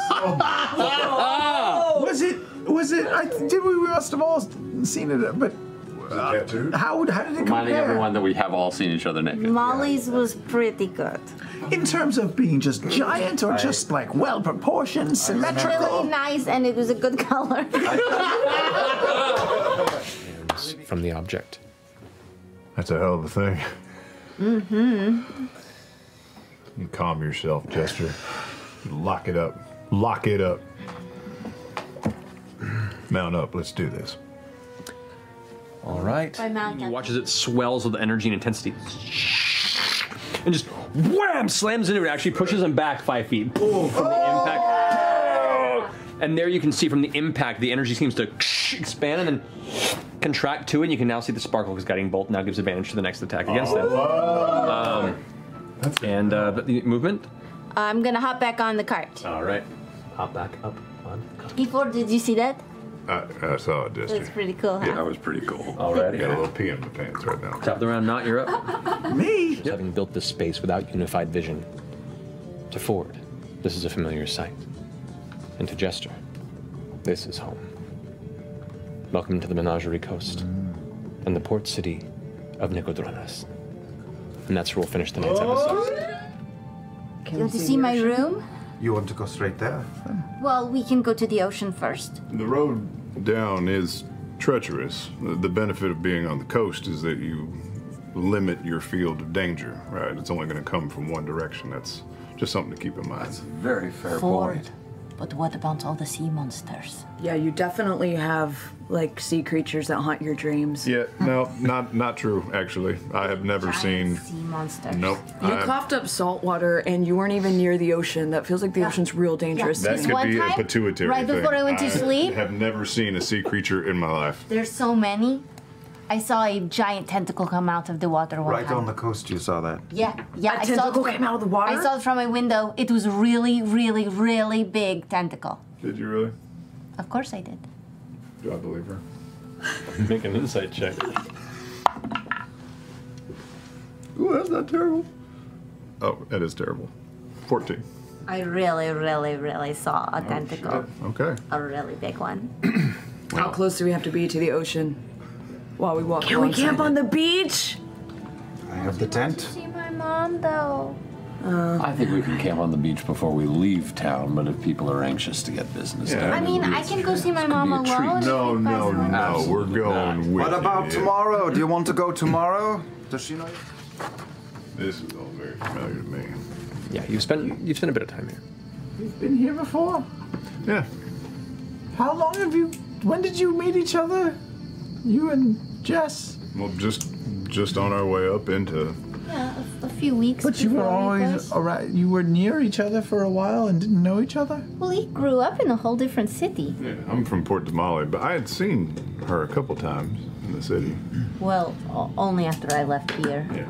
Was it? We must have all seen it, but how did it Reminding compare? everyone that we have all seen each other naked. Molly's was pretty good. In terms of being just giant or just like well proportioned, symmetrical? Really nice, and it was a good color. From the object. That's a hell of a thing. Mm-hmm. You calm yourself, Jester. Lock it up. Lock it up. Mount up. Let's do this. All right. You watch as it swells with energy and intensity. And just wham! Slams into it. Actually pushes him back 5 feet. Boom! From the impact. And there you can see from the impact, the energy seems to expand and then contract to it. And you can now see the sparkle because Guiding Bolt now gives advantage to the next attack against them. But the movement? I'm gonna hop back on the cart. All right. Hop back up on the cart. Before, did you see that? I saw it, Jester. That's pretty cool, huh? Yeah, that was pretty cool. Alrighty. Got a little pee in my pants right now. Top of the round, Not, you're up. Me? Having built this space without unified vision, to Fjord, this is a familiar sight. And to Jester, this is home. Welcome to the Menagerie Coast and the port city of Nicodronas. And that's where we'll finish tonight's episode. You want to see my room? You want to go straight there? Well, we can go to the ocean first. The road down is treacherous. The benefit of being on the coast is that you limit your field of danger, right? It's only going to come from one direction. That's just something to keep in mind. That's a very fair Fjord. But what about all the sea monsters? Yeah, you definitely have like sea creatures that haunt your dreams. Yeah, no, not true, actually. I have never seen sea monsters. Nope. You coughed up salt water and you weren't even near the ocean. That feels like the ocean's real dangerous. That could One be a time, pituitary right thing. before I went to sleep? I have never seen a sea creature in my life. There's so many. I saw a giant tentacle come out of the water one Right time. on the coast, you saw that. Yeah. A tentacle came out of the water? I saw it from my window. It was really, really, really big tentacle. Did you really? Of course I did. Do I believe her? Make an insight check. Ooh, that's not terrible. Oh, that is terrible. 14. I really, really, really saw a tentacle. Okay. A really big one. How close do we have to be to the ocean? while we walk Can we camp on alongside the beach? I have the tent. See my mom though. I think we can camp on the beach before we leave town, but if people are anxious to get business done. I mean, I can go see my mom be a treat. alone. No, if you guys want. no, we're going with What about you. tomorrow? Do you want to go tomorrow? Does she know you? This is all very familiar to me. Yeah, you've spent a bit of time here. You've been here before? Yeah. How long have you... When did you meet each other? You and Jess? Well, just on our way up into... Yeah, a few weeks. But you were before we always was. around... You were near each other for a while and didn't know each other? Well, he grew up in a whole different city. Yeah, I'm from Port Tamale, but I had seen her a couple times in the city. Well, only after I left here. Yeah.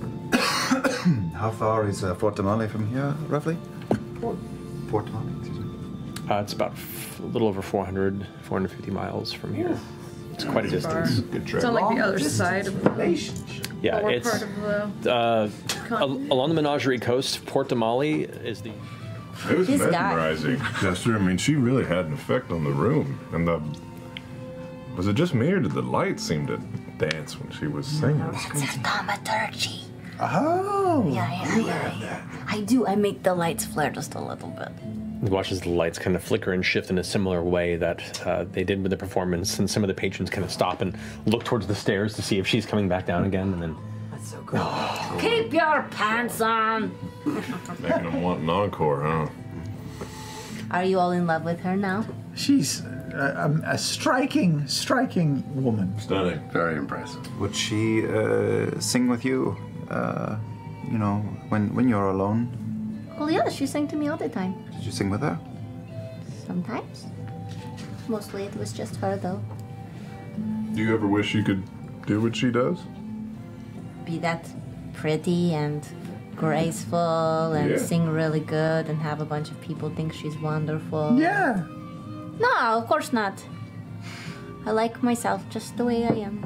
How far is Fort Tamale from here, roughly? Fort Tamale, excuse me. It's about a little over 450 miles from here. It's quite a distance. Good It's trek. on like the other side of the Yeah, lower it's part of the along the Menagerie coast. Port Tamale is the. It was This guy. mesmerizing, Jester. I mean, she really had an effect on the room. And was it just me, or did the lights seem to dance when she was singing? It's thaumaturgy. Oh! Yeah. I do. I make the lights flare just a little bit. He watches the lights kind of flicker and shift in a similar way that they did with the performance, and some of the patrons kind of stop and look towards the stairs to see if she's coming back down again, and then. That's so cool. Keep your pants on. Making them want an encore, huh? Are you all in love with her now? She's a striking woman. Stunning. Very impressive. Would she sing with you, you know, when you're alone? Well, yeah, she sang to me all the time. Did you sing with her? Sometimes. Mostly it was just her, though. Do you ever wish you could do what she does? Be that pretty and graceful and Yeah. sing really good and have a bunch of people think she's wonderful. Yeah. No, of course not. I like myself just the way I am.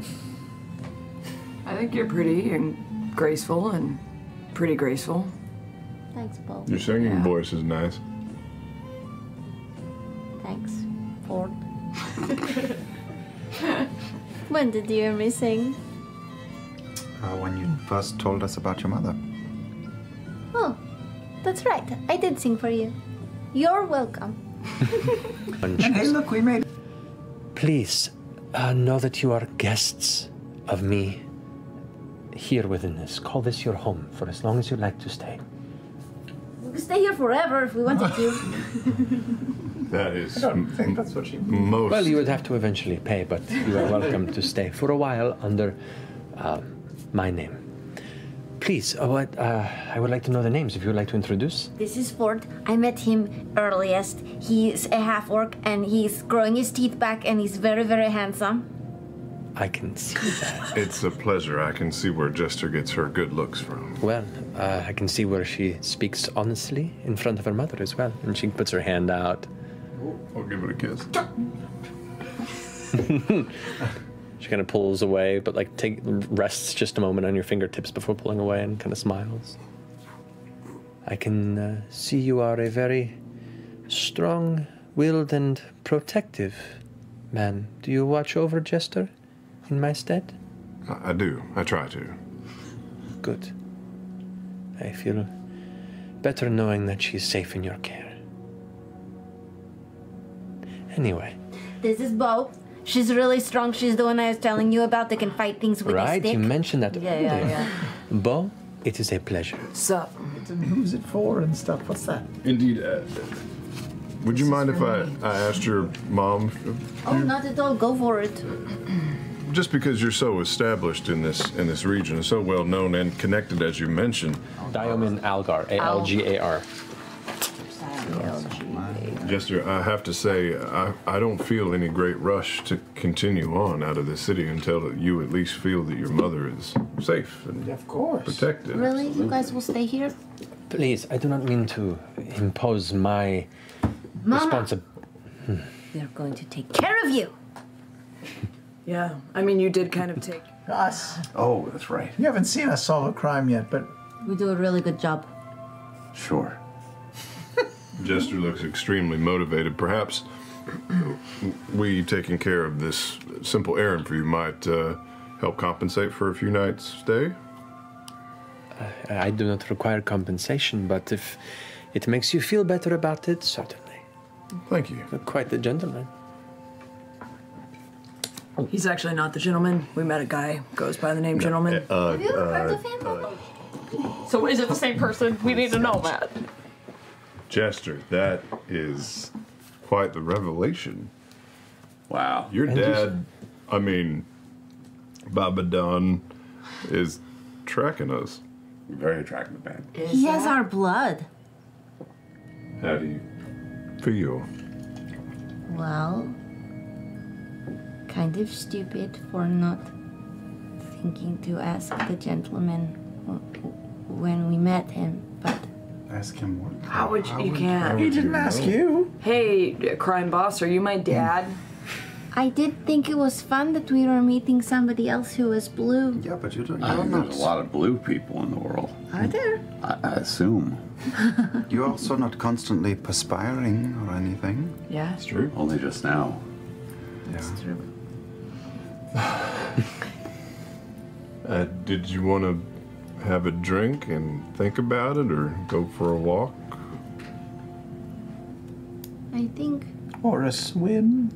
I think you're pretty and graceful and pretty graceful. Thanks, Bo. Your singing voice is nice. Thanks, Fjord. When did you hear me sing? When you first told us about your mother. Oh, that's right. I did sing for you. You're welcome. And hey, look, we made... Please, know that you are guests of me here within this. Call this your home for as long as you like to stay. We could stay here forever if we wanted to. That is. I don't think that's what she meant. Most. Well, you would have to eventually pay, but you are welcome to stay for a while under my name. Please, I would like to know the names if you would like to introduce. This is Fjord. I met him earliest. He's a half-orc and he's growing his teeth back and he's very, very handsome. I can see that. It's a pleasure. I can see where Jester gets her good looks from. Well, I can see where she speaks honestly in front of her mother as well. And she puts her hand out. I'll give it a kiss. She kind of pulls away, but like rests just a moment on your fingertips before pulling away and kind of smiles. I can see you are a very strong-willed and protective man. Do you watch over Jester in my stead? I do. I try to. Good. I feel better knowing that she's safe in your care. Anyway. This is Bo. She's really strong. She's the one I was telling you about that can fight things with a Right, stick. you mentioned that earlier. Yeah. Bo, it is a pleasure. Sup? And who's it for and stuff? What's that? Indeed. Would you mind if I asked your mom? Oh, not at all. Go for it. Just because you're so established in this region, and so well known and connected, as you mentioned. Diomin Algar, A-L-G-A-R. Jester, I have to say, I don't feel any great rush to continue on out of the city until you at least feel that your mother is safe and Of course. protected. Really? You guys will stay here? Please, I do not mean to impose my Mama, responsibility. they're going to take care of you. Yeah, I mean, you did kind of take Us. Oh, that's right. You haven't seen us solve a crime yet, but We do a really good job. Sure. Jester looks extremely motivated. Perhaps we taking care of this simple errand for you might help compensate for a few nights' stay? I do not require compensation, but if it makes you feel better about it, certainly. Thank you. You're quite the gentleman. He's actually not the gentleman. We met a guy who goes by the name Gentleman. Have you ever heard of him? So is it the same person? We need to know that. Jester, that is quite the revelation. Wow. Your dad, I mean, Baba Don, is tracking us. Very attractive man. He has our blood. How do you feel? Well, kind of stupid for not thinking to ask the gentleman when we met him, but... Ask him what? How would you can't. He didn't ask you. Hey, crime boss, are you my dad? I did think it was fun that we were meeting somebody else who was blue. Yeah, but you don't I know. think there's a lot of blue people in the world. Are there? I assume. You're also not constantly perspiring or anything. Yeah. It's true. Only just now. That's true. Did you want to have a drink and think about it, or go for a walk? I think... Or a swim.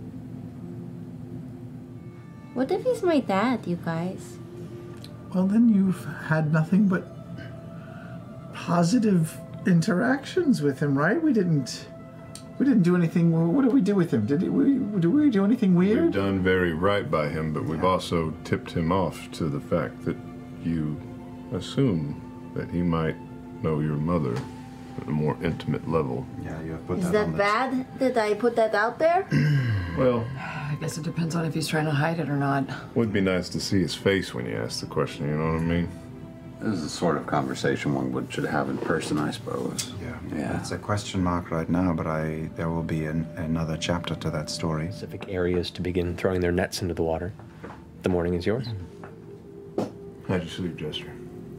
What if he's my dad, you guys? Well, then you've had nothing but positive interactions with him, right? We didn't do anything. What did we do with him? Did we do anything weird? We've done very right by him, but we've also tipped him off to the fact that you assume that he might know your mother at a more intimate level. Yeah, you have put Is that bad that I put that out there? Well, I guess it depends on if he's trying to hide it or not. would be nice to see his face when you ask the question, you know what I mean? This is the sort of conversation one should have in person, I suppose. Yeah. It's a question mark right now, but there will be another chapter to that story. Specific areas to begin throwing their nets into the water. The morning is yours. How'd you sleep, Jester?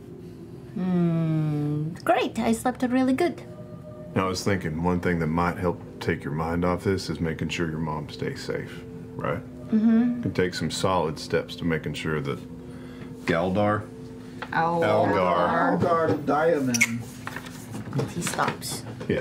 Great. I slept really good. I was thinking one thing that might help take your mind off this is making sure your mom stays safe, right? Mm-hmm. You can take some solid steps to making sure that Galdar, Algar the Diamond. He stops. Yeah.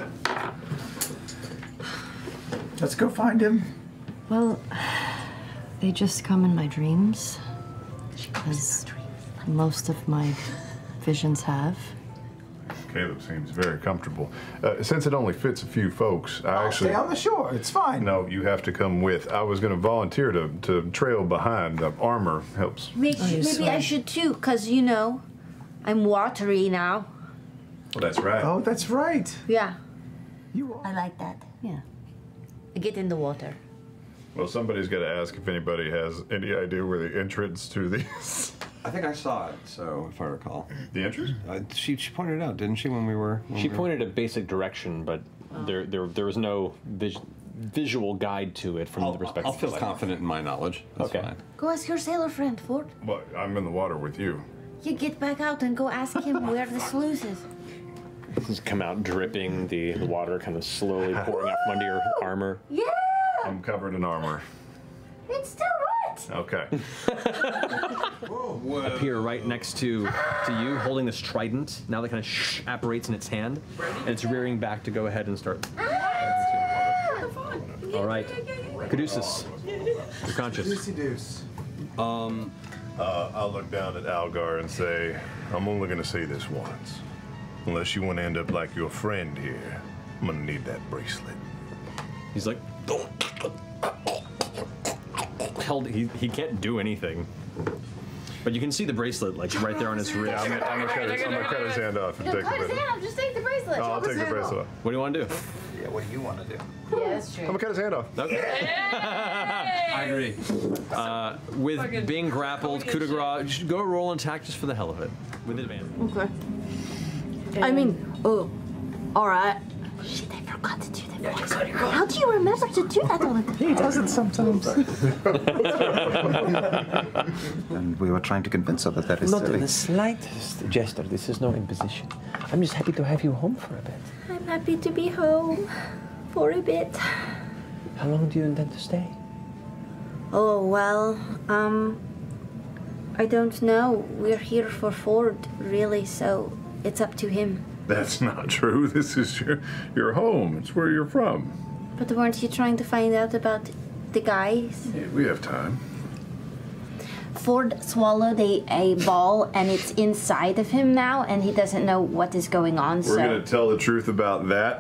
Let's go find him. Well, they just come in my dreams, as most of my visions have. Caleb seems very comfortable. Since it only fits a few folks, I actually... Stay on the shore. It's fine. No, you have to come with. I was going to volunteer to trail behind. The armor helps. Maybe I should too, because, you know, I'm watery now. Well, that's right. Oh, that's right. Yeah. I like that. Yeah. I get in the water. Well, somebody's got to ask if anybody has any idea where the entrance to these... I think I saw it, so if I recall. The entrance? She pointed it out, didn't she, when we were... She pointed a basic direction, but there was no visual guide to it from the perspective. I'll feel confident in my knowledge. That's okay. fine. Go ask your sailor friend, Fjord. Well, I'm in the water with you. You get back out and go ask him where the sluice is. Just come out dripping, the water kind of slowly pouring out from under your armor. Yeah! I'm covered in armor. It's still wet! Okay. Appear right next to you, holding this trident. Now that kind of apparates in its hand, and it's rearing back to go ahead and start. All right, Caduceus, you're conscious. Deuce. I'll look down at Algar and say, I'm only going to say this once. Unless you want to end up like your friend here, I'm going to need that bracelet. He's like, held. He can't do anything. But you can see the bracelet, like right there on his wrist. I'm gonna cut his hand off and take the bracelet. Just take the bracelet. I'll take the bracelet off. What do you want to do? Yeah, what do you want to do? Yeah, that's true. I'm gonna cut his hand off. Okay. I agree. With being grappled, coup de grace, go roll and attack just for the hell of it, with advantage. Okay. I mean, oh, all right. Shit, I forgot to do that. How do you remember to do that all the time? He does it sometimes. And we were trying to convince her that that is Not silly. in the slightest, Jester. This is no imposition. I'm just happy to have you home for a bit. I'm happy to be home for a bit. How long do you intend to stay? Oh, well, I don't know. We're here for Fjord, really, so it's up to him. That's not true. This is your home. It's where you're from. But weren't you trying to find out about the guys? Yeah, we have time. Fjord swallowed a ball, and it's inside of him now, and he doesn't know what is going on, We're going to tell the truth about that.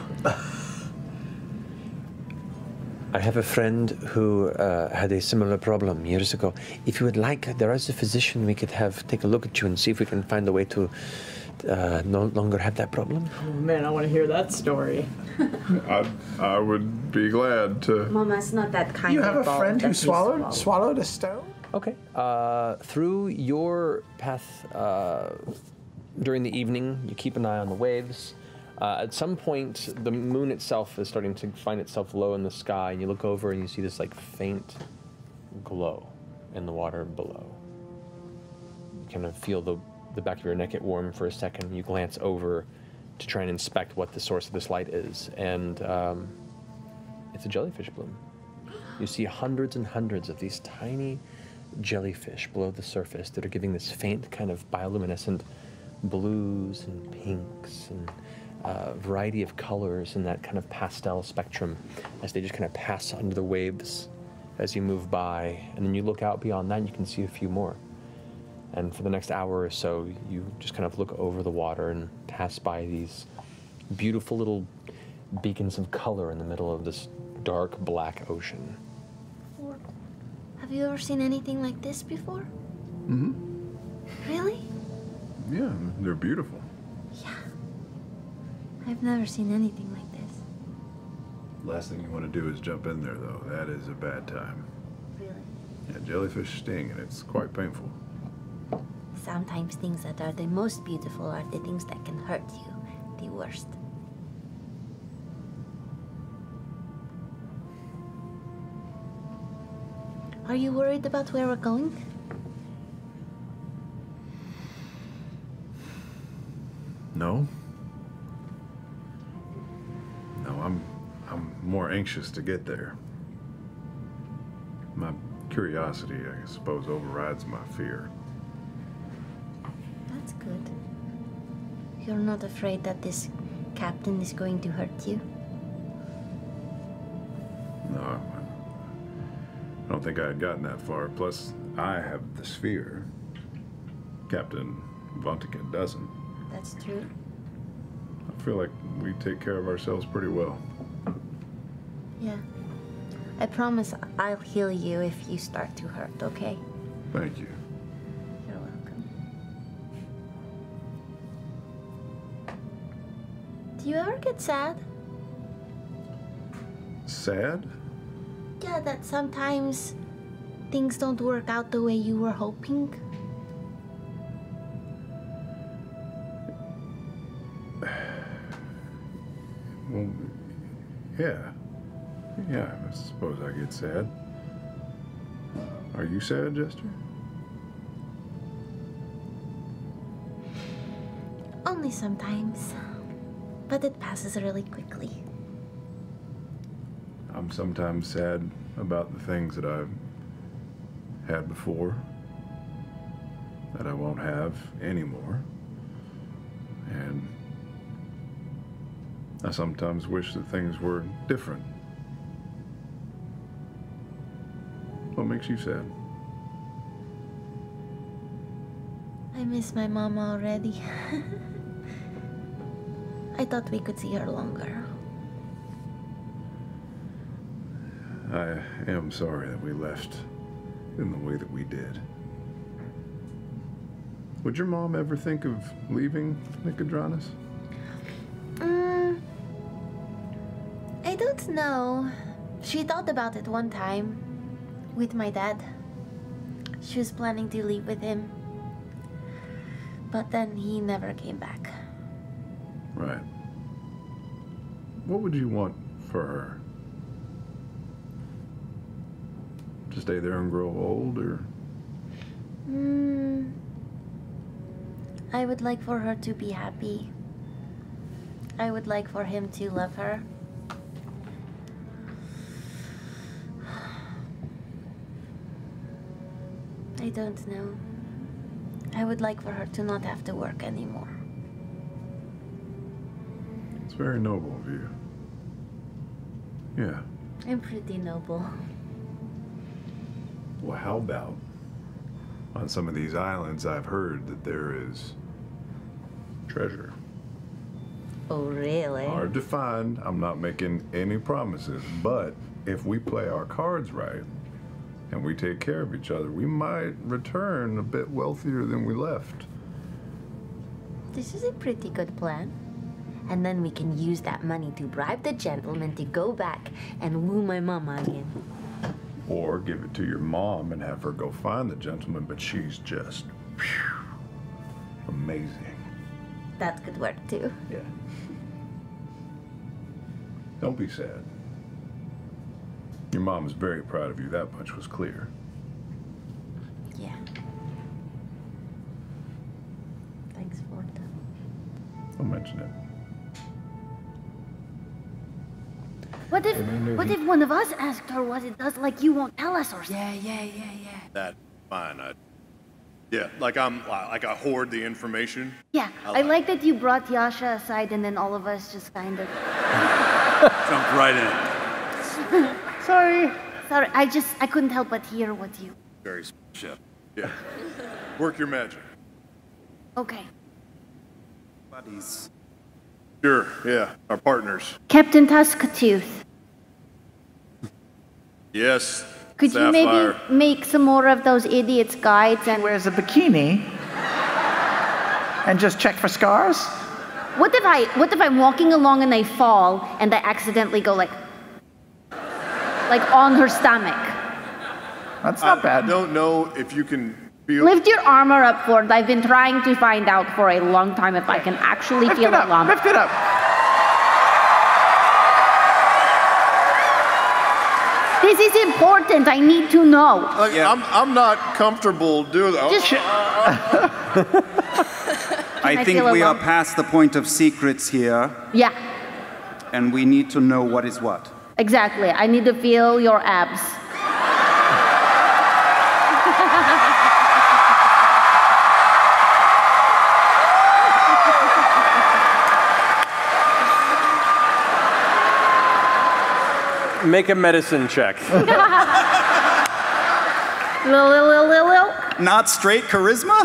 I have a friend who had a similar problem years ago. If you would like, there is a physician we could have take a look at you and see if we can find a way to no longer have that problem. Oh man, I want to hear that story. I would be glad to. Mama, it's not that kind You of have a ball friend who that you swallowed a stone? Okay. Through your path during the evening, you keep an eye on the waves. At some point, the moon itself is starting to find itself low in the sky, and you look over and you see this like faint glow in the water below. You kind of feel the back of your neck get warm for a second. You glance over to try and inspect what the source of this light is, and it's a jellyfish bloom. You see hundreds and hundreds of these tiny jellyfish below the surface that are giving this faint kind of bioluminescent blues and pinks and variety of colors in that kind of pastel spectrum as they just kind of pass under the waves as you move by. And then you look out beyond that and you can see a few more. And for the next hour or so, you just kind of look over the water and pass by these beautiful little beacons of color in the middle of this dark black ocean. Have you ever seen anything like this before? Mm-hmm. Really? Yeah, they're beautiful. I've never seen anything like this. Last thing you want to do is jump in there, though. That is a bad time. Really? Yeah, jellyfish sting, and it's quite painful. Sometimes things that are the most beautiful are the things that can hurt you the worst. Are you worried about where we're going? No. No, I'm more anxious to get there. My curiosity, I suppose, overrides my fear. That's good. You're not afraid that this captain is going to hurt you? No, I don't think I had gotten that far. Plus, I have the sphere. Captain Vontican doesn't. That's true. I feel like we take care of ourselves pretty well. Yeah. I promise I'll heal you if you start to hurt, okay? Thank you. You're welcome. Do you ever get sad? Sad? Yeah, that sometimes things don't work out the way you were hoping. Well, yeah. Yeah, I suppose I get sad. Are you sad, Jester? Only sometimes. But it passes really quickly. I'm sometimes sad about the things that I've had before, that I won't have anymore. And I sometimes wish that things were different. What makes you sad? I miss my mama already. I thought we could see her longer. I am sorry that we left in the way that we did. Would your mom ever think of leaving Nicodranus? I don't know. She thought about it one time with my dad. She was planning to leave with him. But then he never came back. Right. What would you want for her? To stay there and grow old, or? I would like for her to be happy. I would like for him to love her. I don't know. I would like for her to not have to work anymore. It's very noble of you. Yeah. I'm pretty noble. Well, how about on some of these islands I've heard that there is treasure. Oh, really? Hard to find. I'm not making any promises, but if we play our cards right and we take care of each other, we might return a bit wealthier than we left. This is a pretty good plan. And then we can use that money to bribe the gentleman to go back and woo my mama again. Or give it to your mom and have her go find the gentleman, but she's just amazing. That could work too. Yeah. Don't be sad. Your mom is very proud of you. That much was clear. Yeah. Thanks, Fjord. Don't mention it. What if one of us asked her what it does, like you won't tell us or something? Yeah. That's fine. Like I hoard the information. Yeah, I like that you brought Yasha aside and then all of us just kind of... Jumped right in. Sorry, I couldn't help but hear what you... Very chef. Yeah. Work your magic. Okay. Buddies. Sure, yeah. Our partners. Captain Tusktooth, Yes. could you maybe make some more of those idiots' guides and... Wears a bikini and just check for scars? What if I'm walking along and I fall and I accidentally go like on her stomach? That's not bad. I don't know if you can feel... Lift your armor up, Fjord. I've been trying to find out for a long time if I can actually feel a lump. Lift it up. This is important. I need to know. Like, I'm not comfortable doing that. Just I think we are past the point of secrets here. Yeah, And we need to know what is what. exactly. I need to feel your abs. Make a medicine check. Not straight charisma?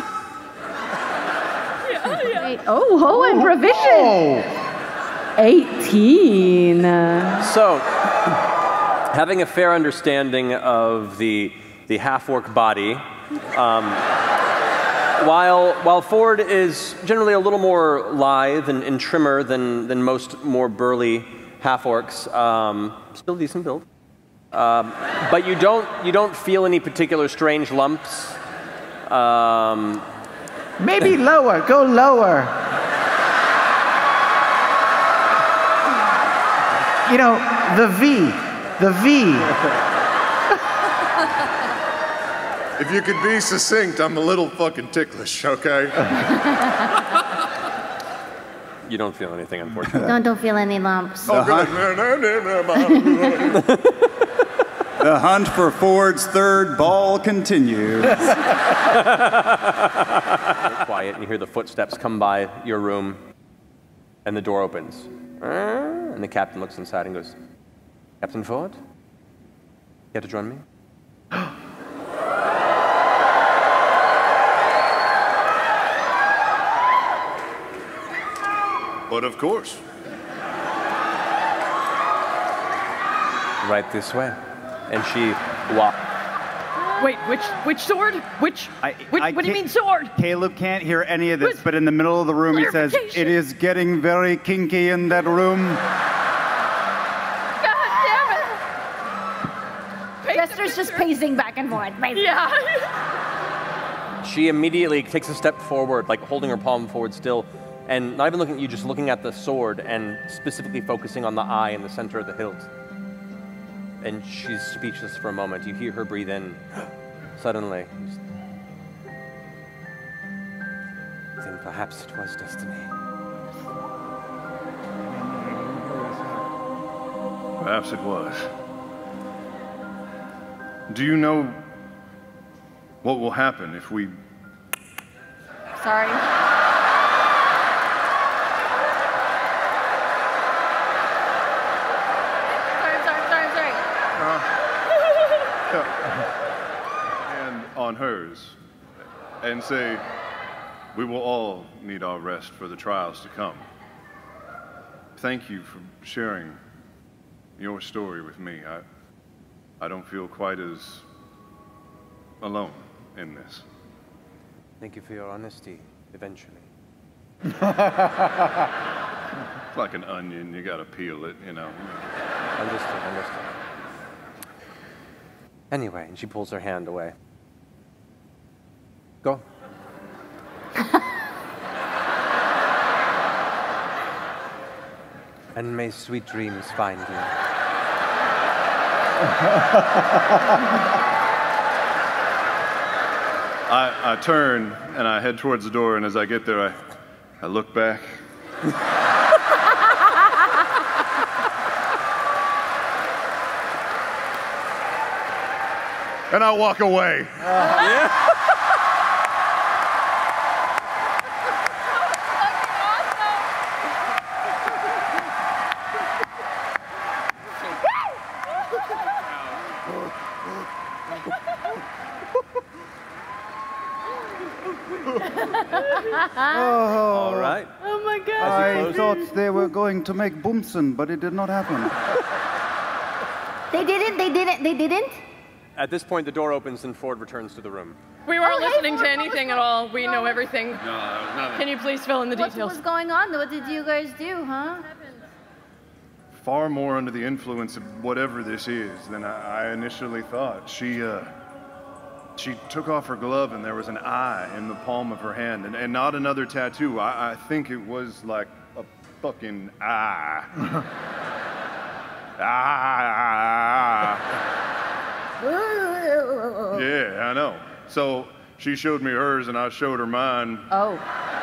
Wait, oh, I'm proficient. 18. So, having a fair understanding of the half-orc body, while Fjord is generally a little more lithe and trimmer than most more burly half-orcs, still decent build. But you don't feel any particular strange lumps. Maybe lower. Go lower. You know, the V. If you could be succinct, I'm a little fucking ticklish, okay? You don't feel anything, unfortunately. Don't feel any lumps. Oh, good. The hunt for Ford's third ball continues. You're quiet, and you hear the footsteps come by your room, and the door opens. And the captain looks inside and goes, Captain Fjord? You have to join me? But of course. Right this way. And she walks. Wait, which sword? Which what do you mean sword? Caleb can't hear any of this, but in the middle of the room he says, "It is getting very kinky in that room." God damn it! Jester's just pacing back and forth. Yeah. She immediately takes a step forward, like holding her palm forward still, and not even looking at you, just looking at the sword and specifically focusing on the eye in the center of the hilt. And she's speechless for a moment. You hear her breathe in. Suddenly. Then perhaps it was destiny. Perhaps it was. Do you know What will happen if we... Sorry. Sorry. hand on hers and say, we will all need our rest for the trials to come. Thank you for sharing your story with me. I don't feel quite as alone in this. Thank you for your honesty, eventually. It's like an onion, you gotta peel it, you know. Understood. Anyway, and she pulls her hand away. Go. And may sweet dreams find you. I turn and I head towards the door, and as I get there, I look back. And I walk away. Yeah. All right. Oh my god. I thought they were going to make Boomson, but it did not happen. They didn't? At this point, the door opens and Fjord returns to the room. We weren't listening to anything at all. We know everything. No. Can you please fill in the details? What's going on? What did you guys do, huh? Far more under the influence of whatever this is than I initially thought. She took off her glove and there was an eye in the palm of her hand, and not another tattoo. I think it was like a fucking eye. Yeah, I know. So she showed me hers and I showed her mine. Oh.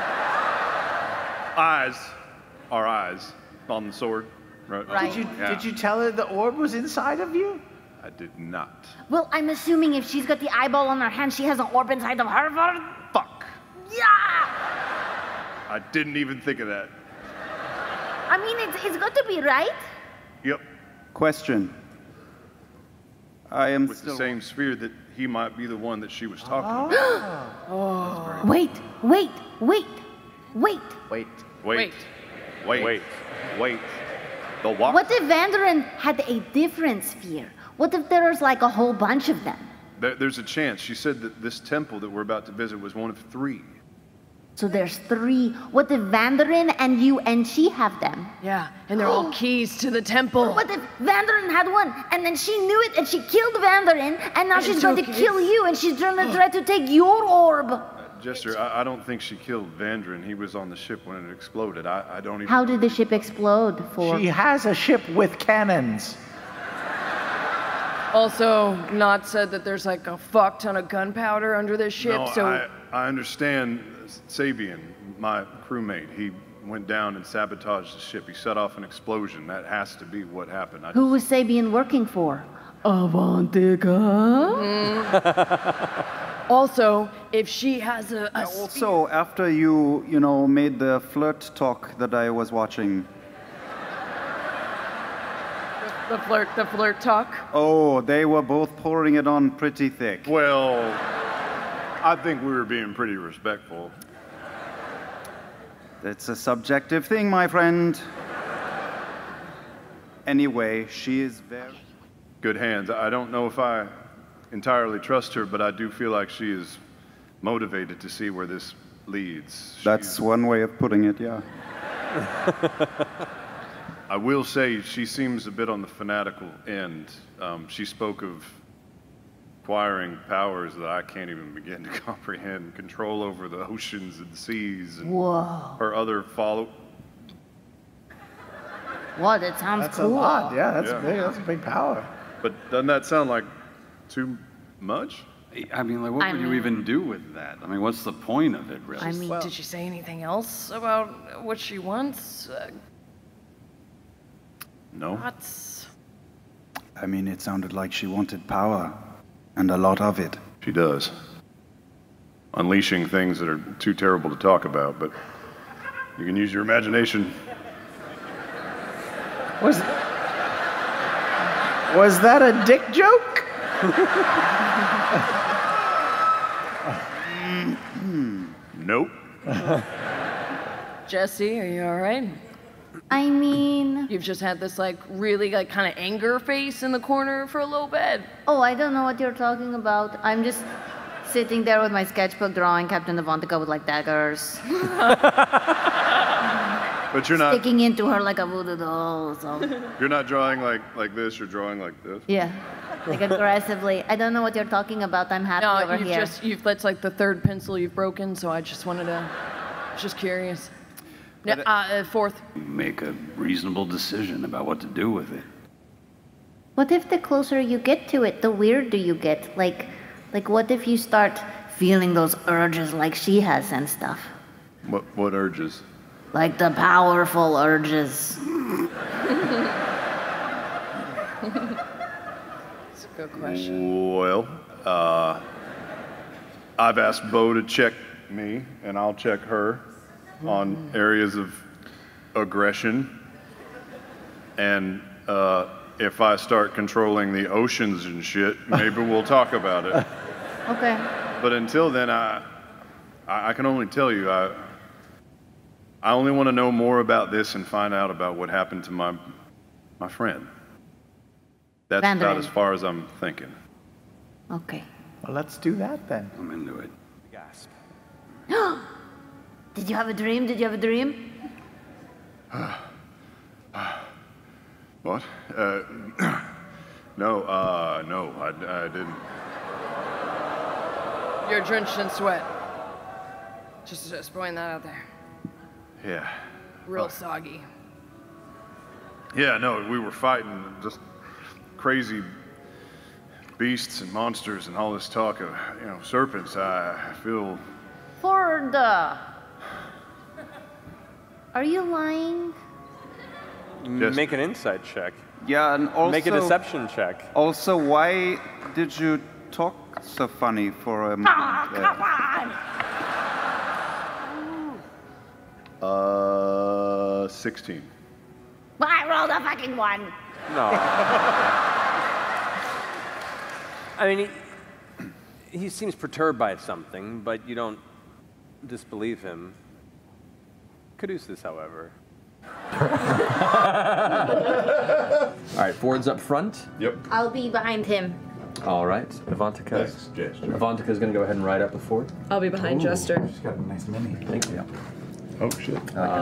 Eyes are eyes on the sword. Right. Did you tell her the orb was inside of you? I did not. Well, I'm assuming if she's got the eyeball on her hand, she has an orb inside of her. Fuck. Yeah! I didn't even think of that. I mean, it's got to be right. Yep. Question. I am With still... the same sphere that he might be the one that she was talking about. Wait. The what? What if Vandarin had a different sphere? What if there was like a whole bunch of them? There's a chance. She said that this temple that we're about to visit was one of 3. So there's 3. What if Vandarin and you and she have them? Yeah, and they're all keys to the temple. What if Vandarin had one, and then she knew it, and she killed Vandarin, and now she's going to kill you, and she's going to try to take your orb? Jester, I don't think she killed Vandrin. He was on the ship when it exploded. I don't even... How did the ship explode? She has a ship with cannons. Also, Not said that there's like a fuck ton of gunpowder under this ship, No, so... I understand Sabian, my crewmate, he went down and sabotaged the ship. He set off an explosion. That has to be what happened. Who was Sabian working for? Avantika? Also, if she has a Also, after you made the flirt talk that I was watching. The flirt talk. Oh, they were both pouring it on pretty thick. Well, I think we were being pretty respectful. It's a subjective thing, my friend. Anyway, she is very... Good hands. I don't know if I entirely trust her, but I do feel like she is motivated to see where this leads. That's one way of putting it, yeah. I will say she seems a bit on the fanatical end. She spoke of acquiring powers that I can't even begin to comprehend. Control over the oceans and seas. And Whoa. her other Wow, that sounds That's cool. a lot. Yeah, that's big. That's a big power. But doesn't that sound like too much? I mean, like, what would you even do with that? I mean, what's the point of it, really? I mean, did she say anything else about what she wants? No. I mean, it sounded like she wanted power, and a lot of it. She does. unleashing things that are too terrible to talk about, but you can use your imagination. Was that a dick joke? Nope. Jesse, are you all right? I mean... You've just had this, like, really, like, kind of anger face in the corner for a little bit. Oh, I don't know what you're talking about. I'm just sitting there with my sketchbook drawing Captain Avantika with, like, daggers. But you're not... Sticking into her like a voodoo doll, so... You're not drawing like this, you're drawing like this? Yeah. Like, aggressively. I don't know what you're talking about. I'm happy over here. That's, like, the third pencil you've broken, so I just wanted to... Just curious. Yeah, fourth. Make a reasonable decision about what to do with it. What if the closer you get to it, the weirder you get? Like what if you start feeling those urges like she has and stuff? What urges? Like the powerful urges. That's a good question. Well, I've asked Bo to check me, and I'll check her on areas of aggression. And if I start controlling the oceans and shit, maybe we'll talk about it. Okay. But until then, I can only tell you, I only want to know more about this and find out about what happened to my friend. That's about as far as I'm thinking. Okay. Well, let's do that then. I'm into it. Gasp. Did you have a dream? Did you have a dream? What? No, I didn't. You're drenched in sweat. Just throwing that out there. Yeah. Real soggy. Yeah, no, we were fighting just crazy beasts and monsters and all this talk of, serpents. I feel... Fjord! Are you lying? Make an insight check. Yeah, and also... Make a deception check. Also, why did you talk so funny for a moment? Come on! 16. I rolled a fucking 1. No. I mean, he seems perturbed by something, but you don't disbelieve him. Caduceus, however. All right, Fjord's up front. Yep. I'll be behind him. All right, Avantika's going to go ahead and ride up with Fjord. I'll be behind Jester. She's got a nice mini. Thank you. Oh, shit.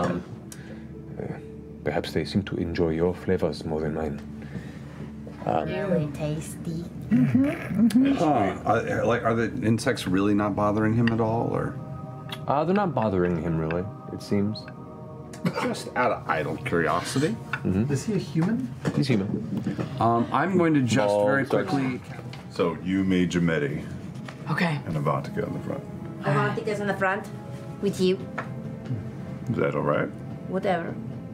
Perhaps they seem to enjoy your flavors more than mine. Really tasty. Are the insects really not bothering him at all, or? They're not bothering him, really, it seems. Just out of idle curiosity. Is he a human? He's human. I'm going to just very quickly... So you made Jametti. Okay. And Avantika in the front. Avantika's in the front. With you. Is that all right? Whatever.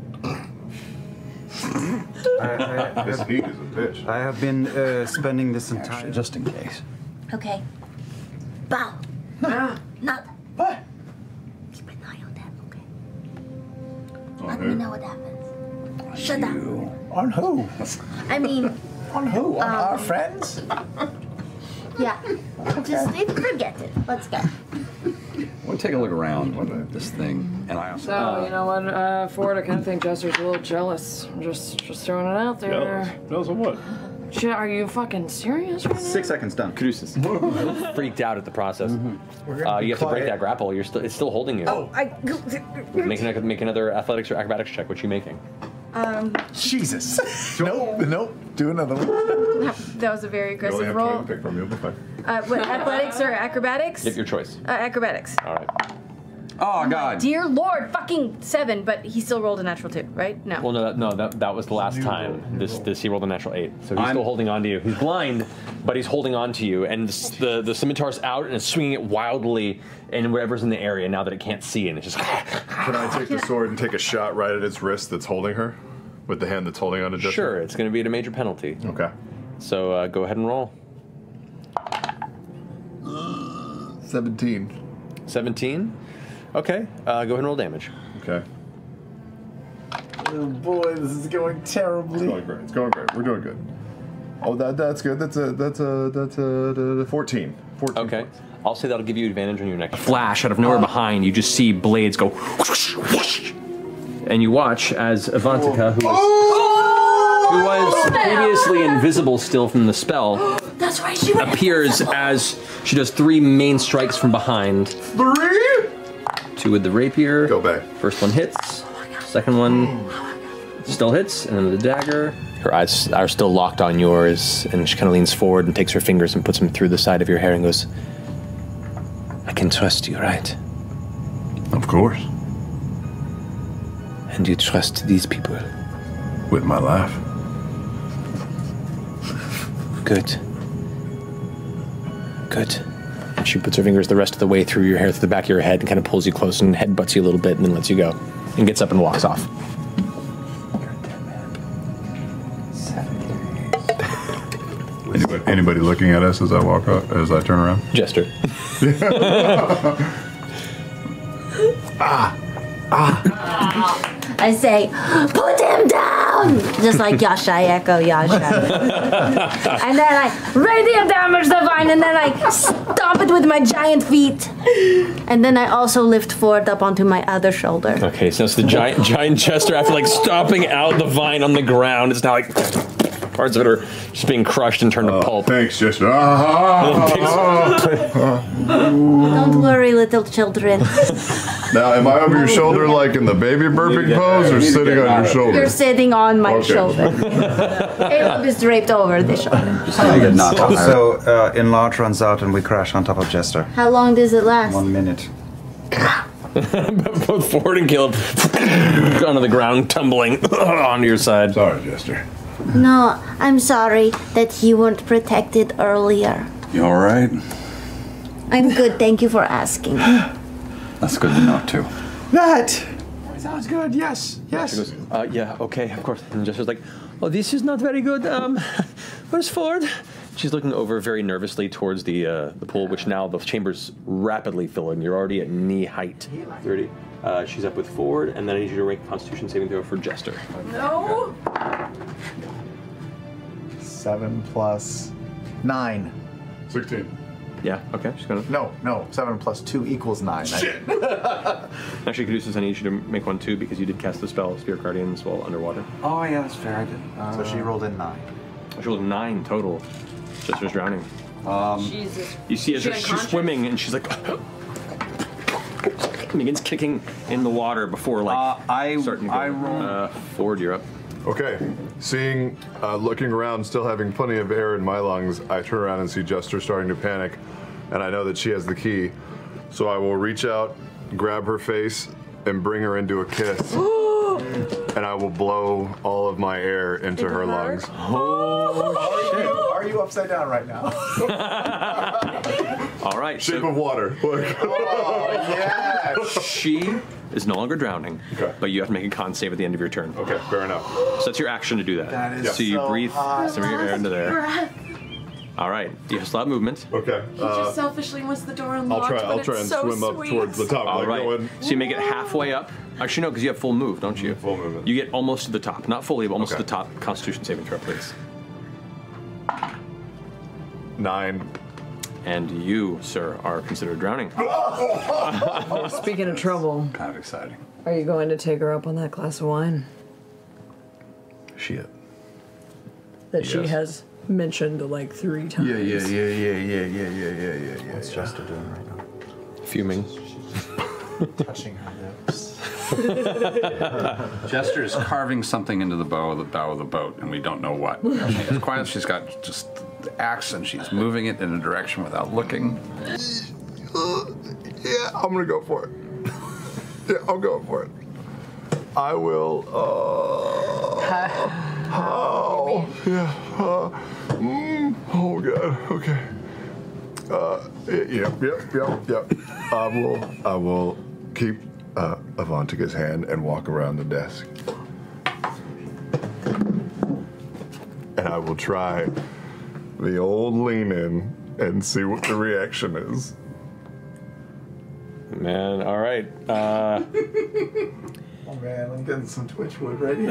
This heat is a bitch. I have been spending this entire... Just in case. Okay. Bow. Not. What? Keep an eye on them, okay? On Let who? me know what happens. Shut up. On who? I mean... On who? On our friends? Yeah. Just forget it. Let's go. I want to take a look around at this thing, and I also... So, you know what, Fjord, I kind of think Jester's a little jealous. I'm just throwing it out there. Jealous of what? Shit, are you fucking serious right now? 6 seconds done. Caduceus. Freaked out at the process. You have to break that grapple. It's still holding you. Oh, Make another athletics or acrobatics check. What are you making? Jesus. Nope. Do another one. That was a very You only aggressive have 20 roll. to pick from. You'll be fine. What, athletics or acrobatics? Give your choice. Acrobatics. All right. Oh, God. Dear Lord, fucking 7, but he still rolled a natural 2, right? No. Well, that was the last time. This he rolled a natural 8, so he's still holding on to you. He's blind, but he's holding on to you, and the scimitar's out and it's swinging it wildly in whatever's in the area now that it can't see, and it's just. Can I take the sword and take a shot right at its wrist that's holding her, with the hand that's holding on to Jester? Sure, it's going to be at a major penalty. Okay. So go ahead and roll. 17. 17? Okay, go ahead and roll damage. Okay. Oh boy, this is going terribly. It's going great. It's going great. We're doing good. Oh, that's good. That's a 14. 14 Okay. points. I'll say that'll give you advantage on your next flash. Out of nowhere behind, you just see blades go whoosh, whoosh, and you watch as Avantika, who was previously invisible still from the spell, That's right, she went. appears as she does 3 main strikes from behind. 3? 2 with the rapier. Go back. First one hits. Second one still hits, and then with the dagger. Her eyes are still locked on yours, and she kind of leans forward and takes her fingers and puts them through the side of your hair and goes, I can trust you, right? Of course. And you trust these people? With my life. Good. Good. And she puts her fingers the rest of the way through your hair, through the back of your head, and kind of pulls you close and headbutts you a little bit, and then lets you go. And gets up and walks off. Anybody looking at us as I walk up, as I turn around? Jester. I say, put him down! Just like Yasha, I echo Yasha. And then I radiant damage the vine, and then I stomp it with my giant feet. And then I also lift Fjord up onto my other shoulder. Okay, so it's the giant Jester, after like stomping out the vine on the ground, it's now like parts of it are just being crushed and turned to pulp. Thanks, Jester. Don't worry, little children. Now, am I over your shoulder like in the baby burping pose or sitting on your shoulder? You're sitting on my Okay. shoulder. Caleb is draped over the shoulder. So, Enlarge runs out and we crash on top of Jester. How long does it last? 1 minute. Both Fjord and Caleb onto the ground, tumbling onto your side. Sorry, Jester. No, I'm sorry that you weren't protected earlier. You all right? I'm good, thank you for asking. That's good to know, too. That sounds good. Yes, yes. She goes, yeah, okay, of course. And Jester's like, oh, this is not very good. Where's Fjord? She's looking over very nervously towards the pool, which now the chamber's rapidly filling. You're already at knee height. You ready? She's up with Fjord, and then I need you to make a Constitution saving throw for Jester. No. 7 plus 9. 16. Yeah, okay, she's gonna. No, 7 plus 2 equals 9. Shit. Actually, Caduceus, I need you to make one too because you did cast the spell Spirit Guardians while underwater. Oh, yeah, that's fair. I did. So she rolled in 9. She rolled 9 total. Jester's drowning. Jesus. You see as She she's unconscious? swimming and she's like begins kicking in the water before like starting to go. I roll. Fjord, you're up. Okay. Seeing, looking around, still having plenty of air in my lungs, I turn around and see Jester starting to panic, and I know that she has the key. So I will reach out, grab her face, and bring her into a kiss. And I will blow all of my air into her lungs. Are you upside down right now? All right. Shape of water. Look. Oh, yes. She is no longer drowning, but you have to make a con save at the end of your turn. Okay, fair enough. So that's your action to do that. That is so you so breathe hot. some of your air into there. All right. You still have movement. Okay. He just selfishly wants the door unlocked, I'll but try it's and so swim up sweet. towards the top. All like right. going. So you make it halfway up. Actually, no, because you have full move, don't you? Full movement. You get almost to the top. Not fully, but almost to the top. Constitution saving throw, please. 9. And you, sir, are considered drowning. Speaking of trouble, Kind of exciting. are you going to take her up on that glass of wine Shit. that she Yes. has mentioned like 3 times? Yeah. What's Jester doing right now? Fuming. Touching her lips. Jester is carving something into the bow of the boat, and we don't know what. She's quiet. She's got just the axe, and she's moving it in a direction without looking. Yeah, I'm gonna go for it. Yeah, I'm going for it. I will. Oh god. Okay. Yep. I will keep Avantika's hand and walk around the desk, and I will try the old lean in and see what the reaction is. Man, all right. Oh man, I'm getting some Twitch wood ready.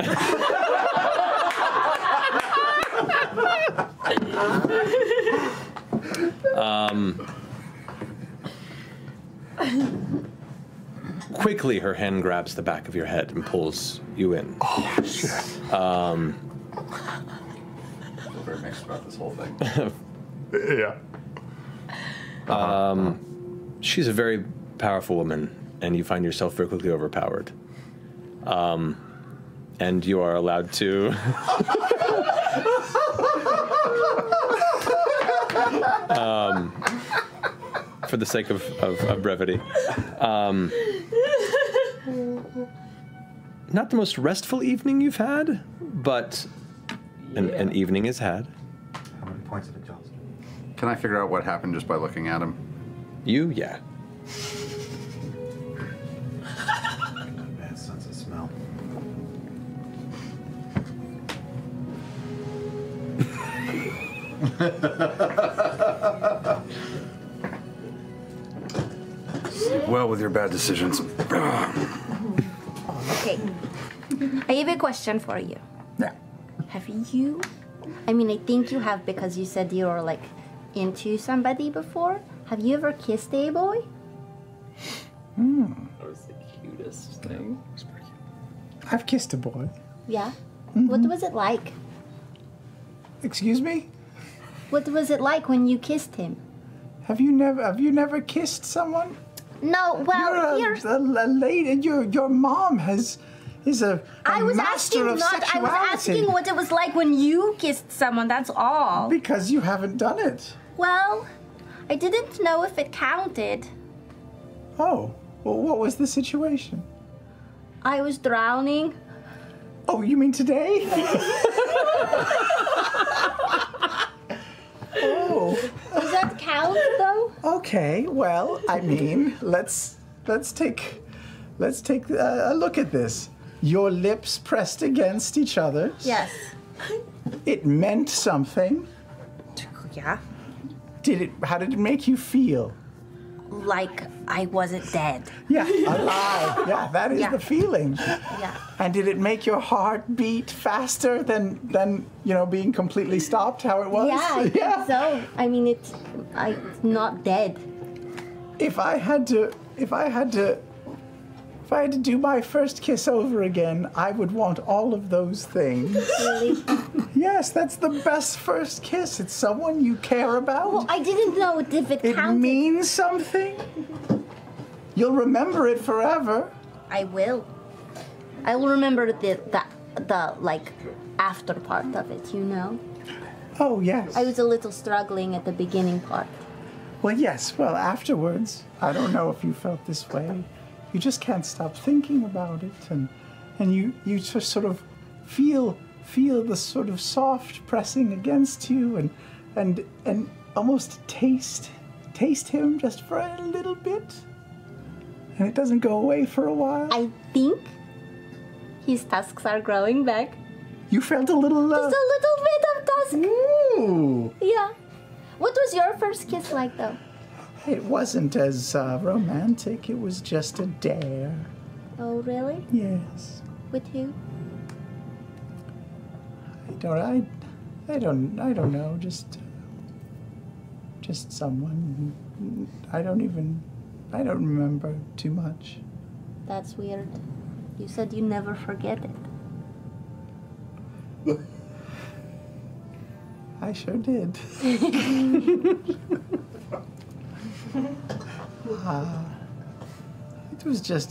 Quickly, her hand grabs the back of your head and pulls you in. Oh, shit. I'm very mixed about this whole thing. Yeah. She's a very powerful woman, and you find yourself very quickly overpowered. And you are allowed to... for the sake of brevity. Not the most restful evening you've had, but an evening is had. How many points of exhaustion? Can I figure out what happened just by looking at him? You, yeah. Bad sense of smell. Sleep well with your bad decisions. Okay. I have a question for you. Yeah. Have you? I mean, I think you have because you said you were like into somebody before. Have you ever kissed a boy? That was the cutest thing. I've kissed a boy. Yeah. What was it like? Excuse me? What was it like when you kissed him? Have you never kissed someone? No. Well, You're a lady. Your mom is a I was master asking of not. I sexuality. was asking what it was like when you kissed someone. That's all. Because you haven't done it. Well, I didn't know if it counted. Oh, well, what was the situation? I was drowning. Oh, you mean today? Oh. Does that count though? Okay, well, I mean, let's take a look at this. Your lips pressed against each other. Yes. It meant something. Yeah. How did it make you feel? Like I wasn't dead. Yeah, alive. Yeah, that is the feeling. Yeah. And did it make your heart beat faster than being completely stopped how it was? Yeah, I think so. I mean, it's not dead. If I had to do my first kiss over again, I would want all of those things. Really? Yes, that's the best first kiss. It's someone you care about. Well, I didn't know if it counted. It means something. You'll remember it forever. I will. I will remember the like after part of it, you know? Oh, yes. I was a little struggling at the beginning part. Well, yes. Well, afterwards, I don't know if you felt this way. You just can't stop thinking about it, and you just sort of feel the sort of soft pressing against you, and almost taste him just for a little bit, and it doesn't go away for a while. I think his tusks are growing back. You felt a little. Just a little bit of tusk. Ooh. Yeah. What was your first kiss like, though? It wasn't as romantic. It was just a dare. Oh, really? Yes. With who? I don't know. Just someone. I don't remember too much. That's weird. You said you never forget it. I sure did. It was just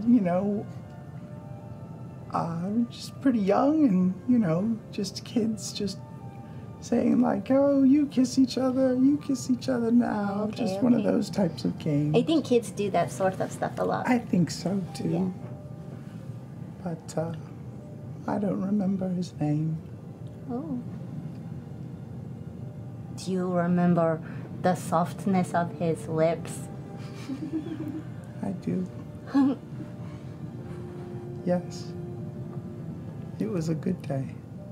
just pretty young, and just kids just saying like, oh, you kiss each other now. Okay, just one of those types of games. I think kids do that sort of stuff a lot. I think so too. Yeah. But I don't remember his name. Oh. Do you remember the softness of his lips? I do. Yes. It was a good day.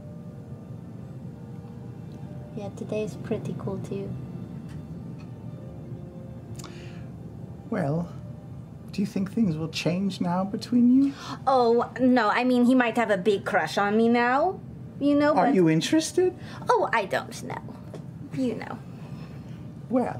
Yeah, today's pretty cool too. Well, Do you think things will change now between you? Oh, no, I mean, he might have a big crush on me now, you know, Are but... you interested? Oh, I don't know. You know. Well,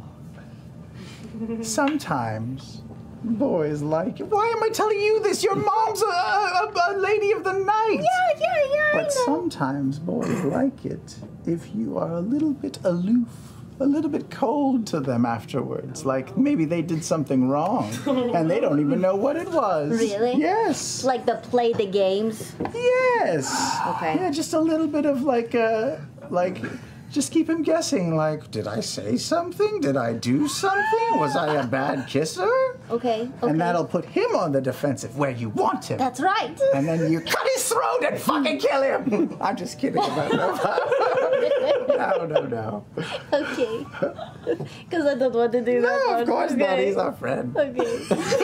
sometimes boys like it. Why am I telling you this? Your mom's a lady of the night. Yeah, But sometimes boys like it if you are a little bit aloof, a little bit cold to them afterwards. Like maybe they did something wrong and they don't even know what it was. Really? Yes. Like the play the games? Yes. Okay. Yeah, just a little bit of just keep him guessing. Like, did I say something? Did I do something? Was I a bad kisser? Okay. And that'll put him on the defensive where you want him. That's right. And then you cut his throat and fucking kill him. I'm just kidding about that. No. Okay. Because I don't want to do that. No, of course not. He's our friend. Okay.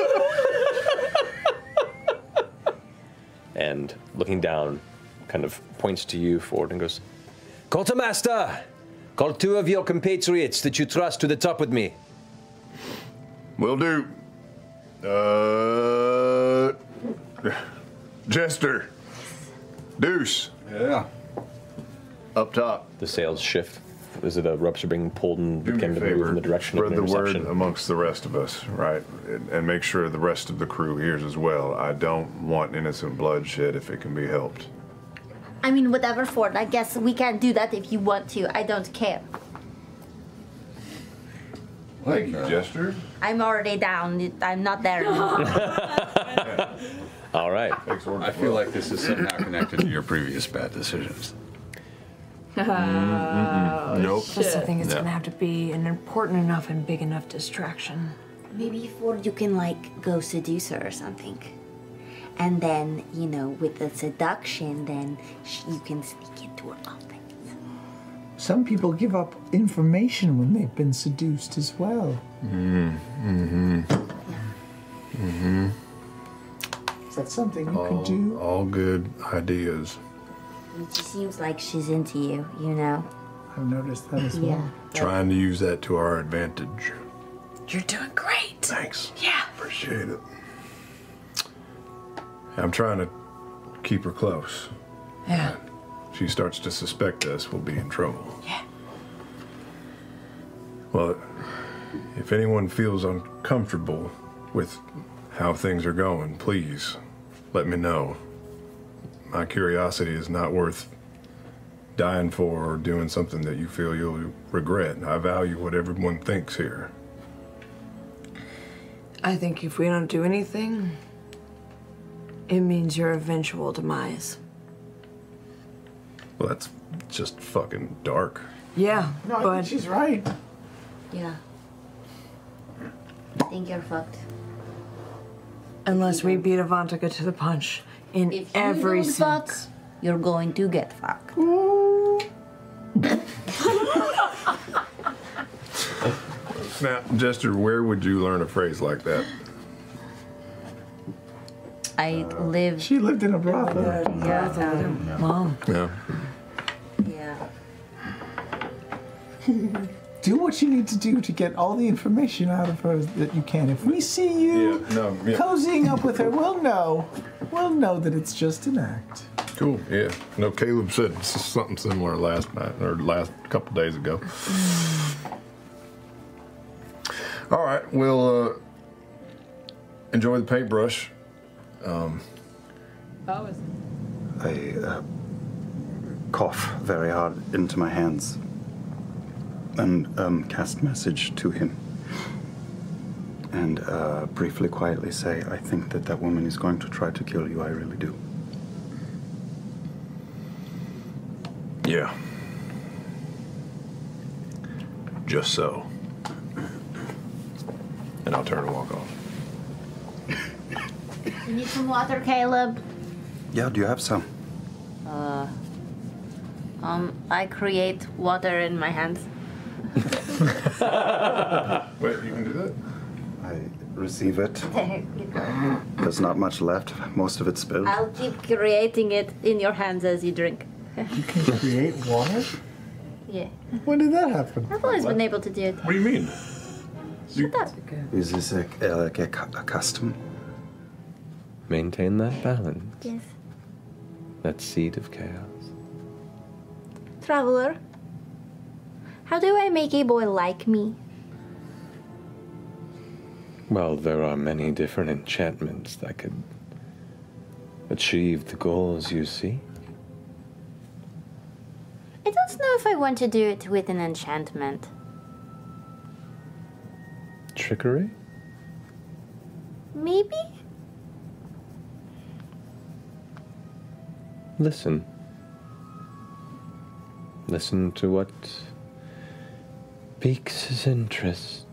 And looking down, kind of points to you, Fjord, and goes, Quartermaster, call 2 of your compatriots that you trust to the top with me. Will do. Jester. Deuce. Yeah. Up top. The sails shift. Is it ropes are being pulled and Do me begin a to move favor. in the direction of Spread the the word interception? amongst the rest of us, right? And make sure the rest of the crew hears as well. I don't want innocent bloodshed if it can be helped. I mean, whatever, Fjord. I guess we can do that if you want to. I don't care. Thank you, Jester. I'm already down. I'm not there anymore. All right. I feel like this is somehow connected to your previous bad decisions. Nope. Just I think it's gonna have to be an important enough and big enough distraction. Maybe Fjord, you can like go seduce her or something. And then, you know, with the seduction, then you can sneak into her office. Some people give up information when they've been seduced as well. Is that something you could do? All good ideas. It just seems like she's into you, you know? I've noticed that as well. Trying to use that to our advantage. You're doing great. Thanks. Yeah. Appreciate it. I'm trying to keep her close. Yeah. If she starts to suspect us, we'll be in trouble. Yeah. Well, if anyone feels uncomfortable with how things are going, please let me know. My curiosity is not worth dying for or doing something that you feel you'll regret. I value what everyone thinks here. I think if we don't do anything, it means your eventual demise. Well, that's just fucking dark. Yeah, No, I but think she's right. Yeah. I think you're fucked. unless we beat Avantika to the punch in If every you don't sense. fuck, you're going to get fucked. Now, Jester, where would you learn a phrase like that? I live. She lived in a brothel. Yeah. Mom. Yeah. Yeah. Do what you need to do to get all the information out of her that you can. If we see you cozying up with her, we'll know. We'll know that it's just an act. Cool. Yeah. No, Caleb said something similar last night or last couple days ago. All right. We'll enjoy the paintbrush. I cough very hard into my hands and cast message to him. And briefly, quietly say, I think that that woman is going to try to kill you. I really do. Yeah. Just so. And I'll turn and walk off. You need some water, Caleb? Yeah, do you have some? I create water in my hands. Wait, you can do that? I receive it. There you go. There's not much left. Most of it's spilled. I'll keep creating it in your hands as you drink. You can create water? Yeah. When did that happen? I've always been able to do it. What do you mean? Shut up. Is this a custom? Maintain that balance. Yes. That seed of chaos. Traveler, how do I make a boy like me? Well, there are many different enchantments that could achieve the goals you see. I don't know if I want to do it with an enchantment. Trickery? Maybe? Listen. Listen to what piques his interest.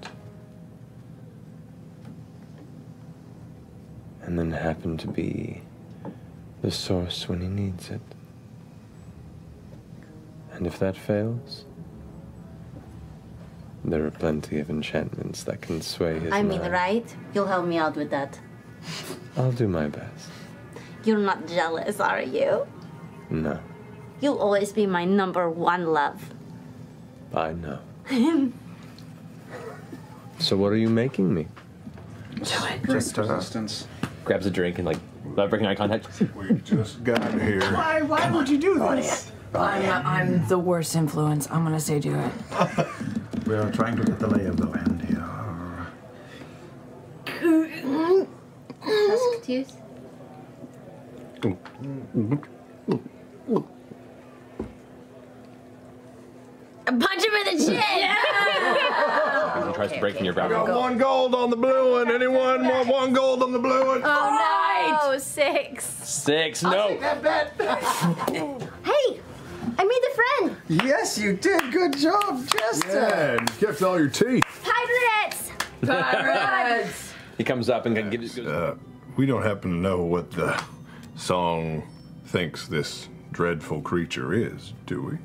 And then happen to be the source when he needs it. And if that fails, there are plenty of enchantments that can sway his I mind. mean, right? You'll help me out with that. I'll do my best. You're not jealous, are you? No, You'll always be my #1 love. I know. So what are you making me? Just resistance. Grabs a drink and without breaking eye contact. We just got here. Why would you do this? I'm the worst influence. I'm gonna say do it. We are trying to get the lay of the land here. Excuse? Punch him in the chin! He tries to break in your brow. Got 1 gold on the blue one. Anyone want 1 gold on the blue one? Oh, no! 6. 6, no! Hey! I made a friend! Yes, you did. Good job, Jester. Yeah, and you kept all your teeth. Pirates! Pirates! He comes up and goes, We don't happen to know what the song thinks this dreadful creature is, do we?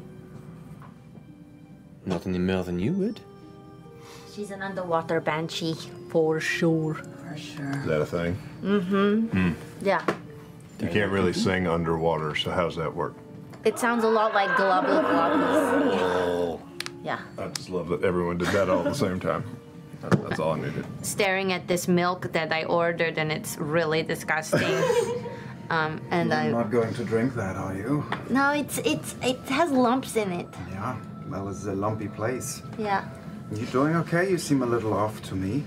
Not any more than you would. She's an underwater banshee, for sure. For sure. Is that a thing? Mm-hmm. Yeah. You can't really sing underwater, so how's that work? It sounds a lot like globble globbles. Yeah. I just love that everyone did that all at the same time. That's all I needed. Staring at this milk that I ordered, and it's really disgusting. And You're not going to drink that, are you? No, it has lumps in it. Yeah. Well, it's a lumpy place. Yeah. You doing okay? You seem a little off to me.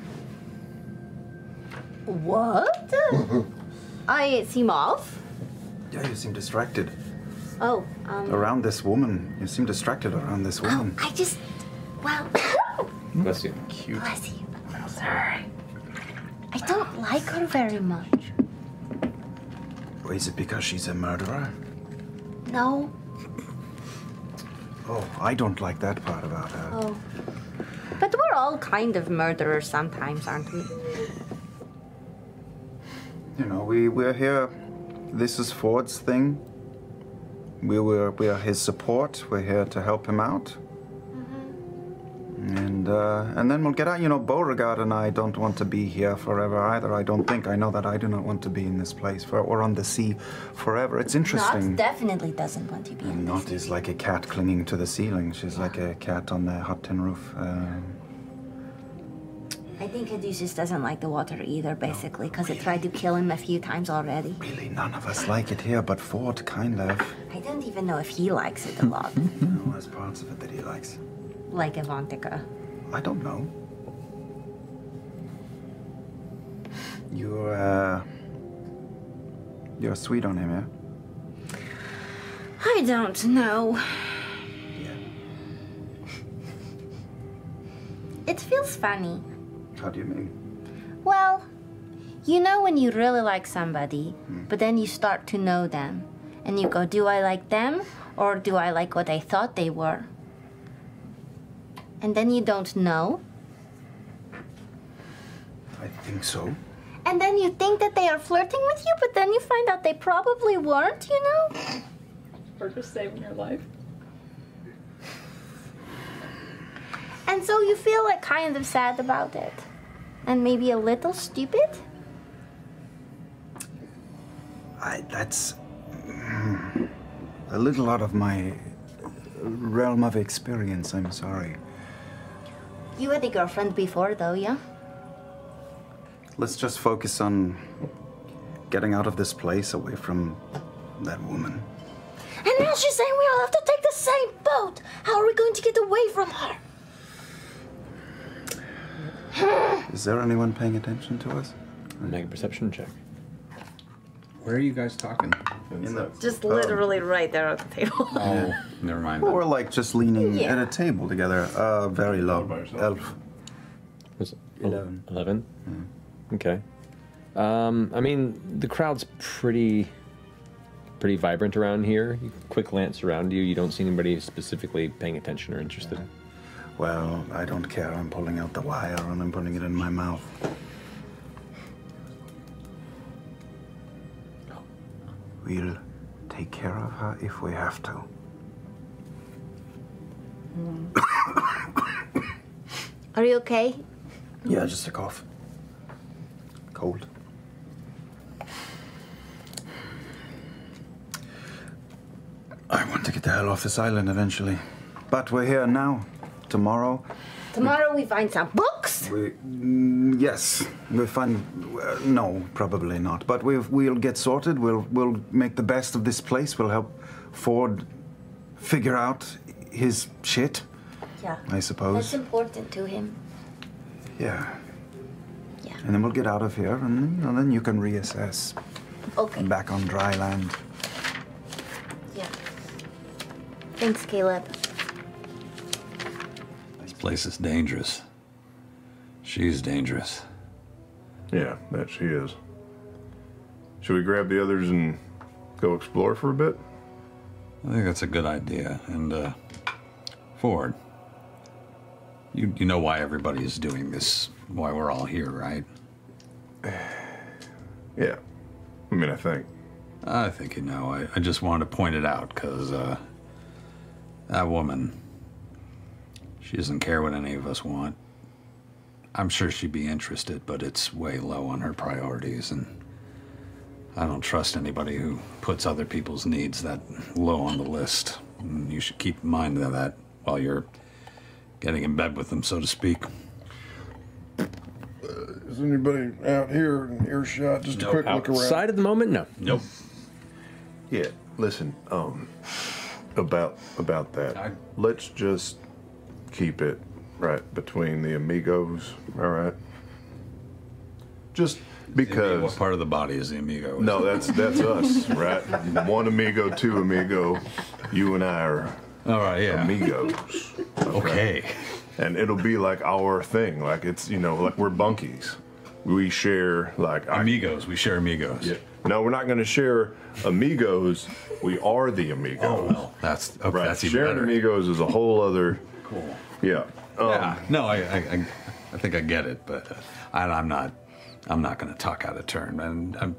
What? I seem off? Yeah, you seem distracted. Oh, Around this woman. You seem distracted around this woman. I just, well, Bless you. Cute. bless you. Sorry. I don't like her very much. Or is it because she's a murderer? No. Oh, I don't like that part about her. Oh. But we're all kind of murderers sometimes, aren't we? You know, we're here. This is Fjord's thing. We are his support. We're here to help him out. And then we'll get out. You know, Beauregard and I don't want to be here forever either. I don't think. I know that I do not want to be in this place or on the sea forever. It's interesting. Not definitely doesn't want to be in Not is like a cat clinging to the ceiling. She's like a cat on the hot tin roof. I think Caduceus doesn't like the water either, basically, because it tried to kill him a few times already. Really, none of us like it here, but Fjord kind of. I don't even know if he likes it a lot. No, there's parts of it that he likes. Like Avantika. I don't know. You're sweet on him, yeah? I don't know. It feels funny. How do you mean? Well, you know when you really like somebody, but then you start to know them, and you go, do I like them, or do I like what I thought they were? And then you don't know, I think so. and then you think that they are flirting with you, but then you find out they probably weren't, you know? Or just saving your life. And so you feel like kind of sad about it. And maybe a little stupid? That's a little out of my realm of experience, I'm sorry. You had a girlfriend before, though, yeah? Let's just focus on getting out of this place away from that woman. And now she's saying we all have to take the same boat. How are we going to get away from her? Is there anyone paying attention to us? Make a perception check. Where are you guys talking? Just literally right there at the table. Oh, never mind. Or like just leaning Yeah. at a table together. Very low. Elf. Was it 11. 11? Okay. I mean, the crowd's pretty vibrant around here. You quick glance around you. You don't see anybody specifically paying attention or interested. Well, I don't care. I'm pulling out the wire and I'm putting it in my mouth. We'll take care of her if we have to. Are you okay? Yeah, just a cough. Cold. I want to get the hell off this island eventually. But we're here now. Tomorrow. Tomorrow we find some books. Yes, we'll find. No, probably not. But we'll get sorted. We'll make the best of this place. We'll help Fjord figure out his shit. Yeah. I suppose. That's important to him. Yeah. Yeah. And then we'll get out of here, and then you can reassess. Okay. Back on dry land. Yeah. Thanks, Caleb. This place is dangerous. She's dangerous. Yeah, that she is. Should we grab the others and go explore for a bit? I think that's a good idea. And, Fjord, you know why everybody is doing this, why we're all here, right? Yeah. I mean, I think you know. I just wanted to point it out, because, that woman, she doesn't care what any of us want. I'm sure she'd be interested, but it's way low on her priorities, and I don't trust anybody who puts other people's needs that low on the list. And you should keep in mind of that while you're getting in bed with them, so to speak. Is anybody out here in earshot? Just a quick look around. Outside at the moment, no. Nope. Yeah, listen, about that. Let's just keep it right between the amigos, all right? Just because. What part of the body is the amigo? No, that's us, right? One amigo, two amigo. You and I are all right, yeah. Amigos. Okay. And it'll be like our thing. Like it's, like we're bunkies. We share like amigos. We share amigos. Yeah. No, we're not going to share amigos. We are the amigos. Oh, well, that's okay, right. That's even Sharing better. amigos is a whole other. Cool. Yeah. Yeah. No, I think I get it, but I'm not going to talk out of turn, and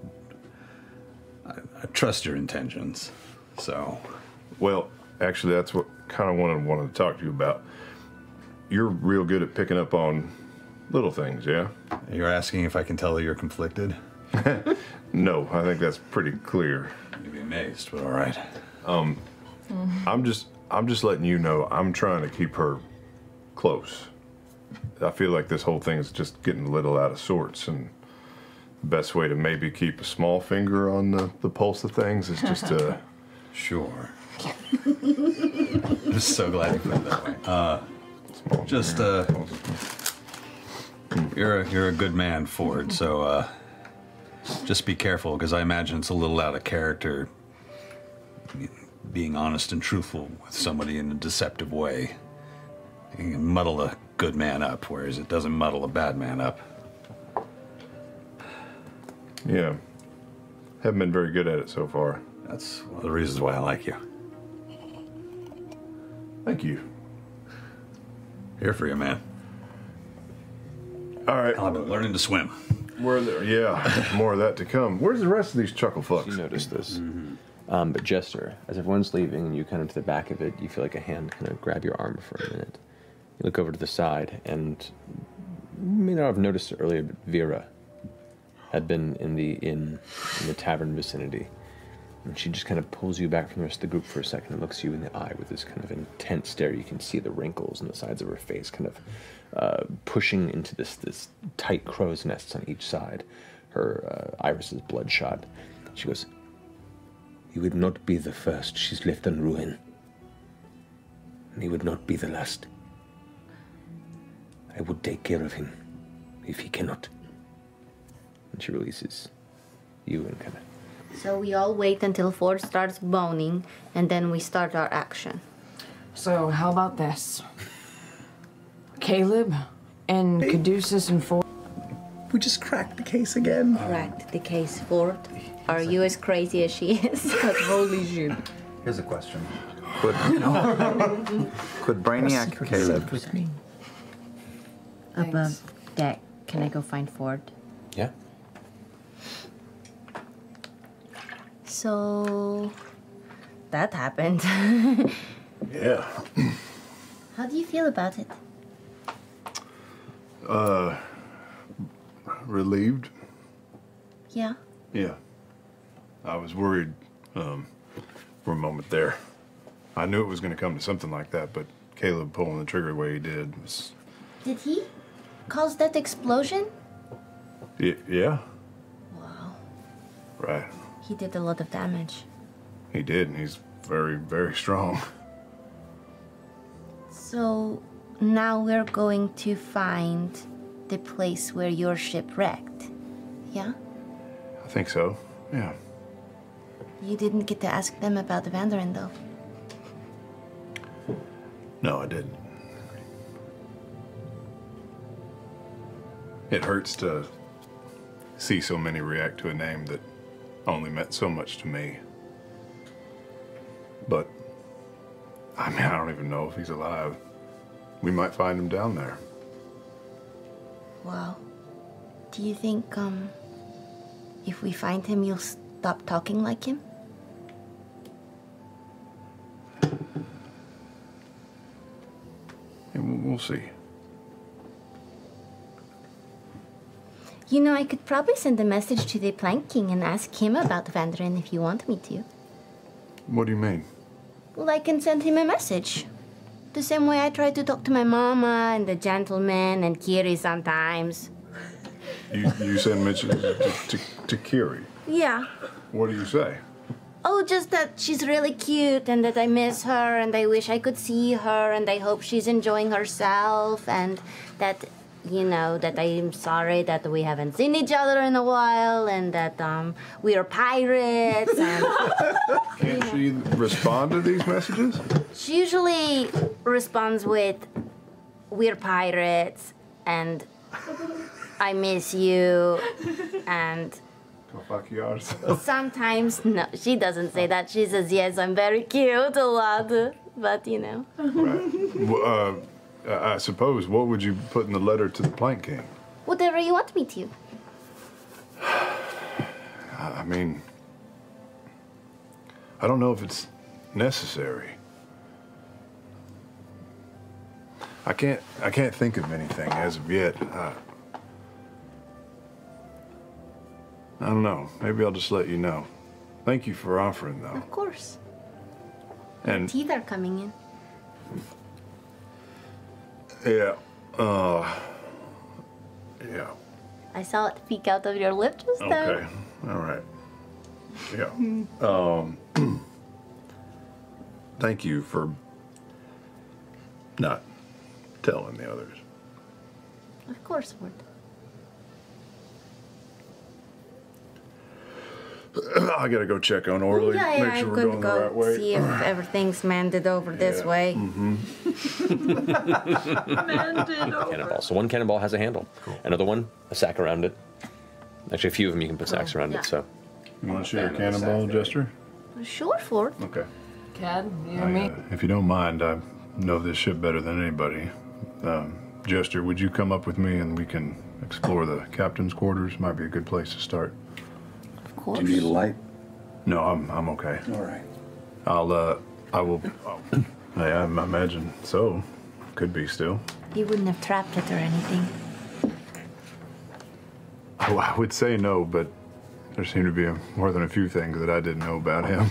I trust your intentions. So. Well, actually, that's what kind of wanted to talk to you about. You're real good at picking up on little things, yeah? You're asking if I can tell that you're conflicted? No, I think that's pretty clear. You'd be amazed, but all right. I'm just letting you know I'm trying to keep her close. I feel like this whole thing is just getting a little out of sorts, and the best way to maybe keep a small finger on the pulse of things is just to... Sure. I'm just so glad you put it that way. You're a good man, Fjord, so just be careful, because I imagine it's a little out of character being honest and truthful with somebody in a deceptive way. You can muddle a good man up, whereas it doesn't muddle a bad man up. Yeah. Haven't been very good at it so far. That's one of the reasons why I like you. Thank you. Here for you, man. All right. I've been learning to swim. Yeah, more of that to come. Where's the rest of these chuckle fucks? You noticed this. But Jester, as everyone's leaving and you kind of to the back of it, you feel like a hand kind of grab your arm for a minute. You look over to the side, and you may not have noticed it earlier, but Vera had been in the tavern vicinity. And she just kind of pulls you back from the rest of the group for a second and looks you in the eye with this kind of intense stare. You can see the wrinkles on the sides of her face kind of pushing into this tight crow's nests on each side. Her iris is bloodshot. She goes, "He would not be the first she's left on ruin. And he would not be the last. I would take care of him if he cannot." And she releases you and kind of... So we all wait until Fjord starts moaning, and then we start our action. So how about this? Caleb and Caduceus and Fjord. We just cracked the case again. Cracked the case, Fjord. Are you as crazy as she is? Because holy shit. Here's a question. Could Brainiac Caleb Above deck, can I go find Fjord? Yeah. So that happened. Yeah. How do you feel about it? Relieved. Yeah. Yeah. I was worried for a moment there. I knew it was going to come to something like that, but Caleb pulling the trigger the way he did was... Did he cause that explosion? Yeah. Wow. Right. He did a lot of damage. He did, and he's very, very strong. So now we're going to find the place where your ship wrecked. Yeah? I think so. Yeah. You didn't get to ask them about the Vandarin, though. No, I didn't. It hurts to see so many react to a name that only meant so much to me. But, I mean, I don't even know if he's alive. We might find him down there. Wow. Do you think, if we find him, you'll stop talking like him? Yeah, we'll see. You know, I could probably send a message to the Plank King and ask him about the Vandarin if you want me to. What do you mean? Well, I can send him a message. The same way I try to talk to my mama and the gentleman and Kiri sometimes. You send messages to Kiri. Yeah. What do you say? Oh, just that she's really cute and that I miss her and I wish I could see her and I hope she's enjoying herself and that, you know, that I'm sorry that we haven't seen each other in a while and that we are pirates. And Can't she respond to these messages? she usually responds with, "We're pirates," and "I miss you," and Go fuck yours. sometimes, no, she doesn't say that. She says, "Yes, I'm very cute," a lot, but you know. Well, I suppose, what would you put in the letter to the Plank King? Whatever you want me to. I mean, I don't know if it's necessary. I can't think of anything as of yet. I don't know. Maybe I'll just let you know. Thank you for offering, though. Of course. And Teeth are coming in. yeah, yeah. I saw it peek out of your lip just now. Okay. All right. Yeah. Thank you for not telling the others. Of course, Fjord. I gotta go check on Orly. Yeah, make sure I'm we're going to going the right go way. see if everything's mended over this way. Cannonball. So one cannonball has a handle. Another one, a sack around it. Actually, a few of them you can put sacks around yeah. it. So. You want to share a cannonball, Jester? Sure, Fjord. Okay. Cad, you and me. If you don't mind, I know this ship better than anybody. Jester, would you come up with me and we can explore the captain's quarters? Might be a good place to start. Of course. Do you need a light? No, I'm okay. All right. I will. I imagine so. Could be still. You wouldn't have trapped it or anything. I would say no, but There seemed to be more than a few things that I didn't know about him.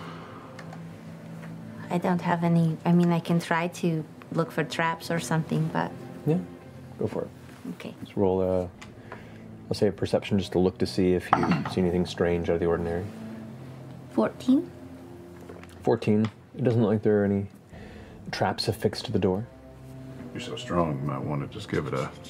I don't have any. I mean, I can try to look for traps or something, but. Yeah, go for it. Okay. Let's roll let's say a perception just to look to see if you see anything strange out of the ordinary. 14. 14. It doesn't look like there are any traps affixed to the door. You're so strong, you might want to just give it a...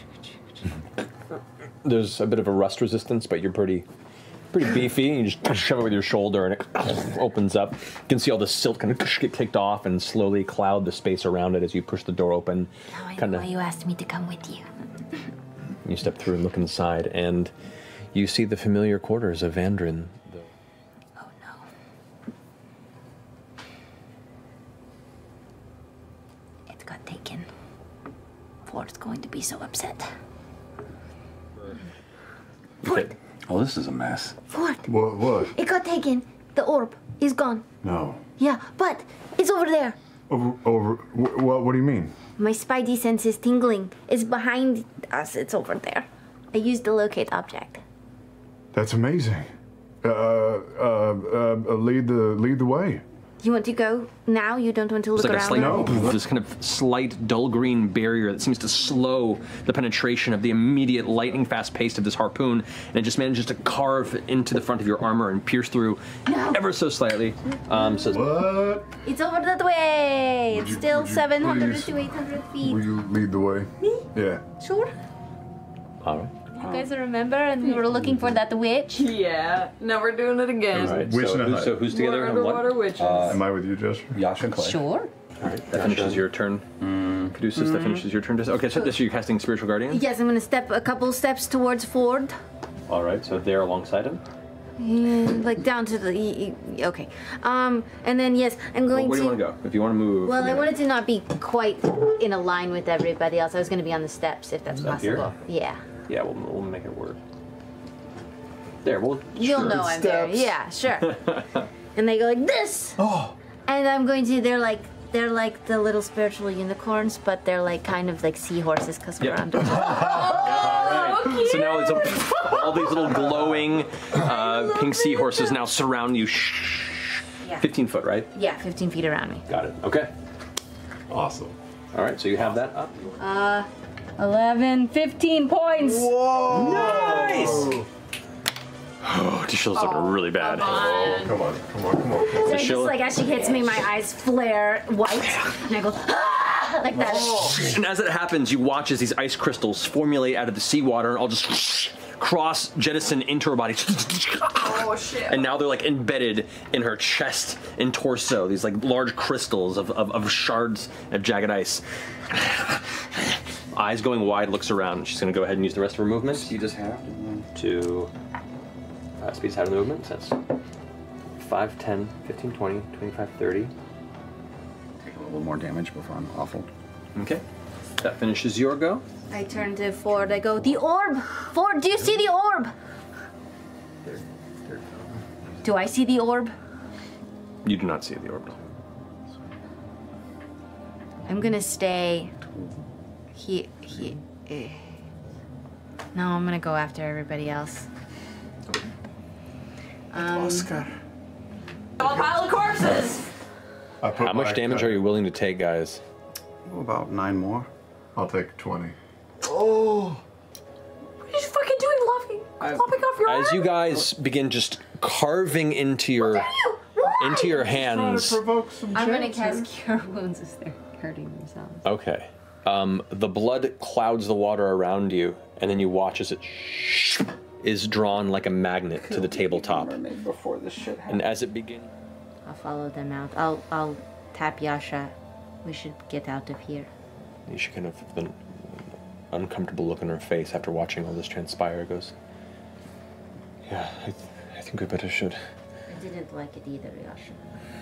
There's a bit of a rust resistance, but you're pretty beefy. You just shove it with your shoulder and it opens up. You can see all the silt kind of get kicked off and slowly cloud the space around it as you push the door open. Now I know why you asked me to come with you. You step through and look inside, and you see the familiar quarters of Vandrin. Oh no. It got taken. Fjord's going to be so upset. Fjord! Oh, this is a mess. Fjord! What? It got taken. The orb is gone. No. Yeah, but it's over there. What do you mean? My spidey sense is tingling. It's behind us. It's over there. I used the locate object. That's amazing. Lead the way. You want to go now? You don't want to look It's like around? this kind of slight dull green barrier that seems to slow the penetration of the immediate lightning fast pace of this harpoon, and it just manages to carve into the front of your armor and pierce through ever so slightly. What? It's over that way. It's still 700 please- to 800 feet. Will you lead the way? Me? Yeah. Sure. All right. You guys remember? And we were looking for that witch. Yeah. Now we're doing it again. All right. Witch in a hut. So who's together? We're and what? underwater witches. Am I with you, Jester? Yasha and Clay. Sure. All right. That finishes your turn. Caduceus, that finishes your turn. Okay, so this you're casting Spiritual Guardian? Yes, I'm going to step a couple steps towards Fjord. All right, so there alongside him. And like down to the okay. And then yes, I'm going Where do you want to go? If you want to move. Well, from I there. wanted to not be quite in a line with everybody else. I was going to be on the steps if that's Up here? possible. Yeah. Yeah, we'll make it work. There, You'll know I'm there. Yeah, sure. And they go like this. Oh. And I'm going to. They're like the little spiritual unicorns, but they're like kind of like seahorses because we're underwater. Oh, so now it's all these little glowing pink seahorses now surround you. Yeah. 15 foot, right? Yeah, 15 feet around me. Got it. Okay. Awesome. All right, so you have that up. 11, 15 points. Whoa! Nice. Oh, Tishilla's looking really bad. Come on. So just like as she hits me, my eyes flare white, and I go ah! Like that. And as it happens, you watch as these ice crystals formulate out of the seawater and all just cross jettison into her body. Oh shit! And now they're like embedded in her chest and torso. These like large crystals of shards of jagged ice. Eyes going wide, looks around. She's going to go ahead and use the rest of her movement. You just have to speed's out of the movement. So that's 5, 10, 15, 20, 25, 30. Take a little more damage before I'm awful. Okay. That finishes your go. I turn to Fjord. I go, the orb. Fjord, do you see the orb? Do I see the orb? You do not see the orb. I'm gonna stay. No, I'm gonna go after everybody else. Oscar. A pile of corpses. How much damage are you willing to take, guys? About 9 more. I'll take 20. Oh. What are you fucking doing, Luffy? Flopping off your As arm? you guys begin just carving into your hands. I'm gonna cast Cure Wounds as they're hurting themselves. Okay. The blood clouds the water around you, and then you watch as it is drawn like a magnet to the tabletop. Before this shit happened. And as it begins, I'll follow them out. I'll tap Yasha. We should get out of here. you should kind of an uncomfortable look on her face after watching all this transpire. Goes, yeah, I think we better should. I didn't like it either, Yasha.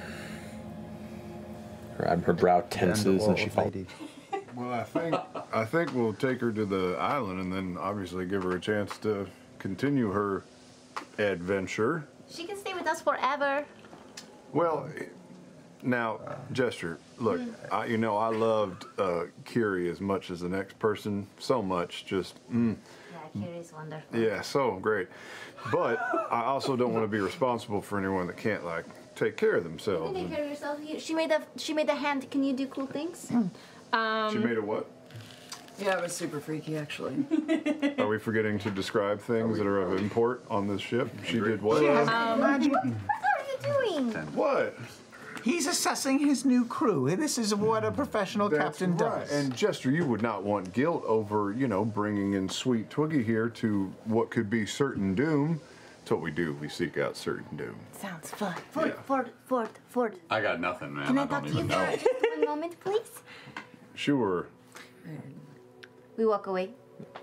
Her brow tenses and she falls. Well, I think we'll take her to the island and then obviously give her a chance to continue her adventure. She can stay with us forever. Well, now, Jester, look, I loved Kiri as much as the next person, so much. Just, here is wonderful. Yeah, so great. But I also don't want to be responsible for anyone that can't like take care of You themselves. can take care of yourself. She made a hand. Can you do cool things? She made a what? Yeah, it was super freaky, actually. Are we forgetting to describe things that are of import on this ship? She did what? What are you doing? What? He's assessing his new crew. This is what a professional captain right. does. And Jester, you would not want guilt over, bringing in Sweet Twiggy here to what could be certain doom. That's what we do. We seek out certain doom. Sounds fun. Ford. I got nothing, man. Can I I talk don't to you even know. for just one moment, please? Sure. We walk away.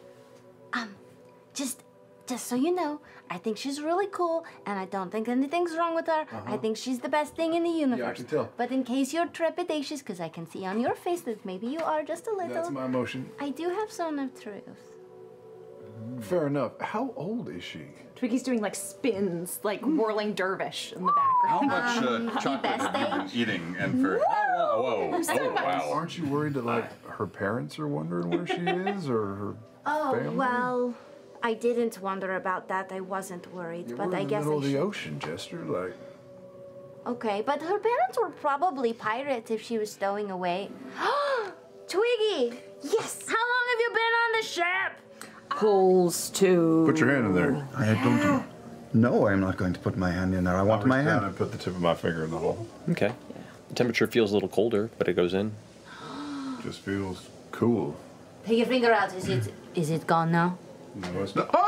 Just so you know, I think she's really cool, and I don't think anything's wrong with her. I think she's the best thing in the universe. Yeah, I can tell. But in case you're trepidatious, because I can see on your face that maybe you are just a little. That's my emotion. I do have some of truth. Fair enough. How old is she? Twiggy's doing like spins, like whirling dervish in the How background. much chocolate have you been eating? And for whoa, wow. Aren't you worried that like her parents are wondering where she is, or her family? Well, I didn't wonder about that. I wasn't worried, but We're I in the guess middle I of the should. ocean, Jester. Like, Okay, but her parents were probably pirates if she was stowing away. Twiggy! Yes! How long have you been on the ship? Pulls to. put your hand in there. I don't. No, I'm not going to put my hand in there. I want my hand. And put the tip of my finger in the hole. Okay. The temperature feels a little colder, but it goes in. Just feels cool. Take your finger out. Is it gone now? No, it's not.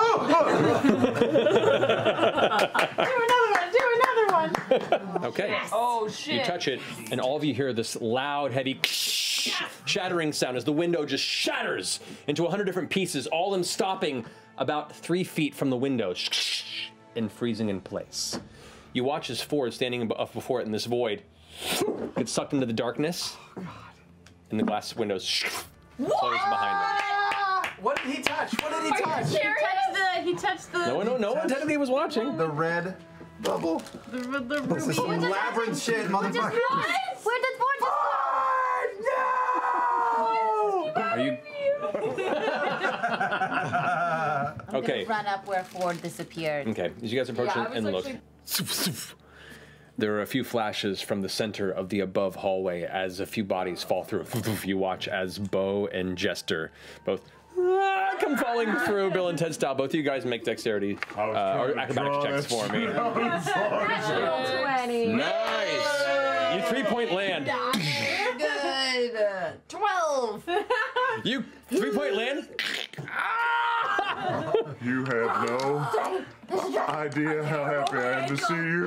Do another one. Okay. Oh shit! You touch it, and all of you hear this loud, heavy shattering sound as the window just shatters into 100 different pieces, all of them stopping about 3 feet from the window and freezing in place. You watch as Fjord, standing before it in this void, gets sucked into the darkness, and the glass windows close behind them. What did he touch? What did he touch? He touched the. No one technically was watching. The red bubble. The This is ruby. some labyrinth shit, motherfucker. Where did Ford just Are you? Okay. Run up where Fjord disappeared. Okay, as you guys approach Yeah, I it was and look, actually- there are a few flashes from the center of the above hallway as a few bodies fall through. You watch as Bo and Jester both come falling through, Bill and Ted style. Both of you guys make dexterity or acrobatics checks for me. 20. Nice. You 3-point land. Good. 12. You 3-point land. You have no idea how happy I am to see you,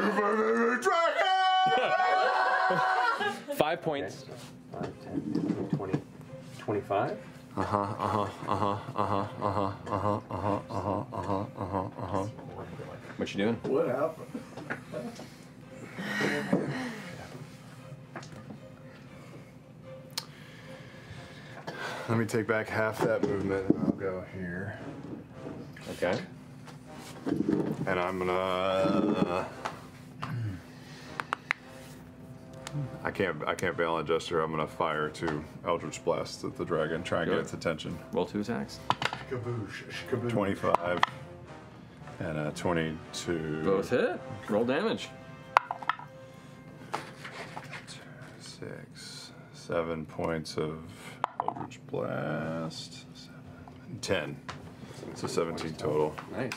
dragon! 5 points. 5, 10, 15, 20, 25? What you doing? What happened? Let me take back half that movement and I'll go here. Okay. And I'm gonna. I can't bail on Jester. I'm gonna fire 2 Eldritch Blasts at the dragon, try and get its attention. Roll 2 attacks. Kaboosh, kaboosh. 25 and a 22. Both hit. Roll damage. 6, 7 points of Eldritch Blast. 10. So 17 total. Nice.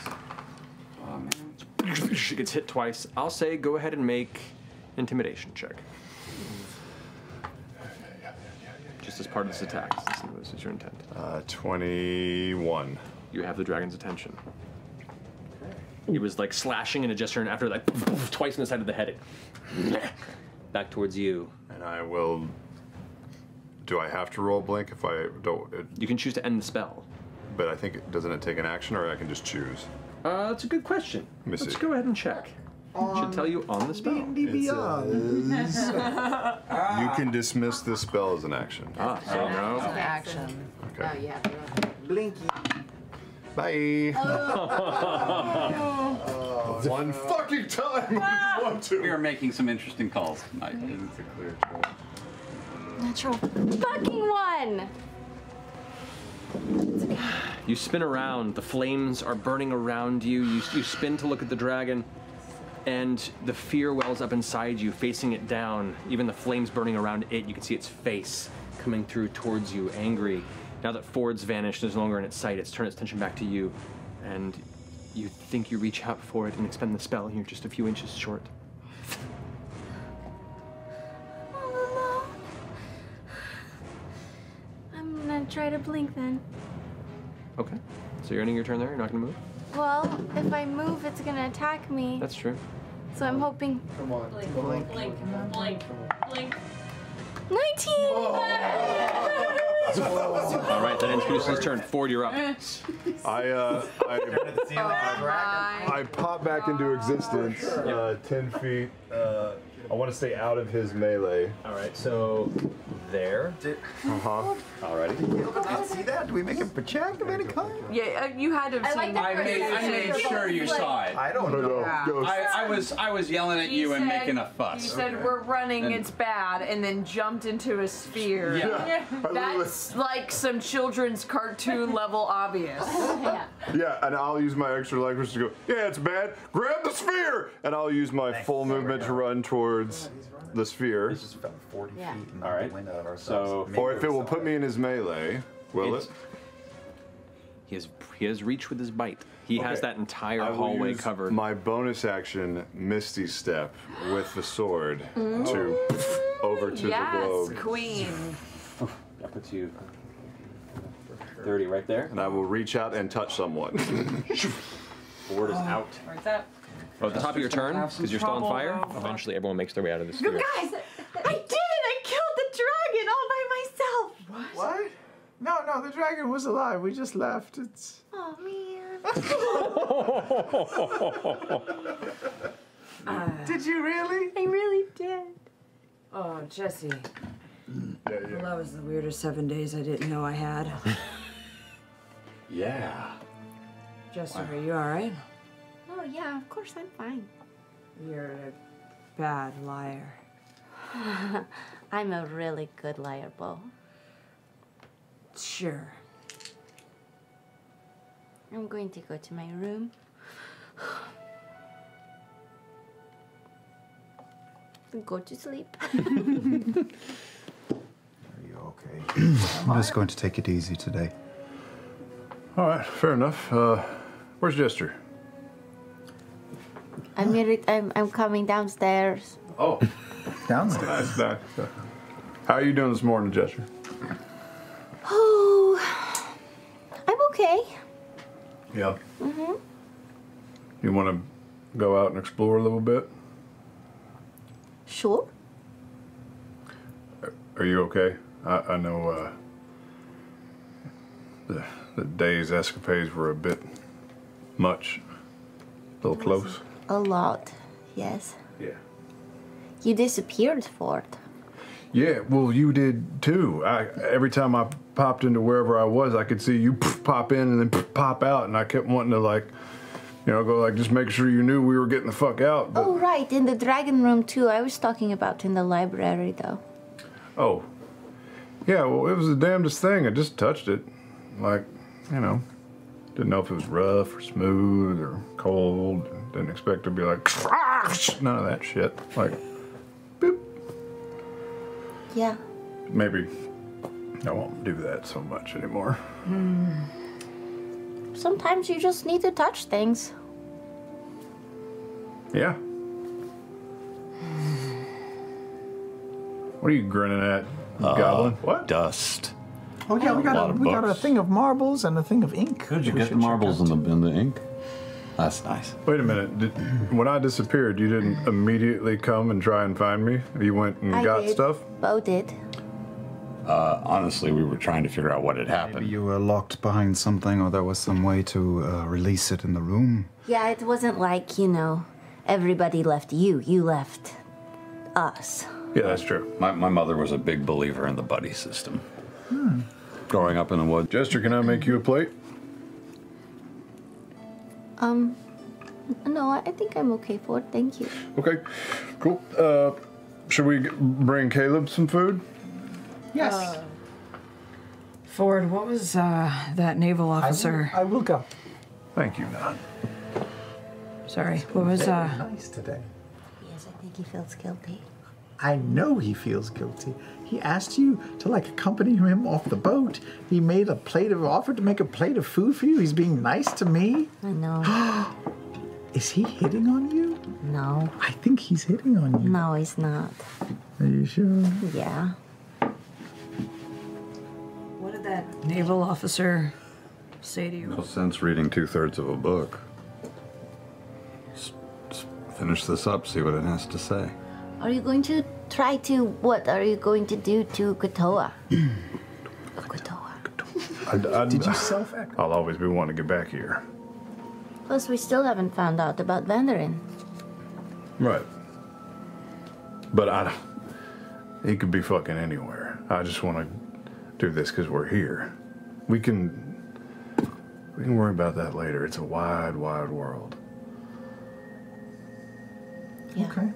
She gets hit twice. I'll say go ahead and make intimidation check. Just as part of this attack. This is your intent. 21. You have the dragon's attention. He was like slashing into Jester, and after like twice in the side of the head, it back towards you. And I will. Do I have to roll blink if I don't? You can choose to end the spell. But I think doesn't it take an action, or I can just choose? That's a good question. Let me Let's see. go ahead and check. Should tell you on the spell. You can dismiss this spell as an action. Ah, so no. Action. Okay. Oh, yeah. Blinky. Bye. One fucking time. I want to. We are making some interesting calls tonight. It's a clear choice. Natural fucking one! You spin around, the flames are burning around you. You spin to look at the dragon, and the fear wells up inside you, facing it down. Even the flames burning around it, you can see its face coming through towards you, angry. Now that Fjord's vanished, is no longer in its sight, it's turned its attention back to you, and you think you reach out for it and expend the spell, and you're just a few inches short. I'm gonna try to blink then. Okay, so you're ending your turn there, you're not gonna move? Well, if I move, it's gonna attack me. That's true. So I'm hoping. Come on. Blink, blink, blink, blink. 19! All right, that ends Caduceus' turn. Fjord, you're up. I pop back into existence 10 feet. I want to stay out of his melee. All right, so there. Uh-huh. Alrighty. Did you see that? Do we make a check of any kind? Yeah, you had to have seen I made sure you saw it. I don't know. I was yelling at you and making a fuss. He said, we're running, it's bad, and then jumped into a sphere. Yeah. That's like some children's cartoon level obvious. Yeah, and I'll use my extra language to go, yeah, it's bad. Grab the sphere! And I'll use my full movement to run towards the sphere. It's just about 40 feet and All right. the wind out of So, ourselves. or if it will put me in his melee, will it? He has reach with his bite. He has that entire hallway covered. My bonus action, Misty Step, with the sword to over to the globe. Yes, queen. That puts you 30 right there. And I will reach out and touch someone. Board is out. Where's that? Oh, at the top of your turn, because you're still on fire, eventually everyone makes their way out of the sphere. You guys, I did it! I killed the dragon all by myself! What? No, the dragon was alive. We just left. It's. Oh, man. Did you really? I really did. Oh, Jesse. Yeah. Well, that was the weirdest 7 days I didn't know I had. Yeah. Jesse, are you alright? Oh, yeah, of course I'm fine. You're a bad liar. I'm a really good liar, Bo. Sure. I'm going to go to my room. And go to sleep. Are you okay? I'm just going to take it easy today. All right, fair enough. Where's Jester? I'm coming downstairs. Oh, downstairs. Nice. How are you doing this morning, Jester? Oh, I'm okay. Yeah. Mm-hmm. You want to go out and explore a little bit? Sure. Are you okay? I know the day's escapades were a bit much. A little close. A lot, yes. Yeah. You disappeared, Fjord. Yeah, well, you did too. Every time I popped into wherever I was, I could see you pop in and then pop out, and I kept wanting to, like, you know, go like, just make sure you knew we were getting the fuck out. But... Oh, right, in the dragon room too. I was talking about in the library, though. Oh. Yeah, well, it was the damnedest thing. I just touched it. Like, you know, didn't know if it was rough or smooth or cold. Didn't expect to be like, none of that shit. Like, boop. Yeah. Maybe I won't do that so much anymore. Sometimes you just need to touch things. Yeah. What are you grinning at, goblin? What? Dust. Oh yeah, we got a books. thing of marbles and a thing of ink. Did you we get the should check marbles out. in the ink? That's nice. Wait a minute. When I disappeared, you didn't immediately come and try and find me? You went and I got did. stuff? Bo did. Honestly, we were trying to figure out what had happened. Maybe you were locked behind something, or there was some way to release it in the room. Yeah, it wasn't like, you know, everybody left you. You left us. Yeah, that's true. My mother was a big believer in the buddy system. Growing up in the woods. Jester, can I make you a plate? No, I think I'm okay for it. Thank you. Okay, cool. Should we bring Caleb some food? Yes. Fjord, what was that naval officer? I will go. Thank you, Nan. Sorry, what was nice today. Yes, I think he feels guilty. I know he feels guilty. He asked you to like accompany him off the boat. He made offered to make a plate of food for you. He's being nice to me. I know. Is he hitting on you? No. I think he's hitting on you. No, he's not. Are you sure? Yeah. What did that naval officer say to you? No sense reading 2/3 of a book. Just finish this up, see what it has to say. Are you going to try to, what are you going to do to Kotoa? Did you self-echo? I'll always be wanting to get back here. Plus, we still haven't found out about Vandarin. Right. But he could be fucking anywhere. I just want to do this because we're here. We can worry about that later. It's a wide, wide world. Yeah. Okay.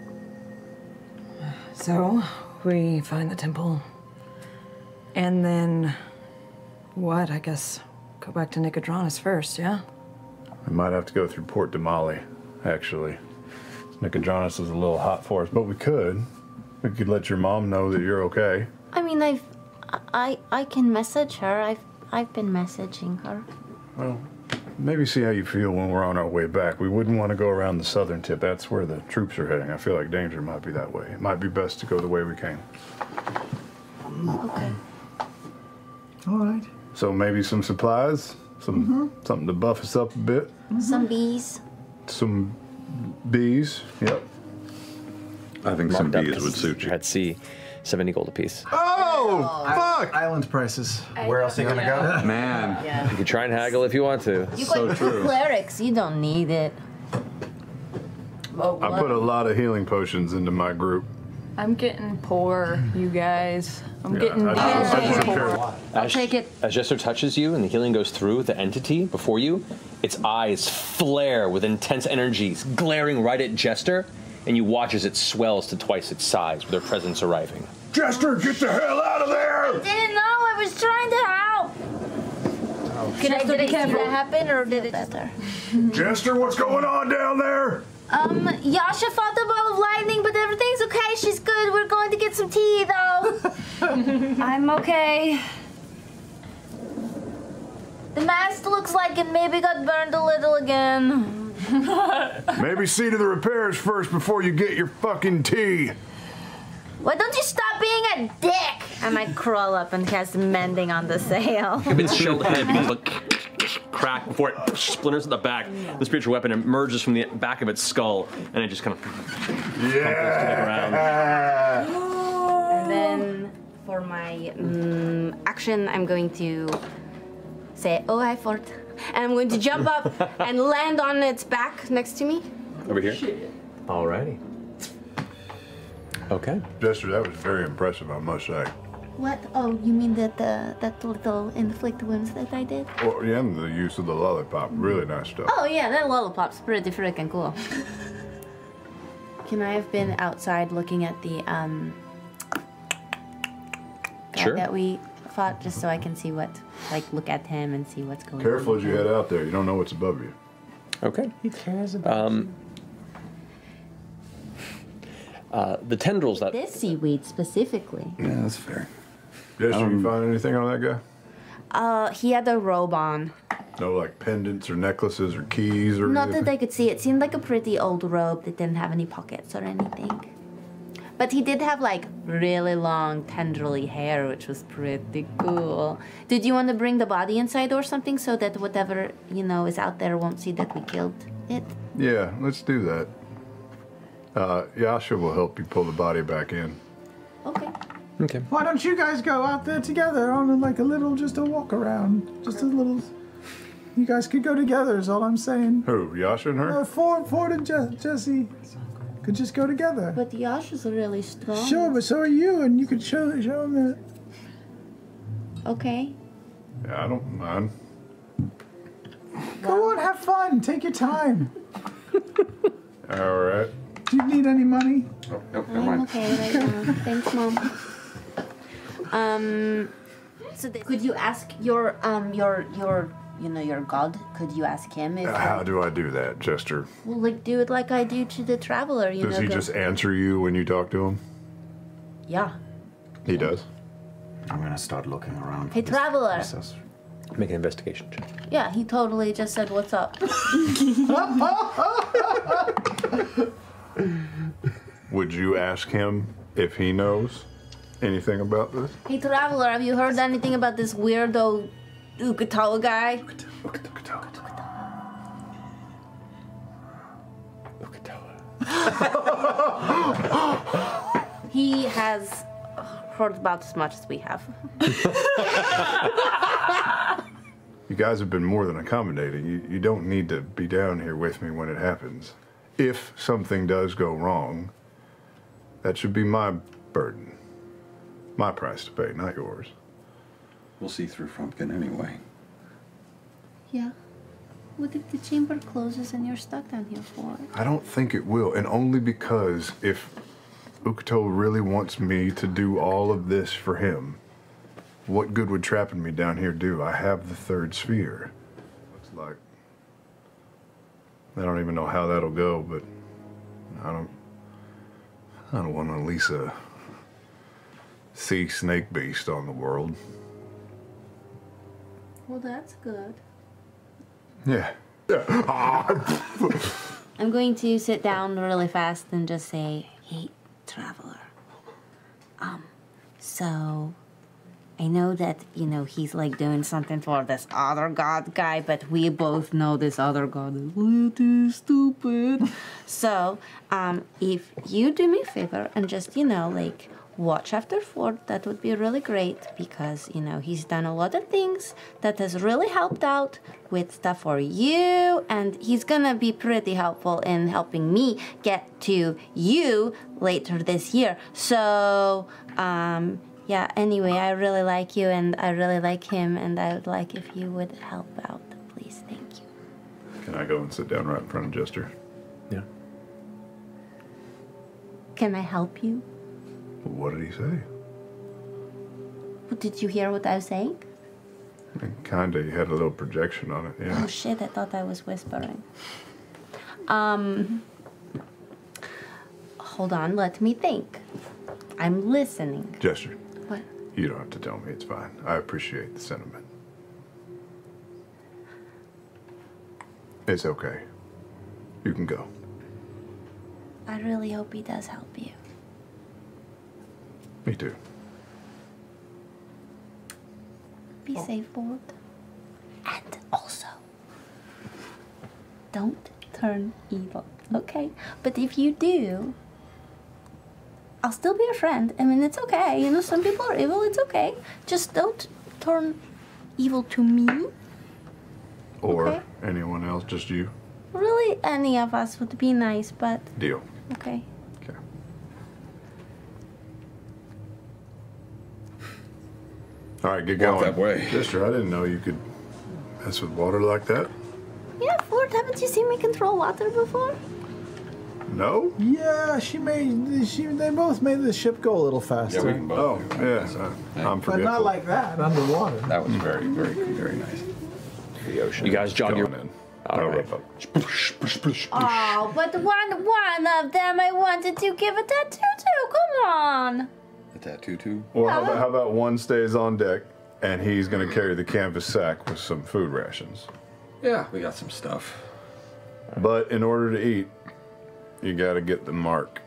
So, we find the temple. And then, what? I guess go back to Nicodranus first, yeah? We might have to go through Port Damali, actually. Nicodranus is a little hot for us, but we could. We could let your mom know that you're okay. I mean, I can message her. I've been messaging her. Well, maybe see how you feel when we're on our way back. We wouldn't want to go around the southern tip. That's where the troops are heading. I feel like danger might be that way. It might be best to go the way we came. Okay. All right. So maybe some supplies, something to buff us up a bit. Some bees. Some bees. Yep. I think some bees would suit you. At sea, 70 gold apiece. Oh, fuck! Island prices. Where else are you gonna go? Man. You can try and haggle if you want to. You got two clerics. You don't need it. I put a lot of healing potions into my group. I'm getting poor, you guys. I'm Yeah, getting poor. I'll take it. As Jester touches you and the healing goes through the entity before you, its eyes flare with intense energies, glaring right at Jester, and you watch as it swells to twice its size with their presence arriving. Jester, get the hell out of there! I didn't know. I was trying to help. Did I see that happen, or did it better? Jester, what's going on down there? Yasha fought the ball of lightning, but everything's okay. She's good. We're going to get some tea, though. I'm okay. The mast looks like it maybe got burned a little again. Maybe see to the repairs first before you get your fucking tea. Why don't you stop being a dick? I might crawl up and cast mending on the sail. If its shield head begins to crack before it splinters at the back, the spiritual weapon emerges from the back of its skull, and it just kind of crumples to the ground. And then for my action, I'm going to say, "Oh, hi, Fort," and I'm going to jump up and land on its back next to me. Over here? Alrighty. Okay. Jester, that was very impressive, I must say. What? Oh, you mean that little inflict wounds that I did? Well, yeah, and the use of the lollipop. Really nice stuff. Oh yeah, that lollipop's pretty freaking cool. Can I have been outside looking at the guy Sure. that we fought, just so I can see what, like, look at him and see what's going Careful on? as you head out there. You don't know what's above you. Okay. He cares about The tendrils that... This seaweed specifically. Yeah, that's fair. Jester, you find anything on that guy? He had a robe on. No, like pendants or necklaces or keys or Not anything? that I could see. It seemed like a pretty old robe that didn't have any pockets or anything. But he did have, like, really long, tendrily hair, which was pretty cool. Did you want to bring the body inside or something so that whatever, you know, is out there won't see that we killed it? Yeah, let's do that. Yasha will help you pull the body back in. Okay. Okay. Why don't you guys go out there together on like a little, just a walk around, just a little. You guys could go together. Is all I'm saying. Who? Yasha and her? Ford and Jesse could just go together. But Yasha's really strong. Sure, but so are you, and you could show them that. Okay. Yeah, I don't mind. Go on, have fun. Take your time. All right. Do you need any money? Oh, nope, I'm okay right now. Thanks, Mom. so could you ask your your god? Could you ask him if? How do I do that, Jester? Well, like do it like I do to the traveler. Does he just answer you when you talk to him? Yeah. He does. I'm gonna start looking around. Hey, traveler. Make an investigation check. Yeah, he totally just said, "What's up?" Would you ask him if he knows anything about this? Hey, traveler, have you heard anything about this weirdo Ukatawa guy? He has heard about as much as we have. You guys have been more than accommodating. You don't need to be down here with me when it happens. If something does go wrong, that should be my burden. My price to pay, not yours. We'll see through Frumpkin anyway. Yeah. What if the chamber closes and you're stuck down here for it? I don't think it will, and only because if Ukuto really wants me to do all of this for him, what good would trapping me down here do? I have the third sphere. Looks like I don't even know how that'll go, but I don't want to unleash a sea snake beast on the world. Well, that's good. Yeah. I'm going to sit down really fast and just say, "Hey, traveler. So I know that, he's like doing something for this other god guy, but we both know this other god is really stupid. So, if you do me a favor and just, watch after Fjord, that would be really great because, he's done a lot of things that has really helped out with stuff for you, and he's gonna be pretty helpful in helping me get to you later this year. So, yeah, anyway, I really like you and I really like him, and I would like if you would help out, please. Thank you. Can I go and sit down right in front of Jester? Yeah. Can I help you? What did he say? Did you hear what I was saying? Kinda. You had a little projection on it, yeah. Oh shit, I thought I was whispering. Hold on, let me think. I'm listening. Jester. What? You don't have to tell me, it's fine. I appreciate the sentiment. It's okay. You can go. I really hope he does help you. Me too. Be safe, Fjord. And also, don't turn evil, okay? But if you do, I'll still be your friend. I mean, it's okay. Some people are evil, it's okay. Just don't turn evil to me. Or okay? anyone else, just you. Really, any of us would be nice, but... Deal. Okay. Okay. All right, get going. Walk that way. Jester, I didn't know you could mess with water like that. Yeah, Fjord, haven't you seen me control water before? No? Yeah, they both made the ship go a little faster. Yeah, we can both. Oh, yes. I'm But forgetful. not like that, underwater. That was very, very, very nice. The ocean. You guys jog your... in. All right. Oh, but one of them I wanted to give a tattoo to. Come on. A tattoo too? Well, how about one stays on deck, and he's going to carry the canvas sack with some food rations. Yeah, we got some stuff. But in order to eat, you got to get the mark.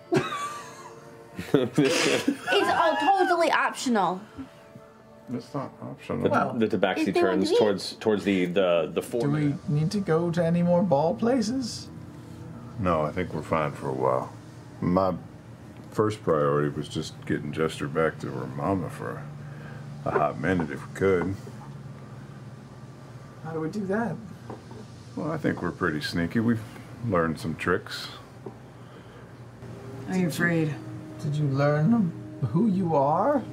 It's all totally optional. It's not optional. The tabaxi If they want turns to towards the fort. Do we need to go to any more ball places? No, I think we're fine for a while. My first priority was just getting Jester back to her mama for a hot minute if we could. How do we do that? Well, I think we're pretty sneaky. We've learned some tricks. Are you afraid? Did you learn who you are?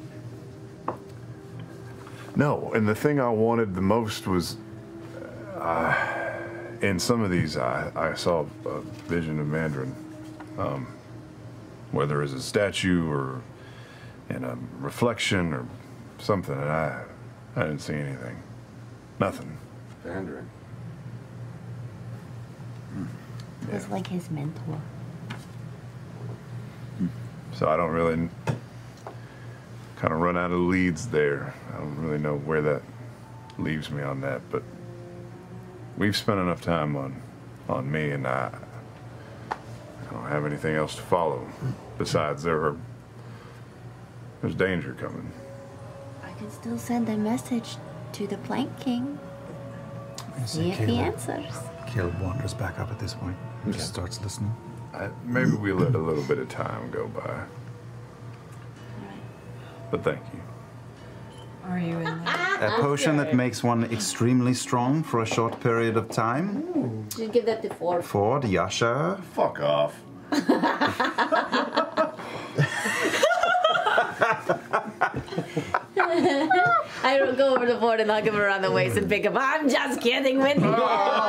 No, and the thing I wanted the most was, in some of these, I saw a vision of Mandarin, whether as a statue or in a reflection or something, and I didn't see anything. Nothing. Vandering. He was like his mentor. So I don't really kind of run out of leads there. I don't really know where that leaves me on that, but we've spent enough time on me, and I don't have anything else to follow. Besides, there's danger coming. I can still send a message to the Plank King. See if he answers. Caleb wanders back up at this point and just starts listening. Maybe we let a little bit of time go by. But thank you. Are you in there? A potion that makes one extremely strong for a short period of time. Just give that to Fjord. Fjord, Yasha. Fuck off. I will go over to Fjord and hug him around the waist and pick him up. I'm just kidding with you.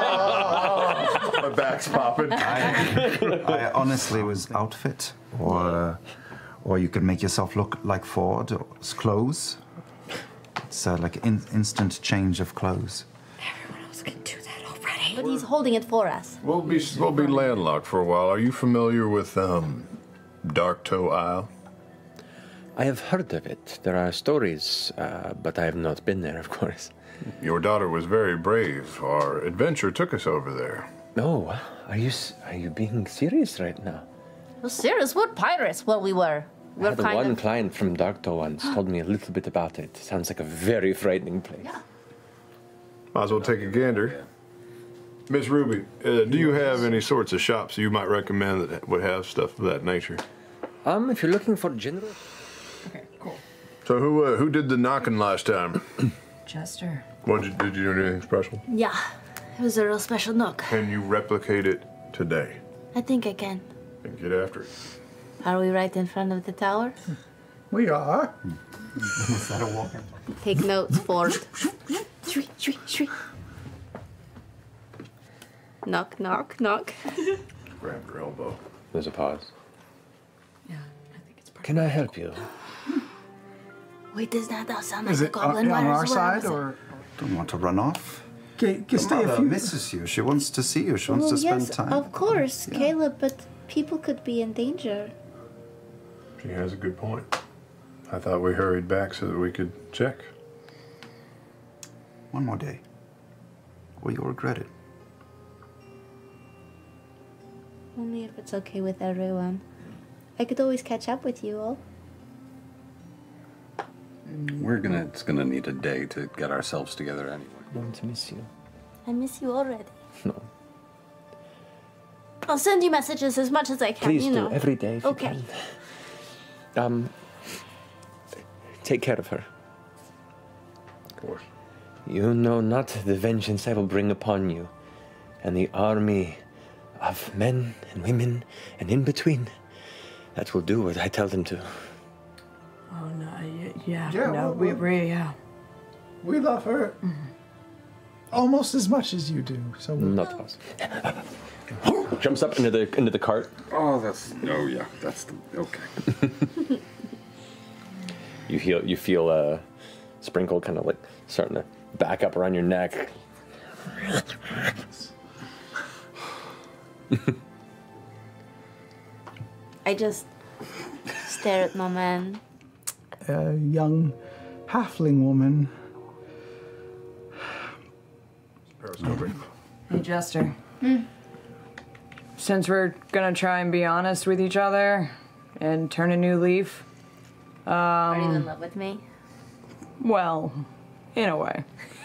My back's popping. I honestly was outfit, or you could make yourself look like Fjord's clothes. It's like instant change of clothes. Everyone else can do that already. But he's holding it for us. We'll be landlocked for a while. Are you familiar with Dark Toe Isle? I have heard of it. There are stories, but I have not been there, of course. Your daughter was very brave. Our adventure took us over there. Oh, are you being serious right now? Well, serious? What pirates? Well, we were. I had one client from Darkto once told me a little bit about it. Sounds like a very frightening place. Yeah. Might as well take a gander. Miss Ruby, do you have any sorts of shops you might recommend that would have stuff of that nature? If you're looking for general. Okay, cool. So who did the knocking last time? Jester. Did you do anything special? Yeah, it was a real special knock. Can you replicate it today? I think I can. And get after it. Are we right in front of the tower? We are. Is that a walking? Take notes, Fjord. Knock, knock, knock. Grab your elbow. There's a pause. Can I help you? Wait, does that sound like Is a it goblin? on Why our does- side or? Don't want to run off. Okay, Your stay a mother few. misses you. She wants to see you. She wants to spend yes, time. of course, Caleb, but people could be in danger. She has a good point. I thought we hurried back so that we could check. One more day, or you'll regret it. Only if it's okay with everyone. I could always catch up with you all. It's gonna need a day to get ourselves together anyway. I'm going to miss you. I miss you already. No. I'll send you messages as much as I can, Please you do, know. every day if Okay. you can. Take care of her. Of course. You know not the vengeance I will bring upon you, and the army of men and women and in between that will do what I tell them to. Oh, no, yeah. Yeah, No, well, we love her almost as much as you do. So Not pause. Jumps up into the cart. Oh, that's the okay. You feel Sprinkle kind of like starting to back up around your neck. I just stare at my man. a young halfling woman. Hey, Jester. Since we're gonna try and be honest with each other and turn a new leaf, Are you in love with me? well, in a way.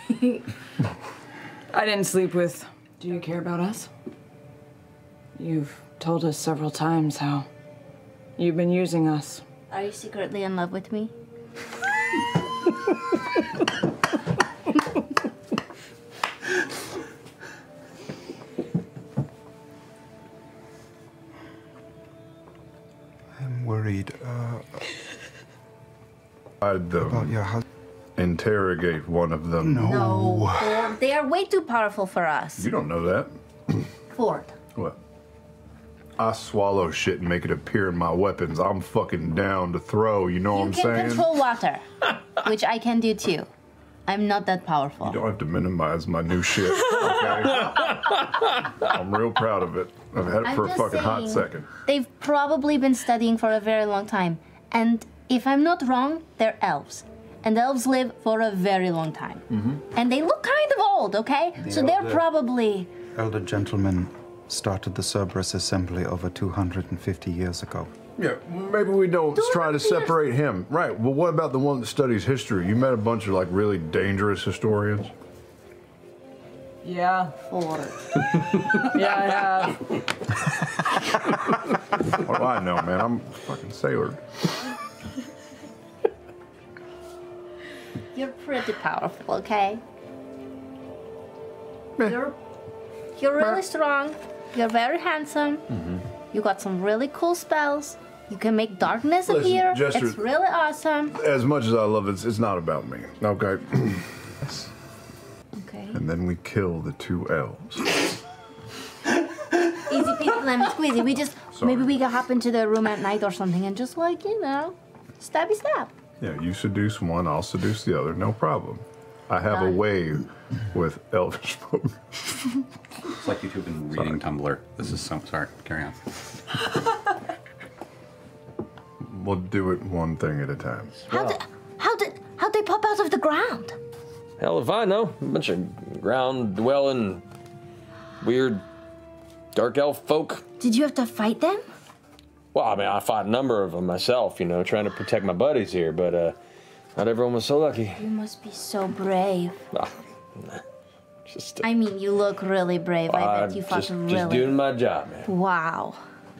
I didn't sleep with. Do you care about us? You've told us several times how you've been using us. Are you secretly in love with me? I'm worried. I'd about your husband. Interrogate one of them. No. They are way too powerful for us. You don't know that. Fjord. What? I swallow shit and make it appear in my weapons. I'm fucking down to throw, you know what I'm You can saying? control water, which I can do too. I'm not that powerful. You don't have to minimize my new shit, okay? I'm real proud of it. I've had it I'm for a just fucking hot saying, second. They've probably been studying for a very long time. And if I'm not wrong, they're elves. And elves live for a very long time. And they look kind of old, okay? So they're probably... Elder gentleman started the Cerberus Assembly over 250 years ago. Yeah, maybe we don't try to separate him. Right, well, what about the one that studies history? You met a bunch of, like, really dangerous historians? Yeah. Fjord. Yeah, I have. What do I know, man? I'm a fucking sailor. You're pretty powerful, okay? You're really strong. You're very handsome. You got some really cool spells. You can make darkness Listen, appear. Jester, it's really awesome. As much as I love it, it's not about me, okay? Okay. And then we kill the two elves. Easy peasy lemon squeezy. We just, maybe we can hop into the room at night or something and just like, you know, stabby stab. Yeah, you seduce one, I'll seduce the other, no problem. I have a way with elvish folk. It's like you two have been reading Tumblr. This is so sorry. Carry on. We'll do it one thing at a time. How'd they pop out of the ground? Hell if I know. A bunch of ground-dwelling, weird, dark elf folk. Did you have to fight them? Well, I mean, I fought a number of them myself, you know, trying to protect my buddies here, but not everyone was so lucky. You must be so brave. Just, I mean, you look really brave. I bet you fought really. Just doing my job, man. Wow.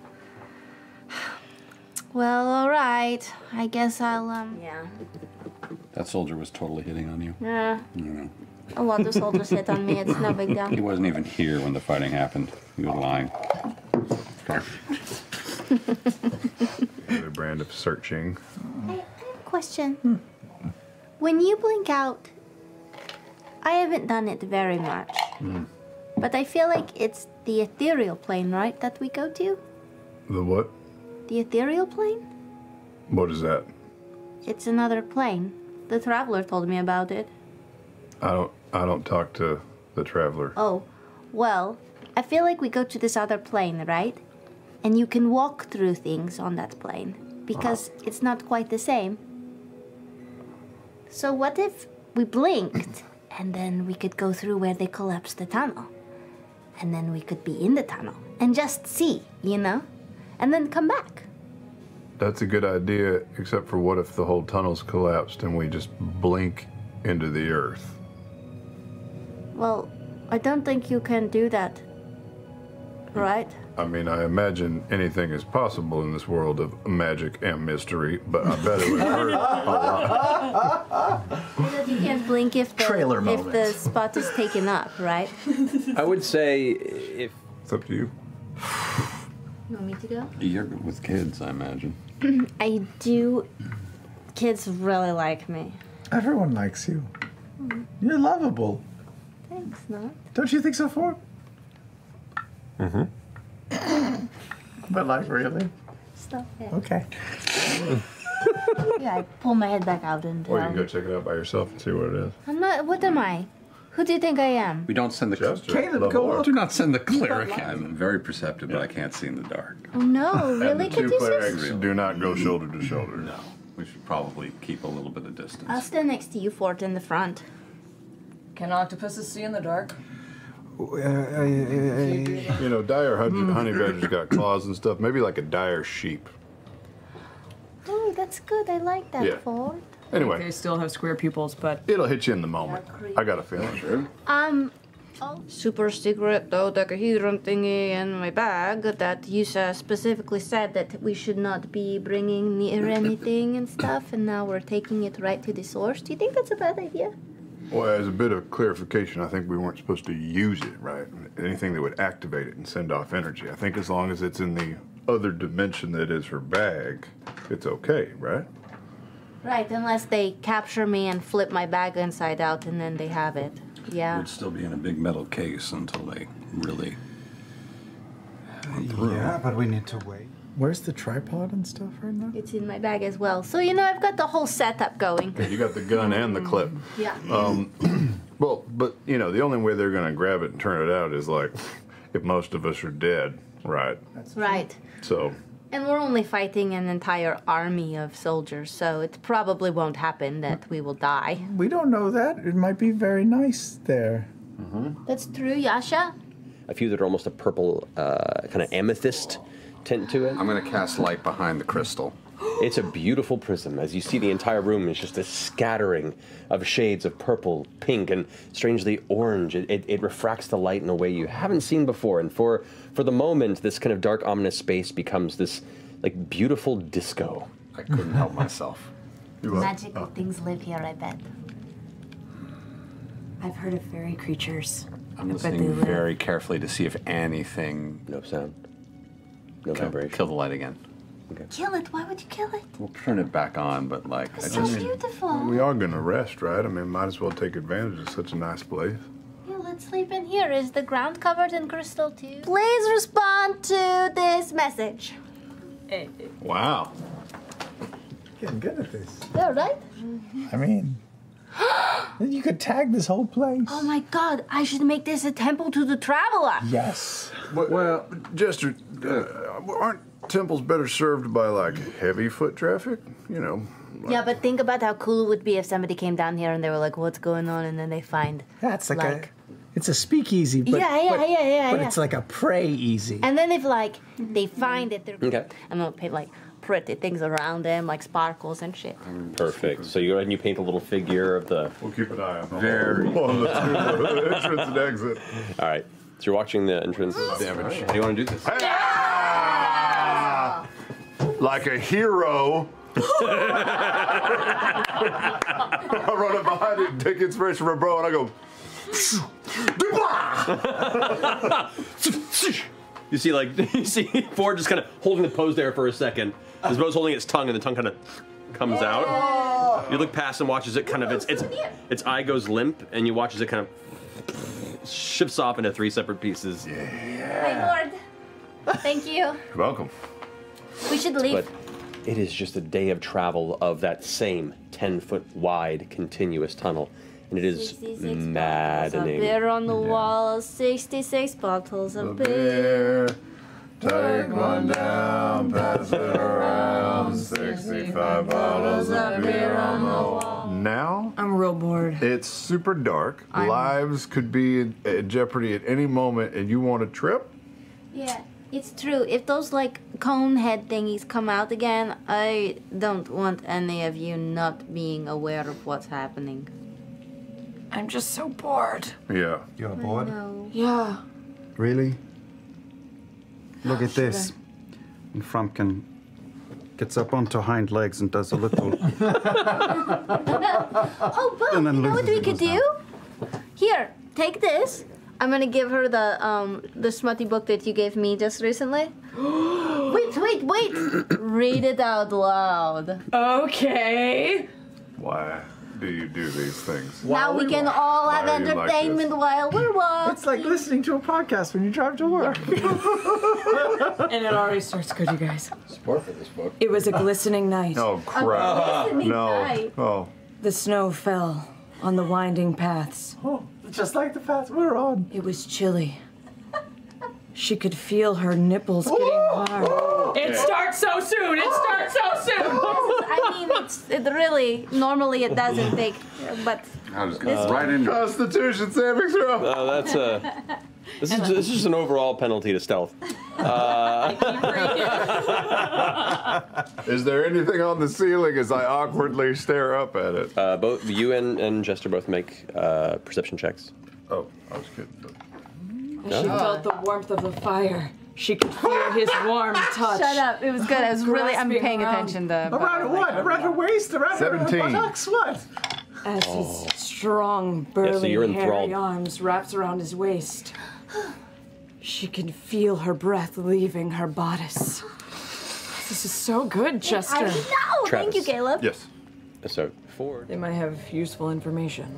Well, all right. I guess I'll yeah. That soldier was totally hitting on you. Yeah. I don't know. A lot of soldiers hit on me. It's no big deal. He wasn't even here when the fighting happened. He was lying. The brand of searching. I have a question. When you blink out, I haven't done it very much, but I feel like it's the ethereal plane, right, that we go to? The what? The ethereal plane? What is that? It's another plane. The traveler told me about it. I don't talk to the traveler. Oh, well, I feel like we go to this other plane, right? And you can walk through things on that plane because it's not quite the same. So what if we blinked and then we could go through where they collapsed the tunnel? And then we could be in the tunnel and just see, you know? And then come back. That's a good idea, except for what if the whole tunnel's collapsed and we just blink into the earth? Well, I don't think you can do that, right? I mean, I imagine anything is possible in this world of magic and mystery, but I bet it would hurt a lot. Because you can't blink if the spot is taken up, right? I would say if... It's up to you. You want me to go? You're with kids, I imagine. I do. Kids really like me. Everyone likes you. You're lovable. Thanks, no? Don't you think so, Fjord? But like, really? Stop it. Okay. Yeah, I pull my head back out and. Or you can go check it out by yourself and see what it is. I'm not. What am I? Who do you think I am? We don't send the Jester. Caleb, go up. Do not send the cleric. I'm very perceptive, but I can't see in the dark. Oh no, And really, the two Caduceus? clerics do not go shoulder to shoulder. No, we should probably keep a little bit of distance. I'll stand next to you, Fort, in the front. Can octopuses see in the dark? You know, dire honey badgers got claws and stuff. Maybe like a dire sheep. Oh, that's good. I like that, Yeah. Fort. Anyway, They still have square pupils, but it'll hit you in the moment. I got a feeling. Super secret dodecahedron thingy in my bag that Yusa specifically said that we should not be bringing near anything and stuff, and now we're taking it right to the source. Do you think that's a bad idea? Well, as a bit of clarification, I think we weren't supposed to use it, right? Anything that would activate it and send off energy. I think as long as it's in the other dimension that is her bag, it's okay, right? Right, unless they capture me and flip my bag inside out and then they have it. It Yeah. would still be in a big metal case until they really went through. Yeah, but we need to wait. Where's the tripod and stuff right now? It's in my bag as well. So, you know, I've got the whole setup going. You got the gun and the clip. Yeah. Well, but, you know, the only way they're going to grab it and turn it out is, like, if most of us are dead, right? Right. So... And we're only fighting an entire army of soldiers, so it probably won't happen that we will die. We don't know that. It might be very nice there. That's true, Yasha. A few that are almost a purple, kind of amethyst tint to it. I'm going to cast light behind the crystal. It's a beautiful prism. As you see, the entire room is just a scattering of shades of purple, pink, and strangely orange. It refracts the light in a way you haven't seen before. And for the moment, this kind of dark, ominous space becomes this like beautiful disco. I couldn't help myself. Magical things live here, I bet. I've heard of fairy creatures. I'm I bet listening they live. very carefully to see if anything. No sound. No vibration. Kill the light again. Okay. Kill it. Why would you kill it? We'll turn it back on, but like It's so beautiful. We are going to rest, right? I mean, might as well take advantage of such a nice place. Yeah, let's sleep in here. Is the ground covered in crystal too? Please respond to this message. Wow. Getting good at this. Yeah, right? I mean, you could tag this whole place. Oh my god, I should make this a temple to the traveler. Yes. Well, Jester, aren't temples better served by, like, heavy foot traffic? You know. Yeah, but think about how cool it would be if somebody came down here and they were like, what's going on? And then they find. That's like it's a speakeasy, but Yeah. it's like a pray easy. And then if, like, they find it, they're Okay. and they'll paint, like, pretty things around them, like sparkles and shit. Perfect. So you go ahead and you paint a little figure of the. We'll keep an eye on the Very. on the entrance and exit. All right. So you're watching the entrance damage. How do you want to do this? Like a hero. I run up behind it and take inspiration from bro, and I go. You see Fjord just kind of holding the pose there for a second. His bo's holding its tongue, and the tongue kind of comes out. You look past and watch as it kind of its eye goes limp, and you watch as it kind of shifts off into 3 separate pieces. My lord. Thank you. You're welcome. We should leave. But it is just a day of travel of that same 10-foot wide continuous tunnel, and it is 66 maddening. bottles of beer on the wall, 66 bottles of beer. Take one down, pass it around. 65 bottles of beer on the wall. Now, I'm real bored. It's super dark. Lives could be in jeopardy at any moment, and you want a trip? Yeah, it's true. If those, like, cone head thingies come out again, I don't want any of you not being aware of what's happening. I'm just so bored. Yeah. You're bored? No. Yeah. Really? Look at this. And Frumpkin gets up onto hind legs and does a little. Oh, Bo, And then you know what loses we could do? Here, take this. I'm gonna give her the smutty book that you gave me just recently. Wait! Read it out loud. Okay. Why do you do these things? Now we can all have Why are you like entertainment while we're walking. It's like listening to a podcast when you drive to work. And it already starts good, you guys. Support for this book. It was a glistening night. Oh, crap. No. Oh. The snow fell on the winding paths. Oh, just like the path we're on. It was chilly. She could feel her nipples getting hard. It starts so soon! It starts so soon! I mean, it really, normally it doesn't take, but... I was going right into Constitution saving throw. No, that's this is just an overall penalty to stealth. Is there anything on the ceiling as I awkwardly stare up at it? Both you and Jester both make perception checks. Oh, I was kidding. She felt the warmth of the fire. She could feel his warm touch. Shut up, it was good. I'm Grasping paying around. attention to... Around what? Around her waist? Around her 17. buttocks? What? As his strong, burly, you're hairy enthralled. arms wraps around his waist. She can feel her breath leaving her bodice. This is so good, Jester. I know! Thank Travis. you, Caleb. Yes. So Fjord. They might have useful information.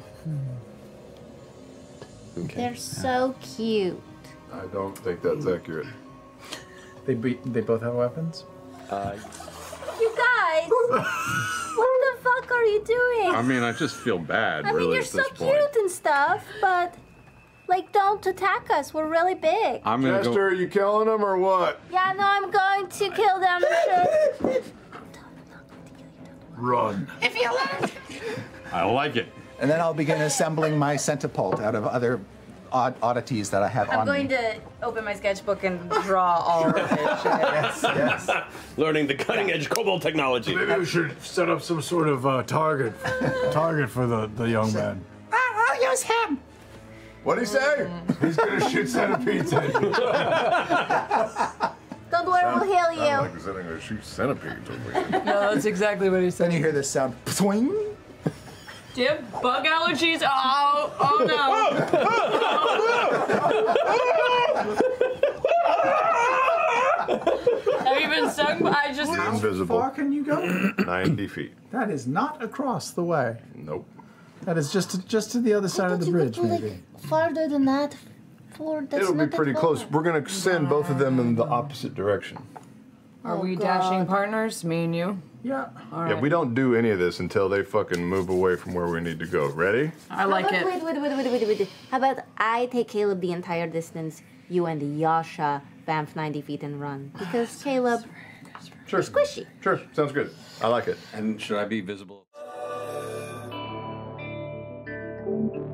They're so cute. I don't think that's accurate. They both have weapons? You guys, what the fuck are you doing? I mean, I just feel bad, I mean, really, you're at so this point. cute and stuff, but like, don't attack us. We're really big. I'm gonna Jester, are you killing them or what? Yeah, no, I'm going to kill them. Sure. Run. If you let. I like it. And then I'll begin assembling my centipult out of other oddities that I have I'm on going me. to open my sketchbook and draw all of it. Yes. Learning the cutting edge kobold technology. Maybe we should set up some sort of target for the young man. I'll use him. What'd he say? He's gonna shoot centipedes at you. Don't worry, we'll heal you. Like I said, I'm gonna shoot centipedes over here. No, that's exactly what he said. Then you hear this sound. Swing. Do you have bug allergies? Oh no. Have you been stung? I just. Invisible. How far can you go? 90 feet. That is not across the way. Nope. That is just to the other side of the bridge, maybe. Farther than that. That's It'll be not pretty that close. far. We're gonna send both of them in the opposite direction. Are we dashing partners, me and you? Yeah. All right. Yeah, we don't do any of this until they fucking move away from where we need to go. Ready? I like it. Wait. How about I take Caleb the entire distance, you and Yasha bamf 90 feet and run? Because Caleb, Sure. squishy. Sure. Sounds good. I like it. And should I be visible?